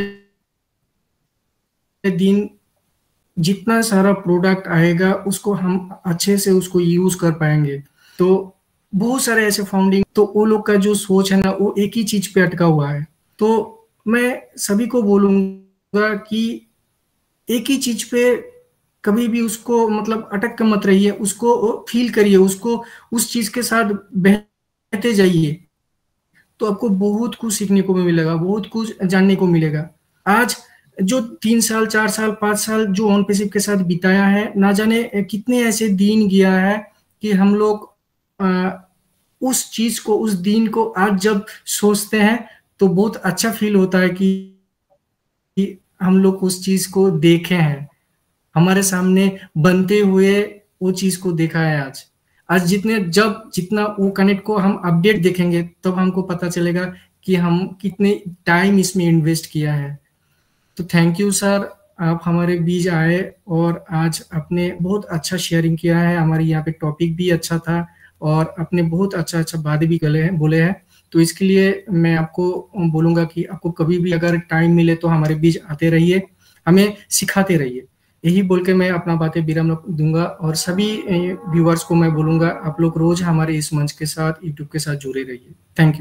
दिन जितना सारा प्रोडक्ट आएगा उसको हम अच्छे से उसको यूज कर पाएंगे। तो बहुत सारे ऐसे फाउंडिंग, तो वो लोग का जो सोच है ना वो एक ही चीज पे अटका हुआ है। तो मैं सभी को बोलूंगा कि एक ही चीज पे कभी भी उसको मतलब अटक के मत रहिए, उसको फील करिए, उसको उस चीज के साथ बहते जाइए, तो आपको बहुत कुछ सीखने को मिलेगा, बहुत कुछ जानने को मिलेगा। आज जो तीन साल चार साल पांच साल जो ऑन पैसिव के साथ बिताया है, ना जाने कितने ऐसे दिन गया है कि हम लोग आ, उस चीज को, उस दिन को आज जब सोचते हैं तो बहुत अच्छा फील होता है कि, कि हम लोग उस चीज को देखे हैं, हमारे सामने बनते हुए वो चीज को देखा है। आज आज जितने जब जितना वो कनेक्ट को हम अपडेट देखेंगे तब हमको पता चलेगा कि हम कितने टाइम इसमें इन्वेस्ट किया है। तो थैंक यू सर, आप हमारे बीच आए और आज आपने बहुत अच्छा शेयरिंग किया है। हमारे यहाँ पे टॉपिक भी अच्छा था और आपने बहुत अच्छा अच्छा बात भी बोले हैं बोले हैं तो इसके लिए मैं आपको बोलूंगा कि आपको कभी भी अगर टाइम मिले तो हमारे बीच आते रहिए, हमें सिखाते रहिए। यही बोल के मैं अपना बातें विराम दूंगा और सभी व्यूअर्स को मैं बोलूंगा आप लोग रोज हमारे इस मंच के साथ, यूट्यूब के साथ जुड़े रहिए। Thank you.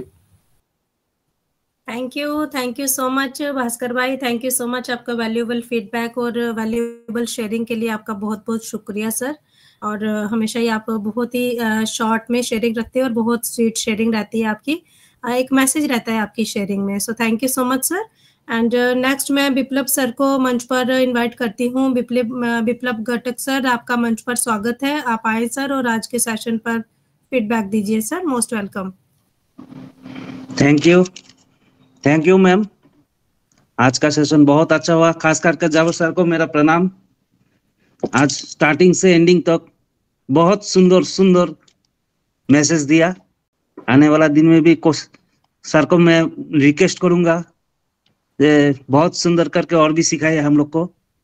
Thank you thank you so much Bhaskar भाई, थैंक यू सो मच। आपका वैल्यूएबल फीडबैक और वैल्यूएबल शेयरिंग के लिए आपका बहुत बहुत शुक्रिया सर। और हमेशा ही आप बहुत ही शॉर्ट में शेयरिंग रखते हैं और बहुत स्वीट शेयरिंग रहती है आपकी, एक मैसेज रहता है आपकी शेयरिंग में। So thank you so much sir. And next मैं बिप्लब सर को मंच पर इनवाइट करती हूँ। बिप्लब बिप्लब घटक सर, आपका मंच पर स्वागत है। आप आए सर और आज के सेशन पर फीडबैक दीजिए sir. Most welcome. Thank you thank you ma'am, आज का सेशन बहुत अच्छा हुआ। खास करके जावेद सर को मेरा प्रणाम। आज स्टार्टिंग से एंडिंग तक बहुत सुंदर सुंदर मैसेज दिया। आने वाला दिन में भी सर को मैं रिक्वेस्ट करूंगा बहुत सुंदर करके और भी सिखाए हम लोग को।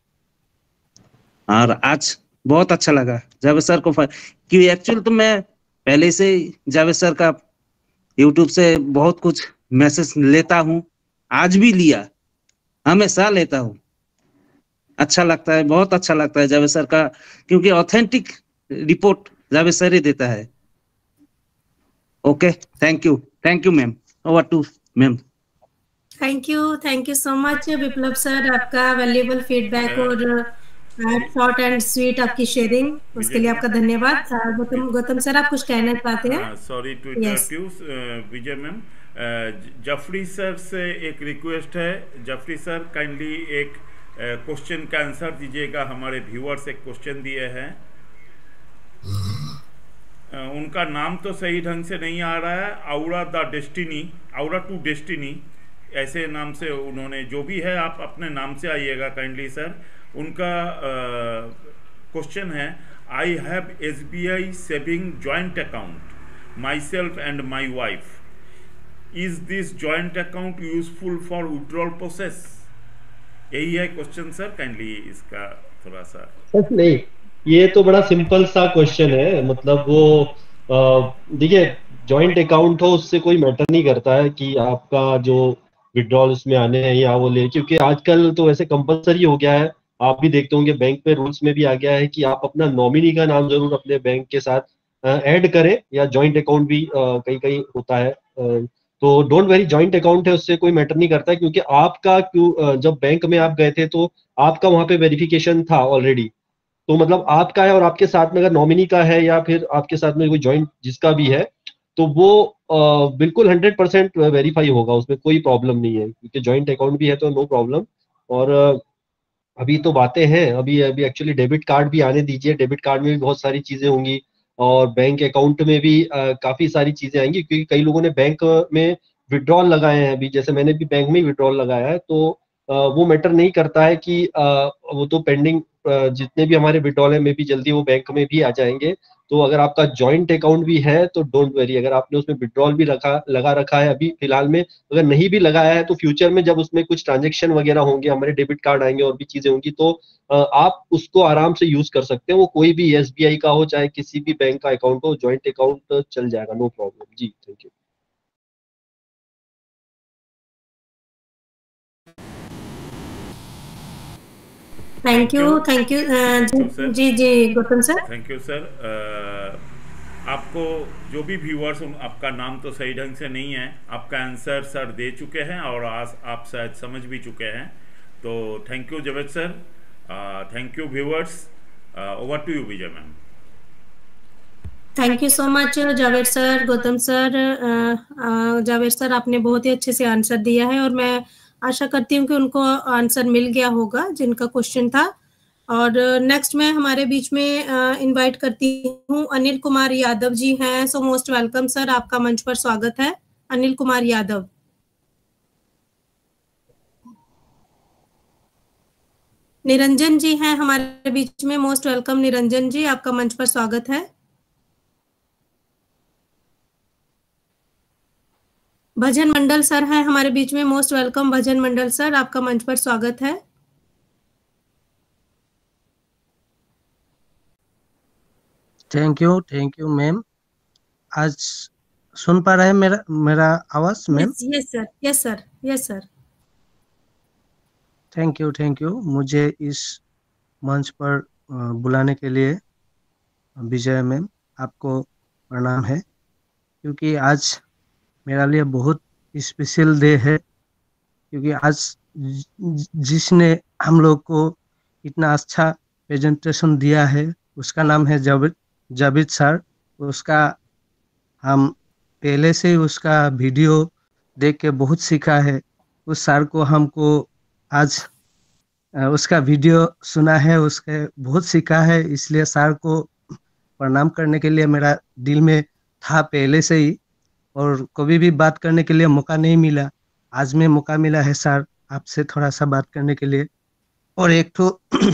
और आज बहुत अच्छा लगा जावेद सर को, कि एक्चुअली तो मैं पहले से ही जावेद सर का यूट्यूब से बहुत कुछ मैसेज लेता हूँ, आज भी लिया, हमेशा लेता हूँ। अच्छा लगता है, बहुत अच्छा लगता है जावेद सर का, क्योंकि ऑथेंटिक रिपोर्ट जावेद सर ही देता है। Okay, thank you thank you ma'am. Over to ma'am. Thank you thank you so much Viplav sir, आपका वैल्यूएबल फीडबैक और शॉर्ट एंड स्वीट आपकी शेयरिंग, उसके लिए आपका धन्यवाद। गौतम गौतम सर, आप कुछ कहना चाहते हैं? Sorry to interrupt you Vijay ma'am. Jafri sir से एक रिक्वेस्ट है, जफरी सर काइंडली एक क्वेश्चन का आंसर दीजिएगा। हमारे व्यूअर्स एक क्वेश्चन दिए हैं, उनका नाम तो सही ढंग से नहीं आ रहा है, aura the destiny, aura to destiny ऐसे नाम से उन्होंने, जो भी है आप अपने नाम से आइएगा काइंडली सर। उनका क्वेश्चन uh, है, I have S B I saving joint account myself and my wife, is this joint account useful for withdrawal process? यही है क्वेश्चन सर, काइंडली इसका थोड़ा सा। नहीं, ये तो बड़ा सिंपल सा क्वेश्चन है। मतलब वो देखिए, जॉइंट अकाउंट हो उससे कोई मैटर नहीं करता है कि आपका जो विड्रॉल उसमें आने हैं या वो ले, क्योंकि आजकल तो वैसे कंपलसरी हो गया है। आप भी देखते होंगे बैंक में रूल्स में भी आ गया है कि आप अपना नॉमिनी का नाम जरूर अपने बैंक के साथ ऐड करें, या जॉइंट अकाउंट भी कहीं कहीं होता है। तो डोंट वेरी, जॉइंट अकाउंट है उससे कोई मैटर नहीं करता है, क्योंकि आपका क्यों जब बैंक में आप गए थे तो आपका वहां पे वेरिफिकेशन था ऑलरेडी। तो मतलब आपका है और आपके साथ में अगर नॉमिनी का है या फिर आपके साथ में कोई जॉइंट जिसका भी है, तो वो आ, बिल्कुल हंड्रेड परसेंट वेरीफाई होगा, उसमें कोई प्रॉब्लम नहीं है, क्योंकि जॉइंट अकाउंट भी है तो नो प्रॉब्लम। और अभी तो बातें हैं, अभी अभी एक्चुअली डेबिट कार्ड भी आने दीजिए, डेबिट कार्ड में भी बहुत सारी चीजें होंगी और बैंक अकाउंट में भी आ, काफी सारी चीजें आएंगी, क्योंकि कई लोगों ने बैंक में विड्रॉल लगाए हैं अभी, जैसे मैंने भी बैंक में विड्रॉल लगाया है। तो आ, वो मैटर नहीं करता है कि आ, वो तो पेंडिंग जितने भी हमारे विड्रॉल है में भी जल्दी वो बैंक में भी आ जाएंगे। तो अगर आपका जॉइंट अकाउंट भी है तो डोंट वेरी, अगर आपने उसमें विड्रॉल भी रखा लगा रखा है अभी फिलहाल में, अगर नहीं भी लगाया है तो फ्यूचर में जब उसमें कुछ ट्रांजेक्शन वगैरह होंगे, हमारे डेबिट कार्ड आएंगे और भी चीजें होंगी, तो आप उसको आराम से यूज कर सकते हैं। वो कोई भी एस बी आई का हो चाहे किसी भी बैंक का अकाउंट हो, जॉइंट अकाउंट चल जाएगा, नो प्रॉब्लम जी। Thank you. Thank you thank you जी जी Gautam sir. Thank you sir. आपको जो भी व्यूअर्स, आपका नाम तो सही ढंग से नहीं है, आपका आंसर सर दे चुके हैं और आज आप शायद समझ भी चुके हैं। तो thank you Javed sir, thank you viewers. Over to you Vijay ma'am. Thank you so much Javed sir, Gautam sir. Javed sir आपने बहुत ही अच्छे से आंसर दिया है और मैं आशा करती हूँ कि उनको आंसर मिल गया होगा जिनका क्वेश्चन था। और नेक्स्ट मैं हमारे बीच में इनवाइट करती हूँ अनिल कुमार यादव जी हैं। सो मोस्ट वेलकम सर, आपका मंच पर स्वागत है। अनिल कुमार यादव। निरंजन जी हैं हमारे बीच में, मोस्ट वेलकम निरंजन जी, आपका मंच पर स्वागत है। भजन मंडल सर हैं हमारे बीच में, most welcome Bhajan Mandal sir, आपका मंच पर स्वागत है। Thank you thank you ma'am. आज सुन पा रहे हैं मेरा मेरा आवाज ma'am? Yes sir, yes sir, yes sir. Thank you thank you मुझे इस मंच पर बुलाने के लिए विजय मैम, आपको प्रणाम है, क्योंकि आज मेरा लिए बहुत स्पेशल डे है। क्योंकि आज जिसने हम लोग को इतना अच्छा प्रेजेंटेशन दिया है उसका नाम है जावेद जावेद सर। उसका हम पहले से उसका वीडियो देख के बहुत सीखा है। उस सर को हमको आज उसका वीडियो सुना है, उसके बहुत सीखा है, इसलिए सर को प्रणाम करने के लिए मेरा दिल में था पहले से ही, और कभी भी बात करने के लिए मौका नहीं मिला। आज में मौका मिला है सर आपसे थोड़ा सा बात करने के लिए। और एक तो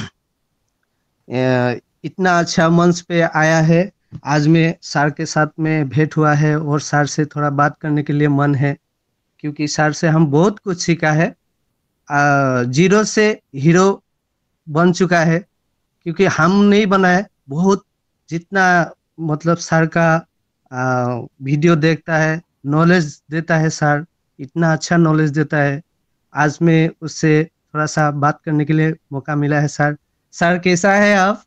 इतना अच्छा मंच पे आया है, आज में सर के साथ में भेंट हुआ है और सर से थोड़ा बात करने के लिए मन है, क्योंकि सर से हम बहुत कुछ सीखा है। आ, जीरो से हीरो बन चुका है, क्योंकि हम नहीं बनाए, बहुत जितना मतलब सर का आ, वीडियो देखता है, नॉलेज देता है सर, इतना अच्छा नॉलेज देता है। आज में उससे थोड़ा सा बात करने के लिए मौका मिला है। सर सर कैसा है आप?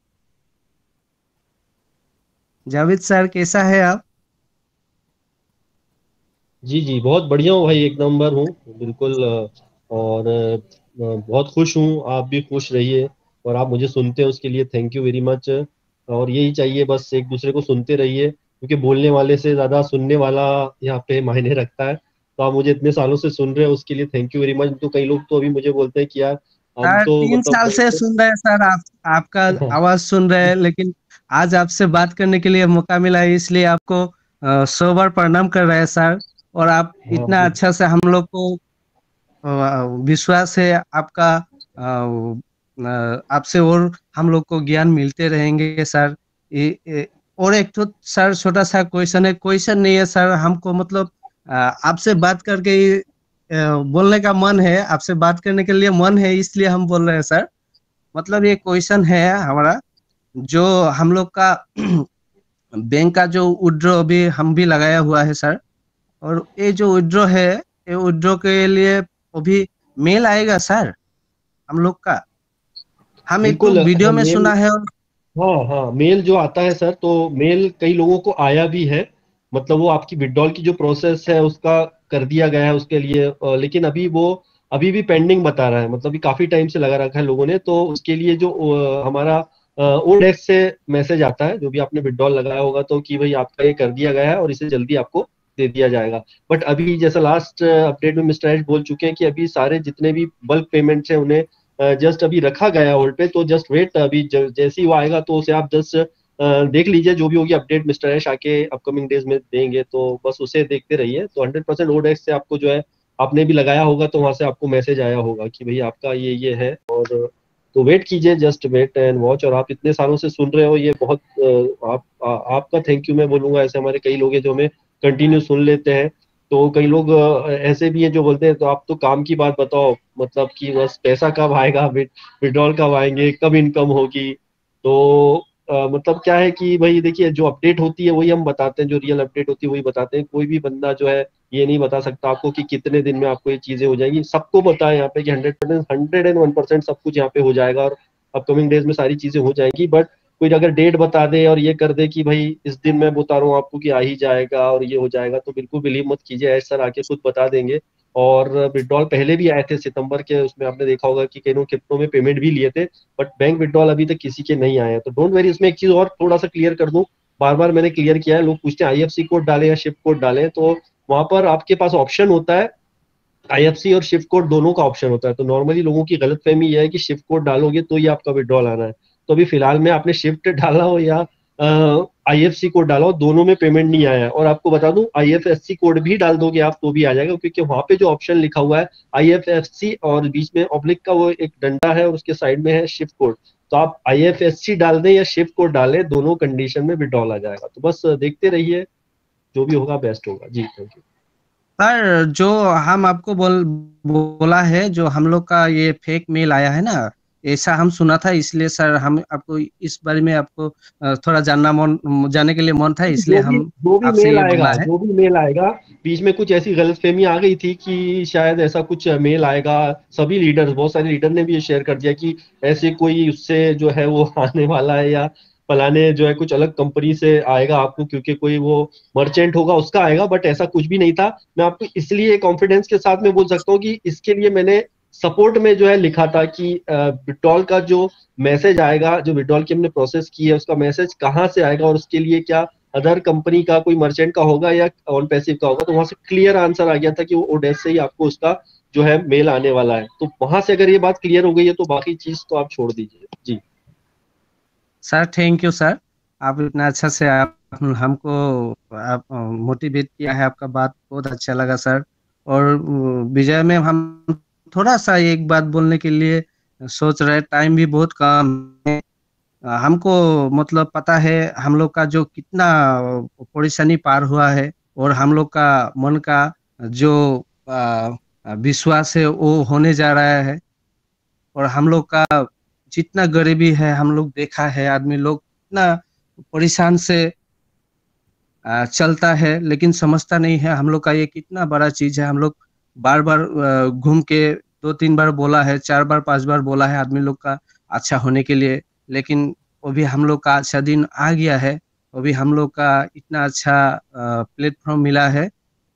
जावेद सर कैसा है आप? जी जी बहुत बढ़िया हूँ भाई, एक नंबर हूँ बिल्कुल। और बहुत खुश हूँ, आप भी खुश रहिए और आप मुझे सुनते हैं उसके लिए थैंक यू वेरी मच। और यही चाहिए, बस एक दूसरे को सुनते रहिए, क्योंकि बोलने वाले से ज्यादा सुनने वाला यहाँ पे मायने रखता है। तो आप मुझे इतने सालों से सुन रहे हैं उसके लिए थैंक यू वेरी मच। तो कई लोग तो अभी मुझे बोलते हैं कि यार हम सर तो तीन मतलब साल से सुन रहे हैं सर, आप आपका आवाज सुन रहे हैं, लेकिन आज आपसे बात करने के लिए मौका मिला है, इसलिए आपको सौ बार प्रणाम कर रहे हैं सर। और आप इतना अच्छा से हम लोग को विश्वास है आपका, आपसे और हम लोग को ज्ञान मिलते रहेंगे सर। ए, ए, और एक तो सर छोटा सा क्वेश्चन है, क्वेश्चन नहीं है सर, हमको मतलब आपसे बात करके बोलने का मन है, आपसे बात करने के लिए मन है, इसलिए हम बोल रहे हैं सर। मतलब ये क्वेश्चन है हमारा, जो हम लोग का बैंक का जो विड्रॉ अभी हम भी लगाया हुआ है सर, और ये जो विड्रॉ है, ये विड्रॉ के लिए अभी मेल आएगा सर हम लोग का? हम एक तो वीडियो में सुना है। हाँ हाँ मेल जो आता है सर, तो मेल कई लोगों को आया भी है, मतलब वो आपकी विड्रॉल की जो प्रोसेस है उसका कर दिया गया है उसके लिए, लेकिन अभी वो अभी भी पेंडिंग बता रहा है, मतलब काफी टाइम से लगा रखा है लोगों ने। तो उसके लिए जो हमारा ओडेक्स से मैसेज आता है, जो भी आपने विड्रॉल लगाया होगा, तो कि भाई आपका ये कर दिया गया है और इसे जल्दी आपको दे दिया जाएगा। बट अभी जैसा लास्ट अपडेट में मिस्टर एच बोल चुके हैं कि अभी सारे जितने भी बल्क पेमेंट्स हैं उन्हें जस्ट अभी रखा गया है होल्ड पे, तो जस्ट वेट, अभी जैसे ही वो आएगा तो उसे आप जस्ट देख लीजिए, जो भी होगी अपडेट मिस्टर एश आके अपकमिंग डेज में देंगे, तो बस उसे देखते रहिए। तो हंड्रेड परसेंट ओडेक्स से आपको जो है, आपने भी लगाया होगा तो वहां से आपको मैसेज आया होगा कि भाई आपका ये ये है, और तो वेट कीजिए, जस्ट वेट एंड वॉच। और आप इतने सालों से सुन रहे हो, ये बहुत आप, आ, आपका थैंक यू मैं बोलूंगा। ऐसे हमारे कई लोग हैं जो हमें कंटिन्यू सुन लेते हैं, तो कई लोग ऐसे भी हैं जो बोलते हैं तो आप तो काम की बात बताओ, मतलब कि बस पैसा कब आएगा, विड्रॉल कब आएंगे, कब इनकम होगी। तो आ, मतलब क्या है कि भाई देखिए, जो अपडेट होती है वही हम बताते हैं, जो रियल अपडेट होती है वही बताते हैं। कोई भी बंदा जो है ये नहीं बता सकता आपको कि कितने दिन में आपको ये चीजें हो जाएंगी। सबको पता है यहाँ पे कि hundred percent hundred and one percent सब कुछ यहाँ पे हो जाएगा और अपकमिंग डेज में सारी चीजें हो जाएंगी। बट कोई अगर डेट बता दे और ये कर दे कि भाई इस दिन मैं बता रहा हूँ आपको कि आ ही जाएगा और ये हो जाएगा, तो बिल्कुल बिलीव मत कीजिए। ऐसा सर आके खुद बता देंगे और विड्रॉल पहले भी आए थे सितंबर के, उसमें आपने देखा होगा कि कई क्रिप्टो में पेमेंट भी लिए थे, बट बैंक विड्रॉल अभी तक किसी के नहीं आए हैं। तो डोंट वेरी, इसमें एक चीज और थोड़ा सा क्लियर कर दूं, बार बार मैंने क्लियर किया है, लोग पूछते हैं आईएफएससी कोड डालें या शिफ्ट कोड डालें, तो वहां पर आपके पास ऑप्शन होता है, आईएफएससी और शिफ्ट कोड दोनों का ऑप्शन होता है। तो नॉर्मली लोगों की गलतफहमी यह है कि शिफ्ट कोड डालोगे तो ये आपका विड्रॉल आना है। तो अभी फिलहाल में आपने शिफ्ट डाला हो या आईएफएससी कोड डाला हो, दोनों में पेमेंट नहीं आया है। और आपको बता दूं आईएफएससी कोड भी डाल दोगे आप तो भी आ जाएगा, क्योंकि वहां पे जो ऑप्शन लिखा हुआ है आईएफएससी और बीच में ऑब्लिक का वो एक डंडा है और उसके साइड में है शिफ्ट कोड। तो आप आईएफएससी डाल दें या शिफ्ट कोड डालें, दोनों कंडीशन में विड्रॉल आ जाएगा। तो बस देखते रहिए, जो भी होगा बेस्ट होगा जी। Thank you sir. जो हम आपको बोल बोला है, जो हम लोग का ये फेक मेल आया है ना, ऐसा हम सुना था, इसलिए सर हम आपको इस बारे में आपको थोड़ा जानना मन जानने के लिए मन था, इसलिए जो भी, हम जो भी आपसे मेल ये आएगा बोला है। जो भी मेल आएगा, बीच में कुछ ऐसी गलतफहमी आ गई थी कि शायद ऐसा कुछ मेल आएगा। सभी लीडर्स, बहुत सारे लीडर ने भी ये शेयर कर दिया कि ऐसे कोई उससे जो है वो आने वाला है, या फलाने जो है कुछ अलग कंपनी से आएगा आपको, क्योंकि कोई वो मर्चेंट होगा उसका आएगा, बट ऐसा कुछ भी नहीं था। मैं आपको इसलिए कॉन्फिडेंस के साथ में बोल सकता हूँ कि इसके लिए मैंने सपोर्ट में जो है लिखा था कि विड्रॉल का जो मैसेज आएगा, जो विड्रॉल की हमने प्रोसेस की है उसका मैसेज कहाँ से आएगा और उसके लिए क्या अदर कंपनी का कोई मर्चेंट का होगा या ऑन पैसिव का होगा। तो वहां से क्लियर आंसर आ गया था कि वो ओडेस से ही आपको उसका जो है मेल आने वाला है। तो वहां से अगर ये बात क्लियर हो गई है तो बाकी चीज तो आप छोड़ दीजिए जी। सर थैंक यू सर, आप इतना अच्छा से आप हमको आप मोटिवेट किया है, आपका बात बहुत अच्छा लगा सर। और विजय में हम थोड़ा सा एक बात बोलने के लिए सोच रहे, टाइम भी बहुत कम है हमको, मतलब पता है हम लोग का जो कितना परेशानी पार हुआ है, और हम लोग का मन का जो विश्वास है वो होने जा रहा है। और हम लोग का जितना गरीबी है हम लोग देखा है, आदमी लोग इतना परेशान से चलता है लेकिन समझता नहीं है हम लोग का ये कितना बड़ा चीज है। हम लोग बार बार घूम के दो तीन बार बोला है, चार बार पांच बार बोला है आदमी लोग का अच्छा होने के लिए, लेकिन वो भी हम लोग का अच्छा दिन आ गया है। वो भी हम लोग का इतना अच्छा प्लेटफॉर्म मिला है,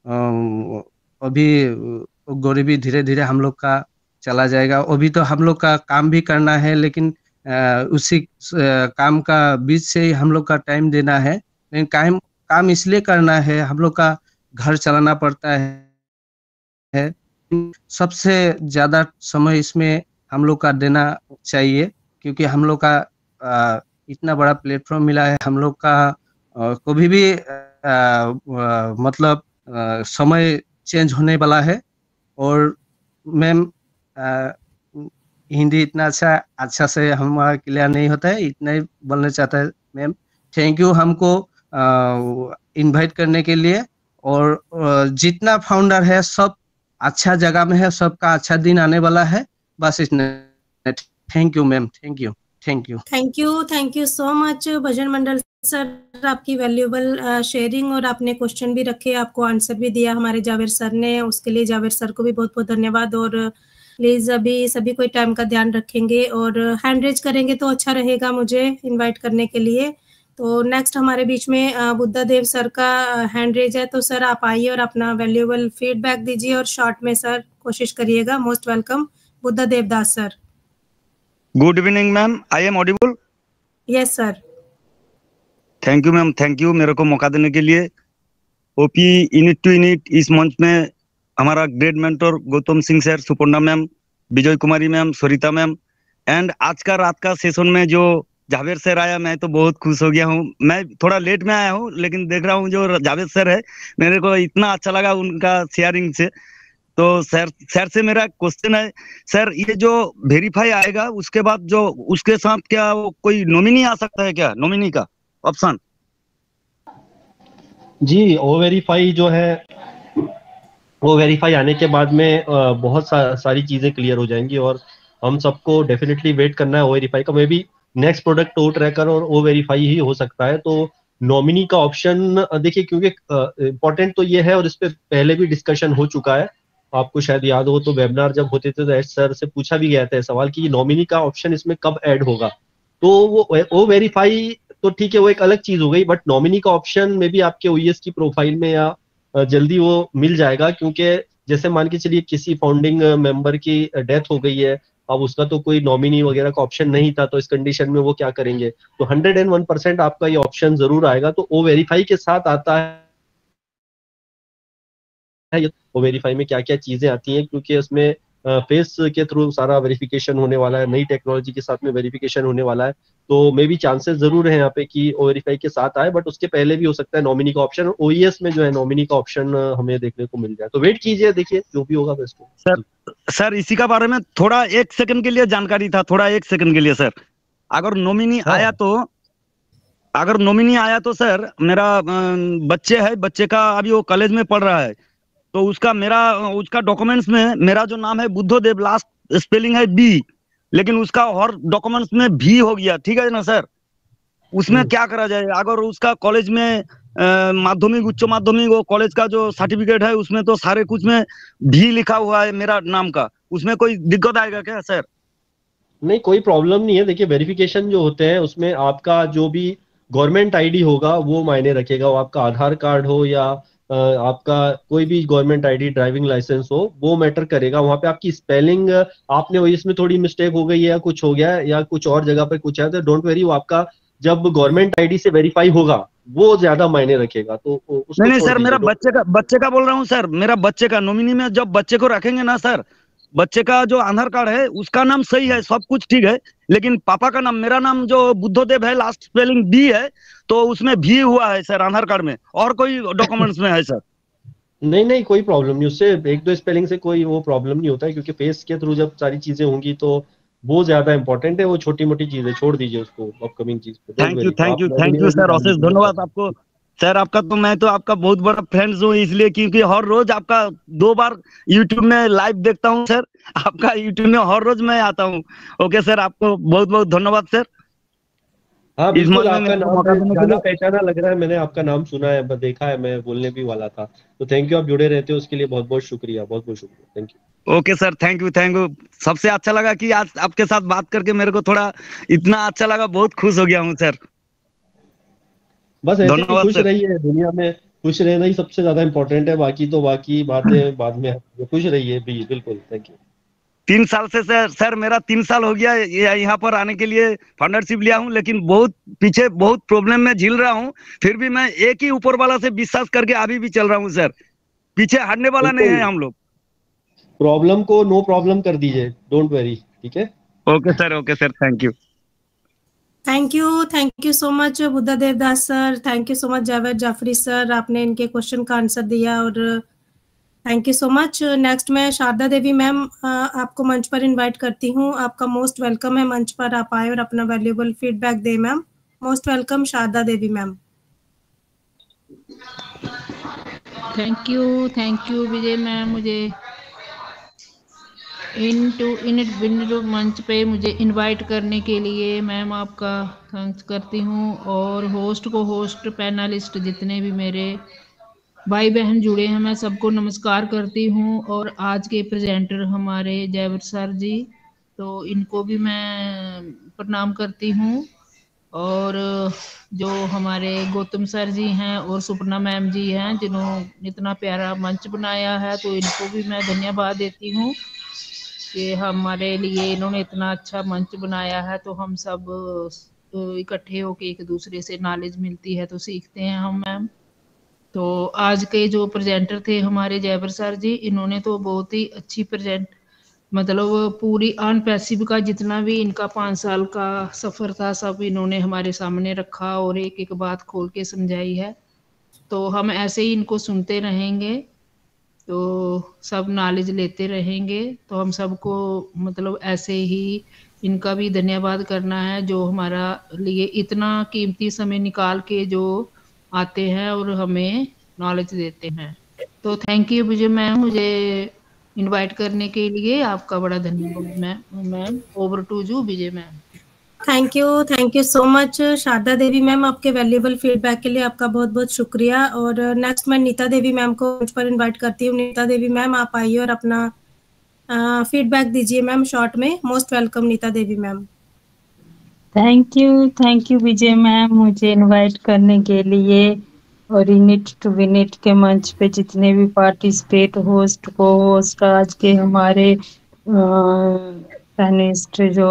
अभी गरीबी धीरे धीरे हम लोग का चला जाएगा। अभी तो हम लोग का काम भी करना है, लेकिन उसी काम का बीच से ही हम लोग का टाइम देना है। लेकिन काम काम इसलिए करना है, हम लोग का घर चलाना पड़ता है, है। सबसे ज्यादा समय इसमें हम लोग का देना चाहिए, क्योंकि हम लोग का आ, इतना बड़ा प्लेटफॉर्म मिला है। हम लोग का आ, कभी भी आ, आ, मतलब आ, समय चेंज होने वाला है। और मैम हिंदी इतना अच्छा अच्छा से हमारा क्लियर नहीं होता है, इतना ही बोलना चाहता है मैम। थैंक यू हमको इनवाइट करने के लिए। और आ, जितना फाउंडर है सब अच्छा जगह में है, सबका अच्छा दिन आने वाला है, बस इतना। Thank you ma'am, thank you thank you thank you thank you so much Bhajan Mandal sir, आपकी वैल्यूएबल शेयरिंग, और आपने क्वेश्चन भी रखे, आपको आंसर भी दिया हमारे जावेद सर ने, उसके लिए जावेद सर को भी बहुत बहुत धन्यवाद। और प्लीज अभी सभी कोई टाइम का ध्यान रखेंगे और हैंड रेज करेंगे तो अच्छा रहेगा मुझे इनवाइट करने के लिए। तो नेक्स्ट हमारे बीच में बुद्धा देव सर का हैंड रेज है, तो सर आप आइए और अपना वैल्यूएबल फीडबैक दीजिए और शॉर्ट में सर कोशिश करिएगा। Most welcome Buddha Devdas sir. Good evening ma'am, I am audible? Yes sir. Thank you ma'am, thank you मेरे को मौका देने के लिए। ओपी यूनिट टू यूनिट इस मंच में हमारा great mentor Gautam Singh sir, Suparna ma'am, Vijay Kumari ma'am, Sarita ma'am, and आज का रात का सेशन में जो जावेद सर आया, मैं तो बहुत खुश हो गया हूँ। मैं थोड़ा लेट में आया हूँ, लेकिन देख रहा हूँ जो जावेद सर है, मेरे को इतना अच्छा लगा उनका शेयरिंग से। तो सर सर से मेरा क्वेश्चन है, सर ये जो वेरीफाई आएगा उसके बाद जो उसके साथ क्या वो कोई नॉमिनी आ सकता है क्या, नॉमिनी का ऑप्शन? जी, ओ वेरीफाई जो है वो वेरीफाई आने के बाद में बहुत सा, सारी चीजें क्लियर हो जाएंगी, और हम सबको डेफिनेटली वेट करना है ओ वेरीफाई का। Maybe next product O tracker और ओ वेरीफाई ही हो सकता है। तो नॉमिनी का ऑप्शन देखिए, क्योंकि इम्पोर्टेंट तो ये है, और इस पे पहले भी डिस्कशन हो चुका है, आपको शायद याद हो तो वेबिनार जब होते थे तो एस सर से पूछा भी गया था सवाल कि नॉमिनी का ऑप्शन इसमें कब ऐड होगा। तो वो ओ वेरीफाई तो ठीक है, वो एक अलग चीज हो गई, बट नॉमिनी का ऑप्शन में भी आपके ओईएस की प्रोफाइल में या जल्दी वो मिल जाएगा, क्योंकि जैसे मान के चलिए किसी फाउंडिंग मेंबर की डेथ हो गई है, अब उसका तो कोई नॉमिनी वगैरह का ऑप्शन नहीं था, तो इस कंडीशन में वो क्या करेंगे? तो हंड्रेड एंड वन परसेंट आपका ये ऑप्शन जरूर आएगा। तो ओ वेरीफाई के साथ आता है, ओ वेरीफाई में क्या क्या चीजें आती हैं, क्योंकि उसमें फेस के थ्रू सारा वेरिफिकेशन होने वाला है, नई टेक्नोलॉजी के साथ में वेरिफिकेशन होने वाला है। तो मे भी चांसेस जरूर है यहाँ पे कि ओ वेरीफाई के साथ आए, बट उसके पहले भी हो सकता है नॉमिनी का ऑप्शन, ओईएस में जो है नॉमिनी का ऑप्शन हमें देखने को मिल जाए। तो वेट कीजिए, देखिए जो भी होगा बेस्ट हो। सर सर इसी का बारे में थोड़ा एक सेकंड के लिए जानकारी था, थोड़ा एक सेकंड के लिए सर, अगर नॉमिनी हाँ। आया तो अगर नॉमिनी आया तो सर मेरा अम, बच्चे है, बच्चे का अभी वो कॉलेज में पढ़ रहा है, तो उसका मेरा उसका डॉक्यूमेंट्स में मेरा जो नाम है बुद्धदेव, लास्ट स्पेलिंग है बी, लेकिन उसका और डॉक्यूमेंट्स में भी हो गया, ठीक है ना सर? उसमें क्या करा जाए? अगर उसका कॉलेज में अ, माध्यमिक उच्च माध्यमिक वो कॉलेज का जो सर्टिफिकेट है उसमें तो सारे कुछ में भी लिखा हुआ है मेरा नाम का, उसमें कोई दिक्कत आएगा क्या सर? नहीं, कोई प्रॉब्लम नहीं है। देखिए वेरिफिकेशन जो होते हैं उसमें आपका जो भी गवर्नमेंट आईडी होगा वो मायने रखेगा, वो आपका आधार कार्ड हो या अ, आपका कोई भी गवर्नमेंट आईडी, ड्राइविंग लाइसेंस हो, वो मैटर करेगा। वहां पे आपकी स्पेलिंग आपने वही इसमें थोड़ी मिस्टेक हो गई है या कुछ हो गया है या कुछ और जगह पे कुछ है, तो डोंट वरी, वो आपका जब गवर्नमेंट आईडी से वेरीफाई होगा वो ज्यादा मायने रखेगा। तो उसको नहीं नहीं छोड़ सर, दीजिए, मेरा don't बच्चे का बच्चे का बोल रहा हूँ सर, मेरा बच्चे का नॉमिनी में जब बच्चे को रखेंगे ना सर, बच्चे का जो आधार कार्ड है उसका नाम सही है, सब कुछ ठीक है, लेकिन पापा का नाम, मेरा नाम जो बुद्धदेव है, लास्ट स्पेलिंग बी है, तो उसमें भी हुआ है सर आधार कार्ड में, और कोई डॉक्यूमेंट्स में है सर? नहीं नहीं, कोई प्रॉब्लम नहीं, उससे एक दो स्पेलिंग से कोई वो प्रॉब्लम नहीं होता है, क्योंकि फेस के थ्रू जब सारी चीजें होंगी तो वो ज्यादा इंपॉर्टेंट है। वो छोटी मोटी चीजें छोड़ दीजिए उसको, अपकमिंग चीज पे। Thank you thank you thank you sir Ashesh, धन्यवाद आपको सर। आपका तो मैं तो आपका बहुत बड़ा फ्रेंड्स हूँ, इसलिए क्योंकि हर रोज आपका दो बार यूट्यूब में लाइव देखता हूँ सर, आपका यूट्यूब में हर रोज मैं आता हूँ। ओके सर, आपको बहुत बहुत धन्यवाद सर। हाँ इस बिल्कुल, मंच में आपका मेरे को नाम मौका देने के जाना लिए पहचाना लग रहा है, मैंने आपका नाम सुना है, बस देखा है, मैं बोलने भी वाला था। तो थैंक यू, आप जुड़े रहते हो उसके लिए बहुत बहुत शुक्रिया, बहुत बहुत शुक्रिया, thank you. Okay sir, thank you thank you. सबसे अच्छा लगा कि आज आपके साथ बात करके मेरे को थोड़ा इतना अच्छा लगा, बहुत खुश हो गया हूँ सर। बस ऐसे ही धन्यवाद खुश सर। रहिए, दुनिया में खुश रहना ही सबसे ज्यादा इम्पोर्टेंट है, बाकी तो बाकी बातें बाद में आती हैं। खुश रहिए भी, बिल्कुल, थैंक यू। तीन साल से सर सर मेरा तीन साल हो गया ये यहाँ पर आने के लिए, फाउंडरशिप लिया हूँ, लेकिन बहुत पीछे बहुत प्रॉब्लम में झील रहा हूँ, फिर भी मैं एक ही ऊपर वाला से विश्वास करके अभी भी चल रहा हूँ सर, पीछे हटने वाला नहीं है हम लोग। प्रॉब्लम को नो प्रॉब्लम कर दीजिए, डोंट वेरी, ठीक है? Okay sir, okay sir, thank you thank you thank you so much Buddha Devdas sir, thank you so much Javed Jafri sir, आपने इनके क्वेश्चन का आंसर दिया, और thank you so much. Next मैं शारदा देवी मैम आपको मंच पर इनवाइट करती हूँ, आपका मोस्ट वेलकम है मंच पर, आप आए और अपना वैल्यूएबल फीडबैक दें ma'am. Most welcome Sharda Devi ma'am. Thank you thank you Vijay ma'am, मुझे इन टू इन विनर मंच पे मुझे इनवाइट करने के लिए मैम आपका थैंक्स करती हूँ, और होस्ट को होस्ट पैनलिस्ट जितने भी मेरे भाई बहन जुड़े हैं मैं सबको नमस्कार करती हूँ, और आज के प्रेजेंटर हमारे जयवर सर जी, तो इनको भी मैं प्रणाम करती हूँ, और जो हमारे गौतम सर जी हैं और सुपना मैम जी हैं जिन्होंने इतना प्यारा मंच बनाया है, तो इनको भी मैं धन्यवाद देती हूँ कि हमारे लिए इन्होंने इतना अच्छा मंच बनाया है, तो हम सब इकट्ठे होकर एक दूसरे से नॉलेज मिलती है तो सीखते हैं हम मैम। तो आज के जो प्रेजेंटर थे हमारे जयवर सर जी, इन्होंने तो बहुत ही अच्छी प्रेजेंट मतलब पूरी अन पैसिव का जितना भी इनका पाँच साल का सफ़र था सब इन्होंने हमारे सामने रखा और एक एक बात खोल के समझाई है, तो हम ऐसे ही इनको सुनते रहेंगे, तो सब नॉलेज लेते रहेंगे, तो हम सबको मतलब ऐसे ही इनका भी धन्यवाद करना है जो हमारा लिए इतना कीमती समय निकाल के जो आते हैं और हमें नॉलेज देते हैं। तो थैंक यू विजय मैम मुझे इनवाइट करने के लिए, आपका बड़ा धन्यवाद ma'am. Ma'am over to you Vijay ma'am. Thank you thank you so much Sharda Devi ma'am, आपके वैल्यूएबल फीडबैक के लिए आपका बहुत बहुत शुक्रिया। और नेक्स्ट मैं नीता देवी मैम को मंच पर इनवाइट करती हूँ। नीता देवी मैम आप आइए और अपना फीडबैक दीजिए मैम शॉर्ट में। Most welcome Neeta Devi ma'am. Thank you thank you Vijay ma'am मुझे इनवाइट करने के लिए, और यूनिट टू विनिट के मंच पे जितने भी पार्टिसिपेट होस्ट को होस्ट आज के हमारे पैनलिस्ट जो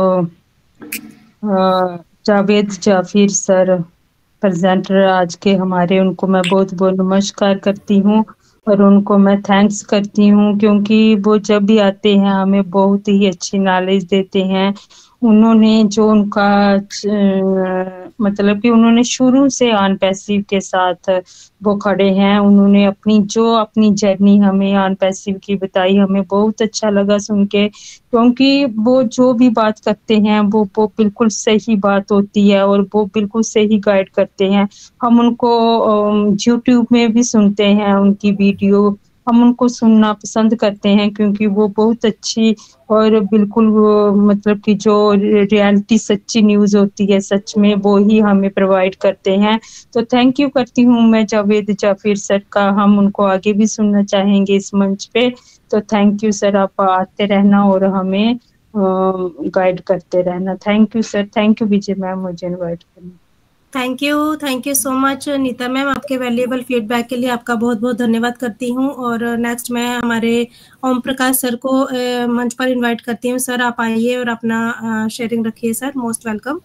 अ, जावेद जाफिर सर प्रेजेंटर आज के हमारे, उनको मैं बहुत बहुत नमस्कार करती हूँ और उनको मैं थैंक्स करती हूँ क्योंकि वो जब भी आते हैं हमें बहुत ही अच्छी नॉलेज देते हैं। उन्होंने जो उनका अ, मतलब कि उन्होंने शुरू से ऑन पैसिव के साथ वो खड़े हैं। उन्होंने अपनी जो अपनी जर्नी हमें ऑन पैसिव की बताई, हमें बहुत अच्छा लगा सुन के क्योंकि वो जो भी बात करते हैं वो वो बिल्कुल सही बात होती है और वो बिल्कुल सही गाइड करते हैं। हम उनको यूट्यूब में भी सुनते हैं उनकी वीडियो, हम उनको सुनना पसंद करते हैं क्योंकि वो बहुत अच्छी और बिल्कुल वो मतलब कि जो रियलिटी सच्ची न्यूज़ होती है सच में वो ही हमें प्रोवाइड करते हैं। तो थैंक यू करती हूँ मैं जावेद जाफिर सर का, हम उनको आगे भी सुनना चाहेंगे इस मंच पे। तो थैंक यू सर, आप आते रहना और हमें गाइड करते रहना। Thank you sir, thank you Vijay ma'am मुझे इनवाइट करने। Thank you thank you so much Neeta ma'am, आपके वैल्यूएबल फीडबैक के लिए आपका बहुत बहुत धन्यवाद करती हूँ। और नेक्स्ट मैं हमारे ओम प्रकाश सर को अ, मंच पर इनवाइट करती हूँ। सर आप आइए और अपना शेयरिंग रखिए sir, most welcome.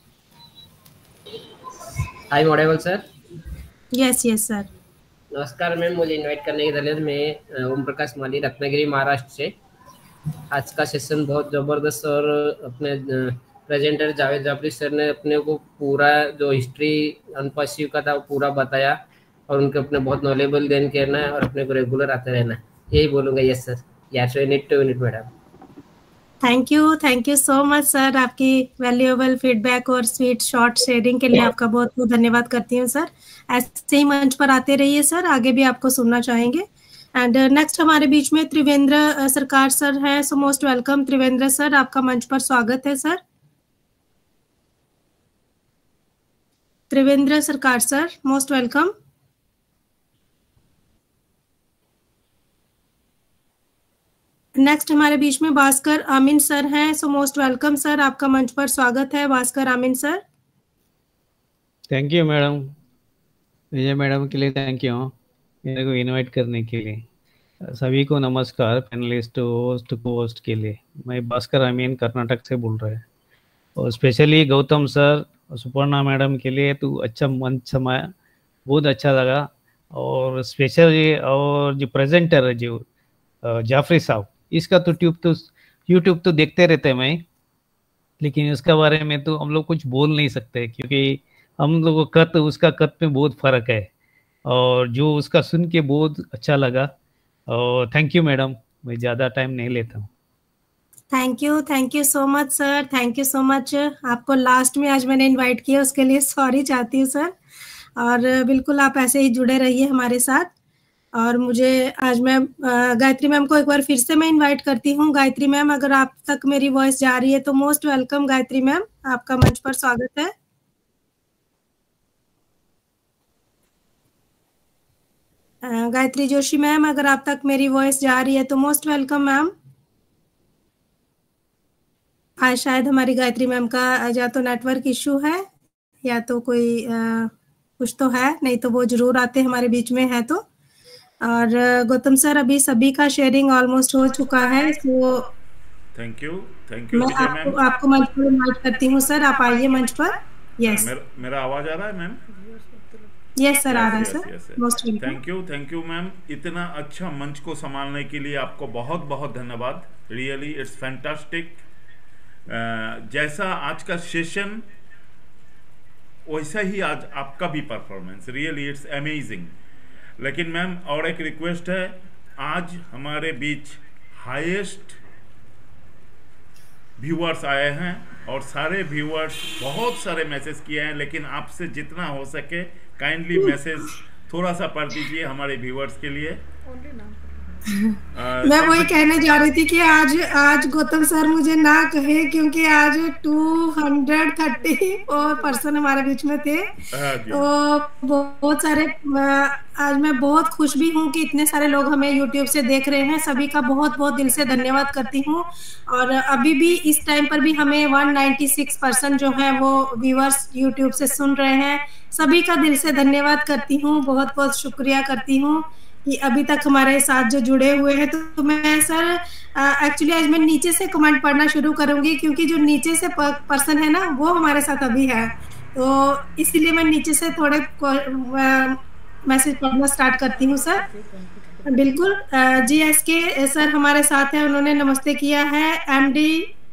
I audible sir? Yes yes sir. नमस्कार मैम, मुझे इनवाइट करने के धन्यवाद। मैं ओम प्रकाश माली, रत्नागिरी महाराष्ट्र से। आज का सेशन बहुत ज़बरदस्त और अपने प्रेजेंटर जावेद जाफरी सर ने अपने को पूरा जो हिस्ट्री अनपैसिव का था वो पूरा बताया और उनके अपने बहुत नॉलेबल देन करना है और अपने को रेगुलर आते रहना है, यही बोलूँगा। Yes sir, yes unit to unit madam. Thank you thank you so much sir, आपकी वैल्यूएबल फीडबैक और स्वीट शॉर्ट शेयरिंग के लिए आपका बहुत बहुत धन्यवाद करती हूँ सर। ऐसे ही मंच पर आते रहिए सर, आगे भी आपको सुनना चाहेंगे। एंड नेक्स्ट uh, हमारे बीच में त्रिवेंद्र uh, सरकार सर हैं। So most welcome Trivendra sir, आपका मंच पर स्वागत है सर। त्रिवेंद्र सरकार सर, मोस्ट वेलकम। नेक्स्ट हमारे बीच में भास्कर आमिन सर हैं। सो मोस्ट वेलकम सर, आपका मंच पर स्वागत है Bhaskar Amin sir. Thank you madam, Vijay madam के लिए थैंक यू मेरे को इनवाइट करने के लिए। सभी को नमस्कार, पैनलिस्ट होस्ट को होस्ट के लिए। मैं भास्कर आमीन कर्नाटक से बोल रहा है और स्पेशली गौतम सर और सुपर्णा मैडम के लिए तो अच्छा मंच समाया, बहुत अच्छा लगा। और स्पेशली और जो प्रेजेंटर है जो जाफरी साहब, इसका तो ट्यूब तो यूट्यूब तो देखते रहते हैं मैं, लेकिन उसके बारे में तो हम लोग कुछ बोल नहीं सकते क्योंकि हम लोगों का कत उसका कत में बहुत फ़र्क है। और जो उसका सुन के बहुत अच्छा लगा और थैंक यू मैडम, मैं ज़्यादा टाइम नहीं लेता हूँ। Thank you thank you so much sir, thank you so much. आपको लास्ट में आज मैंने इनवाइट किया उसके लिए सॉरी चाहती हूँ सर, और बिल्कुल आप ऐसे ही जुड़े रहिए हमारे साथ। और मुझे आज मैं गायत्री मैम को एक बार फिर से मैं इनवाइट करती हूँ। गायत्री मैम, अगर आप तक मेरी वॉइस जा रही है तो मोस्ट वेलकम गायत्री मैम, आपका मंच पर स्वागत है। गायत्री जोशी मैम, अगर आप तक मेरी वॉइस जा रही है तो मोस्ट वेलकम मैम। आज शायद हमारी गायत्री मैम का या तो नेटवर्क इशू है या तो कोई आ, कुछ तो है, नहीं तो वो जरूर आते हमारे बीच में है तो। और गौतम सर, अभी सभी का शेयरिंग ऑलमोस्ट हो चुका है, तो थैंक यू थैंक यू मैं विजय आपको मैम। आपको मंच पर इनवाइट करती हूँ सर, आप आइए मंच पर। यस मेरा, मेरा आवाज आ रहा है मैम? यस सर, आ रहा है sir, most welcome. Thank you thank you ma'am, इतना अच्छा मंच को संभालने के लिए आपको बहुत बहुत धन्यवाद। Really it's fantastic. जैसा आज का सेशन वैसा ही आज आपका भी परफॉर्मेंस, रियली इट्स अमेजिंग। लेकिन मैम और एक रिक्वेस्ट है, आज हमारे बीच हाईएस्ट व्यूअर्स आए हैं और सारे व्यूअर्स बहुत सारे मैसेज किए हैं, लेकिन आपसे जितना हो सके काइंडली मैसेज थोड़ा सा पढ़ दीजिए हमारे व्यूअर्स के लिए। मैं वही कहने जा रही थी कि आज आज गौतम सर मुझे ना कहे, क्योंकि आज टू हंड्रेड थर्टी और पर्सन हमारे बीच में थे। तो बहुत सारे, आज मैं बहुत खुश भी हूँ कि इतने सारे लोग हमें यूट्यूब से देख रहे हैं। सभी का बहुत बहुत दिल से धन्यवाद करती हूँ। और अभी भी इस टाइम पर भी हमें वन नाइन्टी सिक्स परसेंट जो है वो व्यूअर्स यूट्यूब से सुन रहे हैं। सभी का दिल से धन्यवाद करती हूँ, बहुत बहुत शुक्रिया करती हूँ कि अभी तक हमारे साथ जो जुड़े हुए हैं। तो, तो मैं सर एक्चुअली आज मैं नीचे से कमेंट पढ़ना शुरू करूंगी, क्योंकि जो नीचे से पर्सन है ना वो हमारे साथ अभी है, तो इसीलिए मैं नीचे से थोड़े मैसेज पढ़ना स्टार्ट करती हूँ सर। बिल्कुल, जी एस के सर हमारे साथ है, उन्होंने नमस्ते किया है। एमडी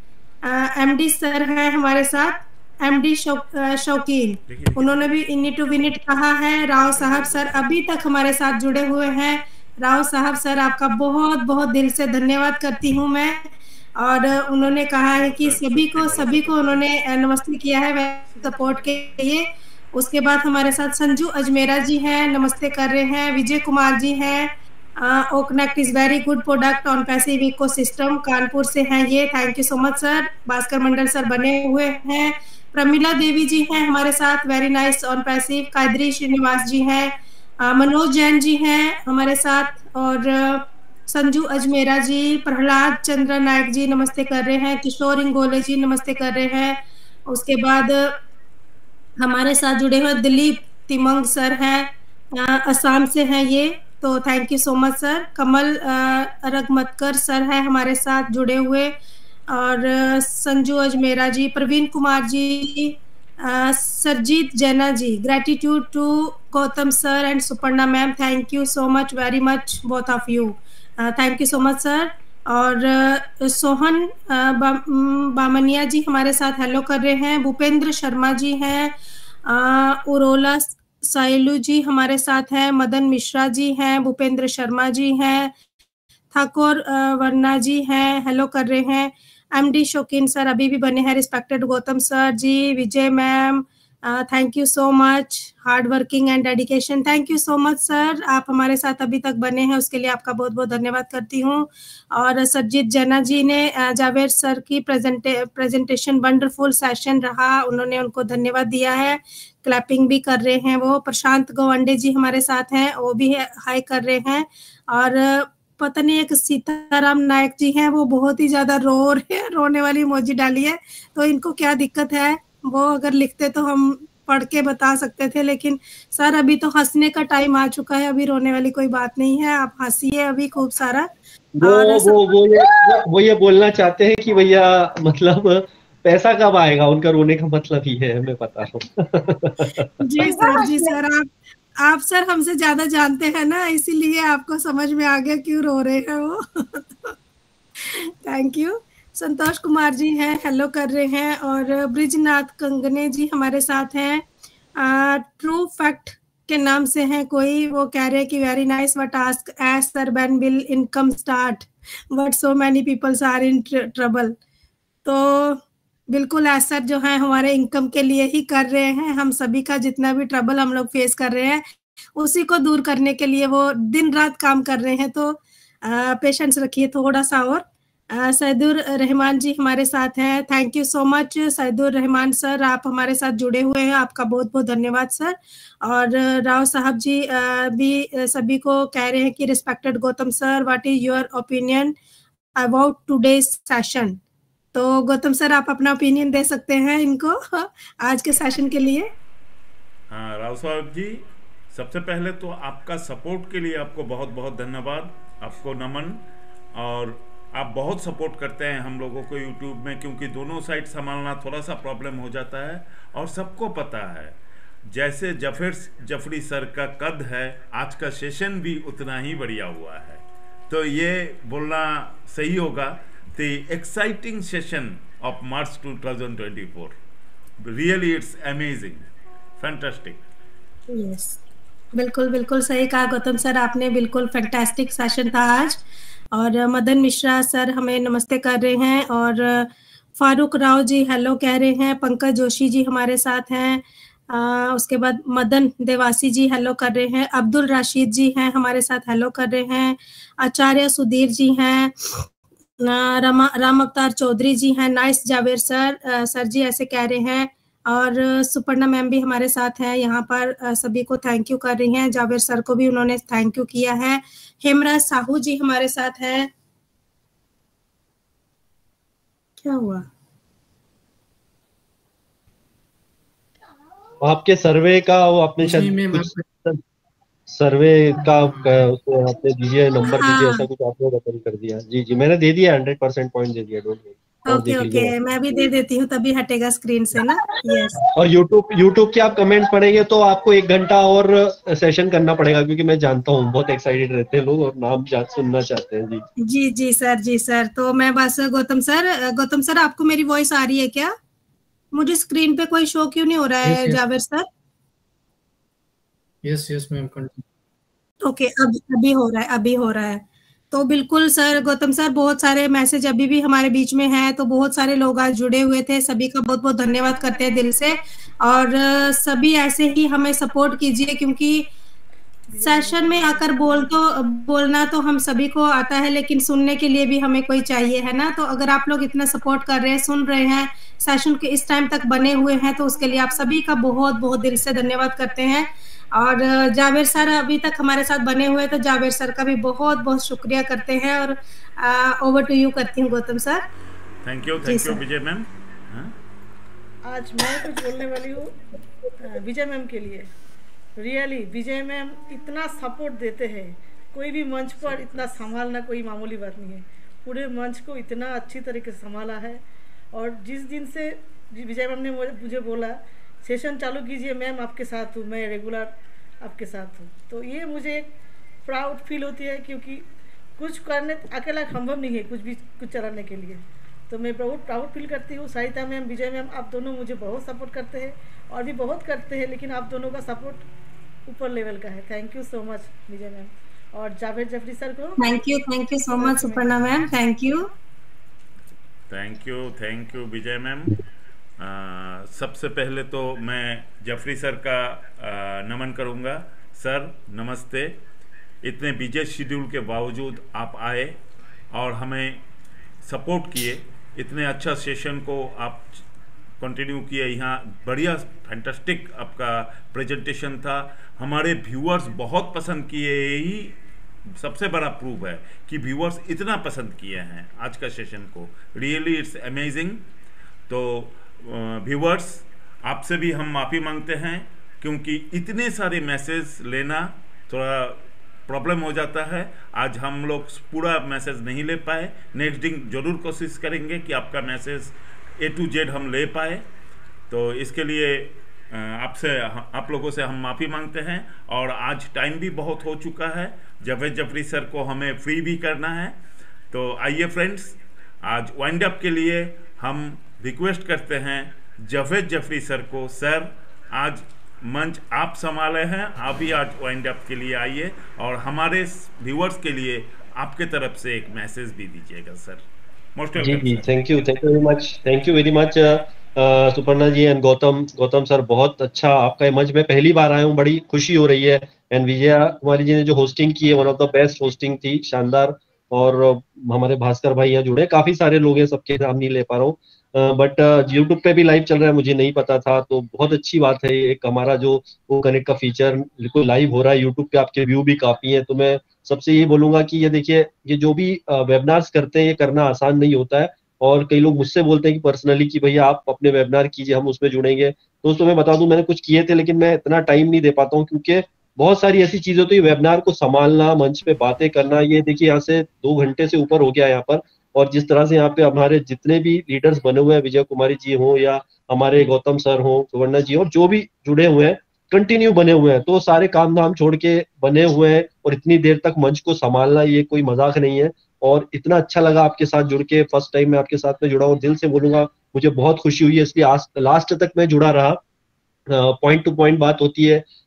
एमडी सर है हमारे साथ, एमडी शौकीन, उन्होंने भी इनिट टू विनिट कहा है। राव साहब सर अभी तक हमारे साथ जुड़े हुए हैं। राव साहब सर आपका बहुत बहुत दिल से धन्यवाद करती हूँ मैं। और उन्होंने कहा है कि सभी को सभी को उन्होंने नमस्ते किया है सपोर्ट के लिए। उसके बाद हमारे साथ संजू अजमेरा जी हैं, नमस्ते कर रहे हैं। विजय कुमार जी हैं, OConnect is very good product on passive ecosystem, Kanpur से हैं ये, thank you so much sir. Bhaskar Mandal sir बने हुए हैं। प्रमिला देवी जी हैं हमारे साथ, very nice on passive. Qadri Srinivas ji हैं, मनोज जैन जी हैं हमारे साथ, और संजू अजमेरा जी, प्रहलाद चंद्र नायक जी नमस्ते कर रहे हैं। किशोर इंगोले जी नमस्ते कर रहे हैं। उसके बाद हमारे साथ जुड़े हुए दिलीप तिमंग सर हैं, असम से हैं ये, तो thank you so much sir. Kamal Ragmatkar sir है हमारे साथ जुड़े हुए, और संजू अजमेरा जी, Praveen Kumar ji, Sarjeet Jaina ji, gratitude to Gautam sir and Suparna ma'am, thank you so much, very much both of you, thank you so much sir. और सोहन बा, बामनिया जी हमारे साथ हेलो कर रहे हैं। भूपेंद्र शर्मा जी हैं, उरोला साइलू जी हमारे साथ हैं, मदन मिश्रा जी हैं, भूपेंद्र शर्मा जी हैं, ठाकुर वर्णा जी हैं, हेलो कर रहे हैं। एमडी शौकीन सर अभी भी बने हैं, respected Gautam sir ji, Vijay ma'am, thank you so much, hard working and dedication, thank you so much sir. आप हमारे साथ अभी तक बने हैं उसके लिए आपका बहुत बहुत धन्यवाद करती हूँ। और सरजीत जैना जी ने, जावेद सर की प्रेजेंटे प्रेजेंटेशन वंडरफुल सेशन रहा, उन्होंने उनको धन्यवाद दिया है, क्लैपिंग भी कर रहे हैं वो। प्रशांत गवंडे जी हमारे साथ हैं, वो भी हाई कर रहे हैं। और पता नहीं एक सीताराम नायक जी हैं, वो बहुत ही ज्यादा रो रहे हैं, रोने वाली इमोजी डाली है, तो इनको क्या दिक्कत है वो अगर लिखते तो हम पढ़ के बता सकते थे, लेकिन सर अभी तो हंसने का टाइम आ चुका है, अभी रोने वाली कोई बात नहीं है, आप हंसिए अभी खूब सारा। वो वो वो ये वो ये बोलना चाहते हैं कि भैया मतलब पैसा कब आएगा, उनका रोने का मतलब ही है, मैं बता रहा हूँ। जी सर, जी सर, आप आप सर हमसे ज्यादा जानते हैं ना, इसीलिए आपको समझ में आ गया क्यों रो रहे हैं वो। Thank you. संतोष कुमार जी हैं, हेलो कर रहे हैं। और ब्रिजनाथ कंगने जी हमारे साथ हैं, ट्रू फैक्ट के नाम से हैं कोई, वो कह रहे हैं कि very nice what ask as sir when will income start but so many peoples are in trouble. तो बिल्कुल ऐसा जो है हमारे इनकम के लिए ही कर रहे हैं, हम सभी का जितना भी ट्रबल हम लोग फेस कर रहे हैं उसी को दूर करने के लिए वो दिन रात काम कर रहे हैं, तो पेशेंस रखिए थोड़ा सा। और सैदुर रहमान जी हमारे साथ हैं, thank you so much Saidur Rahman sir, आप हमारे साथ जुड़े हुए हैं, आपका बहुत बहुत धन्यवाद सर। और राव साहब जी भी सभी को कह रहे हैं कि respected Gautam sir, what is your opinion about today's session. तो गौतम सर आप अपना ओपिनियन दे सकते हैं इनको आज के सेशन के लिए। हाँ राव साहब जी, सबसे पहले तो आपका सपोर्ट के लिए आपको बहुत बहुत धन्यवाद, आपको नमन। और आप बहुत सपोर्ट करते हैं हम लोगों को यूट्यूब में, क्योंकि दोनों साइड संभालना थोड़ा सा प्रॉब्लम हो जाता है। और सबको पता है जैसे जफर जफरी सर का कद है, आज का सेशन भी उतना ही बढ़िया हुआ है, तो ये बोलना सही होगा। The exciting session of March twenty twenty-four. Really, it's amazing, fantastic. Yes, बिल्कुल बिल्कुल सही कहा गौतम सर आपने, बिल्कुल फैंटास्टिक सेशन था आज। और मदन मिश्रा सर हमें नमस्ते कर रहे हैं, और फारूक राव जी हेलो कह रहे हैं, पंकज जोशी जी हमारे साथ हैं, आ, उसके बाद मदन देवासी जी हेलो कर रहे हैं, अब्दुल राशिद जी हैं हमारे साथ हेलो कर रहे हैं, आचार्य सुधीर जी हैं, रमा राम अवतार चौधरी जी हैं, नाइस जावेद सर आ, सर जी ऐसे कह रहे हैं, और सुपर्णा मैम भी हमारे साथ हैं यहाँ पर, आ, सभी को थैंक यू कर रही हैं, जावेद सर को भी उन्होंने थैंक यू किया है, हेमराज साहू जी हमारे साथ हैं। क्या हुआ? आपके सर्वे का वो आपने शायद कुछ सर्वे का उसमें आपने दीजिए नंबर हाँ। दीजिए, ऐसा कुछ आपने बटन कर दिया। जी जी मैंने दे दिया, हंड्रेड परसेंट पॉइंट दे दिया। डोंट वरी, ओके ओके मैं भी दे देती हूँ, तभी हटेगा स्क्रीन से ना। यस। और YouTube YouTube के आप कमेंट पढ़ेंगे तो आपको एक घंटा और सेशन करना पड़ेगा, क्योंकि मैं जानता हूँ बहुत एक्साइटेड रहते हैं लोग और नाम सुनना चाहते हैं। जी जी जी सर, जी सर। तो मैं बस गौतम सर, गौतम सर आपको मेरी वॉइस आ रही है क्या? मुझे स्क्रीन पे कोई शो क्यों नहीं हो रहा है? yes, yes. Javed sir yes yes ma'am. Okay अब अभी हो रहा है, अभी हो रहा है। तो बिल्कुल सर, गौतम सर बहुत सारे मैसेज अभी भी हमारे बीच में हैं, तो बहुत सारे लोग आज जुड़े हुए थे, सभी का बहुत बहुत धन्यवाद करते हैं दिल से, और सभी ऐसे ही हमें सपोर्ट कीजिए, क्योंकि सेशन में आकर बोल तो बोलना तो हम सभी को आता है, लेकिन सुनने के लिए भी हमें कोई चाहिए, है ना। तो अगर आप लोग इतना सपोर्ट कर रहे हैं, सुन रहे हैं, सेशन के इस टाइम तक बने हुए हैं, तो उसके लिए आप सभी का बहुत बहुत दिल से धन्यवाद करते हैं। और जावेद सर अभी तक हमारे साथ बने हुए, तो जावेद सर का भी बहुत बहुत शुक्रिया करते हैं। और ओवर टू यू करती हूँ Gautam sir. Thank you thank you Vijay ma'am. आज मैं कुछ बोलने वाली हूँ विजय मैम के लिए। रियली विजय मैम इतना सपोर्ट देते हैं, कोई भी मंच पर इतना संभालना कोई मामूली बात नहीं है। पूरे मंच को इतना अच्छी तरीके से संभाला है, और जिस दिन से विजय मैम ने मुझे बोला सेशन चालू कीजिए मैम, आपके साथ हूँ, मैं रेगुलर आपके साथ हूँ, तो ये मुझे एक प्राउड फील होती है, क्योंकि कुछ करने अकेला संभव नहीं है कुछ भी कुछ चलाने के लिए। तो मैं बहुत प्राउड फील करती हूँ। सरिता मैम, विजय मैम, आप दोनों मुझे बहुत सपोर्ट करते हैं और भी बहुत करते हैं, लेकिन आप दोनों का सपोर्ट ऊपर लेवल का है। Thank you so much Vijay ma'am. और जावेद जफरी सर को thank you thank you so much Suparna ma'am. Thank you thank you thank you Vijay ma'am. सबसे पहले तो मैं जफरी सर का आ, नमन करूंगा। सर नमस्ते, इतने बिजी शेड्यूल के बावजूद आप आए और हमें सपोर्ट किए, इतने अच्छा सेशन को आप कंटिन्यू किए। यहाँ बढ़िया फैंटास्टिक आपका प्रेजेंटेशन था, हमारे व्यूअर्स बहुत पसंद किए। यही सबसे बड़ा प्रूफ है कि व्यूअर्स इतना पसंद किए हैं आज का सेशन को। Really it's amazing. तो व्यूअर्स आपसे भी हम माफ़ी मांगते हैं, क्योंकि इतने सारे मैसेज लेना थोड़ा प्रॉब्लम हो जाता है। आज हम लोग पूरा मैसेज नहीं ले पाए, नेक्स्ट दिन ज़रूर कोशिश करेंगे कि आपका मैसेज ए टू जेड हम ले पाए। तो इसके लिए आपसे आप लोगों से हम माफ़ी मांगते हैं। और आज टाइम भी बहुत हो चुका है, जावेद जफरी सर को हमें फ्री भी करना है। तो आइए फ्रेंड्स, आज वाइंड अप के लिए हम रिक्वेस्ट करते हैं जावेद जफरी सर को, सर आज मंच आप संभाले हैं, आप ही आज वाइंड अप के लिए आइए और हमारे व्यूअर्स के लिए आपके तरफ से एक मैसेज भी दीजिएगा सर। मोस्ट जी जी thank you thank you very much thank you very much Suparna ji and Gautam Gautam sir, बहुत अच्छा आपका मंच में पहली बार आया हूँ, बड़ी खुशी हो रही है। एंड विजया कुमारी जी ने जो होस्टिंग की है, one of the best hosting थी, शानदार। और हमारे भास्कर भाई यहाँ जुड़े, काफी सारे लोग हैं, सबके नाम नहीं ले पा रहा हूँ, बट यूट्यूब पे भी लाइव चल रहा है, मुझे नहीं पता था, तो बहुत अच्छी बात है। एक हमारा जो वो कनेक्ट का फीचर बिल्कुल लाइव हो रहा है यूट्यूब पे, आपके व्यू भी काफी है। तो मैं सबसे ये बोलूंगा कि ये देखिए, ये जो भी वेबिनार्स करते हैं ये करना आसान नहीं होता है। और कई लोग मुझसे बोलते हैं कि पर्सनली कि भैया आप अपने वेबिनार कीजिए, हम उसमें जुड़ेंगे। दोस्तों मैं बता दूं, मैंने कुछ किए थे, लेकिन मैं इतना टाइम नहीं दे पाता हूँ, क्योंकि बहुत सारी ऐसी चीजें होती है, वेबिनार को संभालना, मंच पे बातें करना। ये देखिए यहाँ से दो घंटे से ऊपर हो गया यहाँ पर, और जिस तरह से यहाँ पे हमारे जितने भी लीडर्स बने हुए हैं, विजय कुमारी जी हो या हमारे गौतम सर हो, सुवर्णा जी, और जो भी जुड़े हुए हैं, कंटिन्यू बने हुए हैं, तो सारे काम धाम छोड़ के बने हुए हैं। और इतनी देर तक मंच को संभालना ये कोई मजाक नहीं है। और इतना अच्छा लगा आपके साथ जुड़ के, फर्स्ट टाइम मैं आपके साथ में जुड़ा हूँ, दिल से बोलूंगा मुझे बहुत खुशी हुई है, इसलिए आज लास्ट तक मैं जुड़ा रहा। पॉइंट टू पॉइंट बात होती है,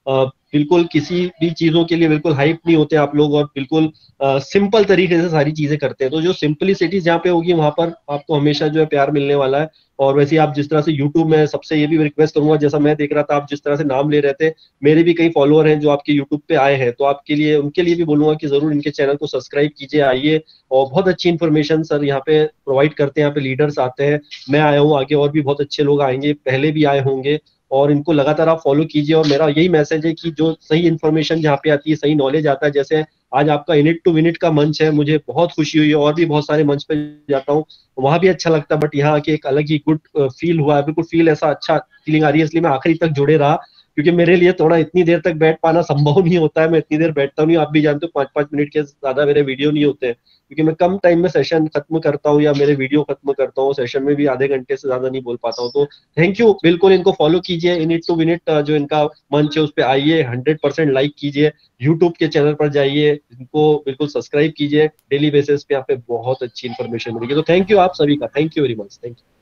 बिल्कुल किसी भी चीजों के लिए बिल्कुल हाइप नहीं होते आप लोग, और बिल्कुल सिंपल तरीके से सारी चीजें करते हैं। तो जो सिंपलिसिटी जहाँ पे होगी वहां पर आपको हमेशा जो है प्यार मिलने वाला है। और वैसे आप जिस तरह से यूट्यूब में, सबसे ये भी रिक्वेस्ट करूंगा, जैसा मैं देख रहा था आप जिस तरह से नाम ले रहे थे, मेरे भी कई फॉलोअर हैं जो आपके यूट्यूब पे आए हैं, तो आपके लिए, उनके लिए भी बोलूंगा कि जरूर इनके चैनल को सब्सक्राइब कीजिए, आइए। और बहुत अच्छी इन्फॉर्मेशन सर यहाँ पे प्रोवाइड करते हैं, यहाँ पे लीडर्स आते हैं, मैं आया हूँ, आगे और भी बहुत अच्छे लोग आएंगे, पहले भी आए होंगे, और इनको लगातार आप फॉलो कीजिए। और मेरा यही मैसेज है कि जो सही इन्फॉर्मेशन जहाँ पे आती है, सही नॉलेज आता है, जैसे आज आपका इनिट टू विनिट का मंच है, मुझे बहुत खुशी हुई है, और भी बहुत सारे मंच पे जाता हूँ वहां भी अच्छा लगता है, बट यहाँ आके एक अलग ही गुड फील हुआ है, बिल्कुल फील ऐसा अच्छा फीलिंग आ रही है, इसलिए मैं आखिरी तक जुड़े रहा, क्योंकि मेरे लिए थोड़ा इतनी देर तक बैठ पाना संभव नहीं होता है, मैं इतनी देर बैठता नहीं, आप भी जानते हो पाँच पाँच मिनट के ज्यादा मेरे वीडियो नहीं होते हैं, क्योंकि मैं कम टाइम में सेशन खत्म करता हूँ या मेरे वीडियो खत्म करता हूँ, सेशन में भी आधे घंटे से ज्यादा नहीं बोल पाता हूँ। तो थैंक यू, बिल्कुल इनको फॉलो कीजिए, इनिट टू विनिट जो इनका मंच है उस पर आइए, हंड्रेड परसेंट लाइक कीजिए, यूट्यूब के चैनल पर जाइए, इनको बिल्कुल सब्सक्राइब कीजिए, डेली बेसिस पे यहाँ पे बहुत अच्छी इन्फॉर्मेशन मिलेगी। तो थैंक यू आप सभी का, thank you very much, thank you.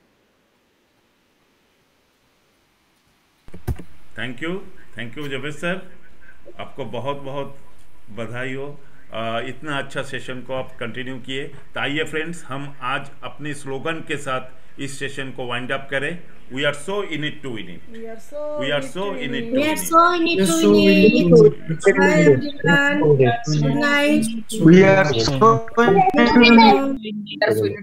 Thank you thank you Javed sir, आपको बहुत बहुत बधाई हो, आ, इतना अच्छा सेशन को आप कंटिन्यू किए। तो आइए फ्रेंड्स, हम आज अपने स्लोगन के साथ इस सेशन को वाइंड अप करें। We are so in it to win it, we are so in it to We are so in it to win it. Bye everyone. Good night. We are so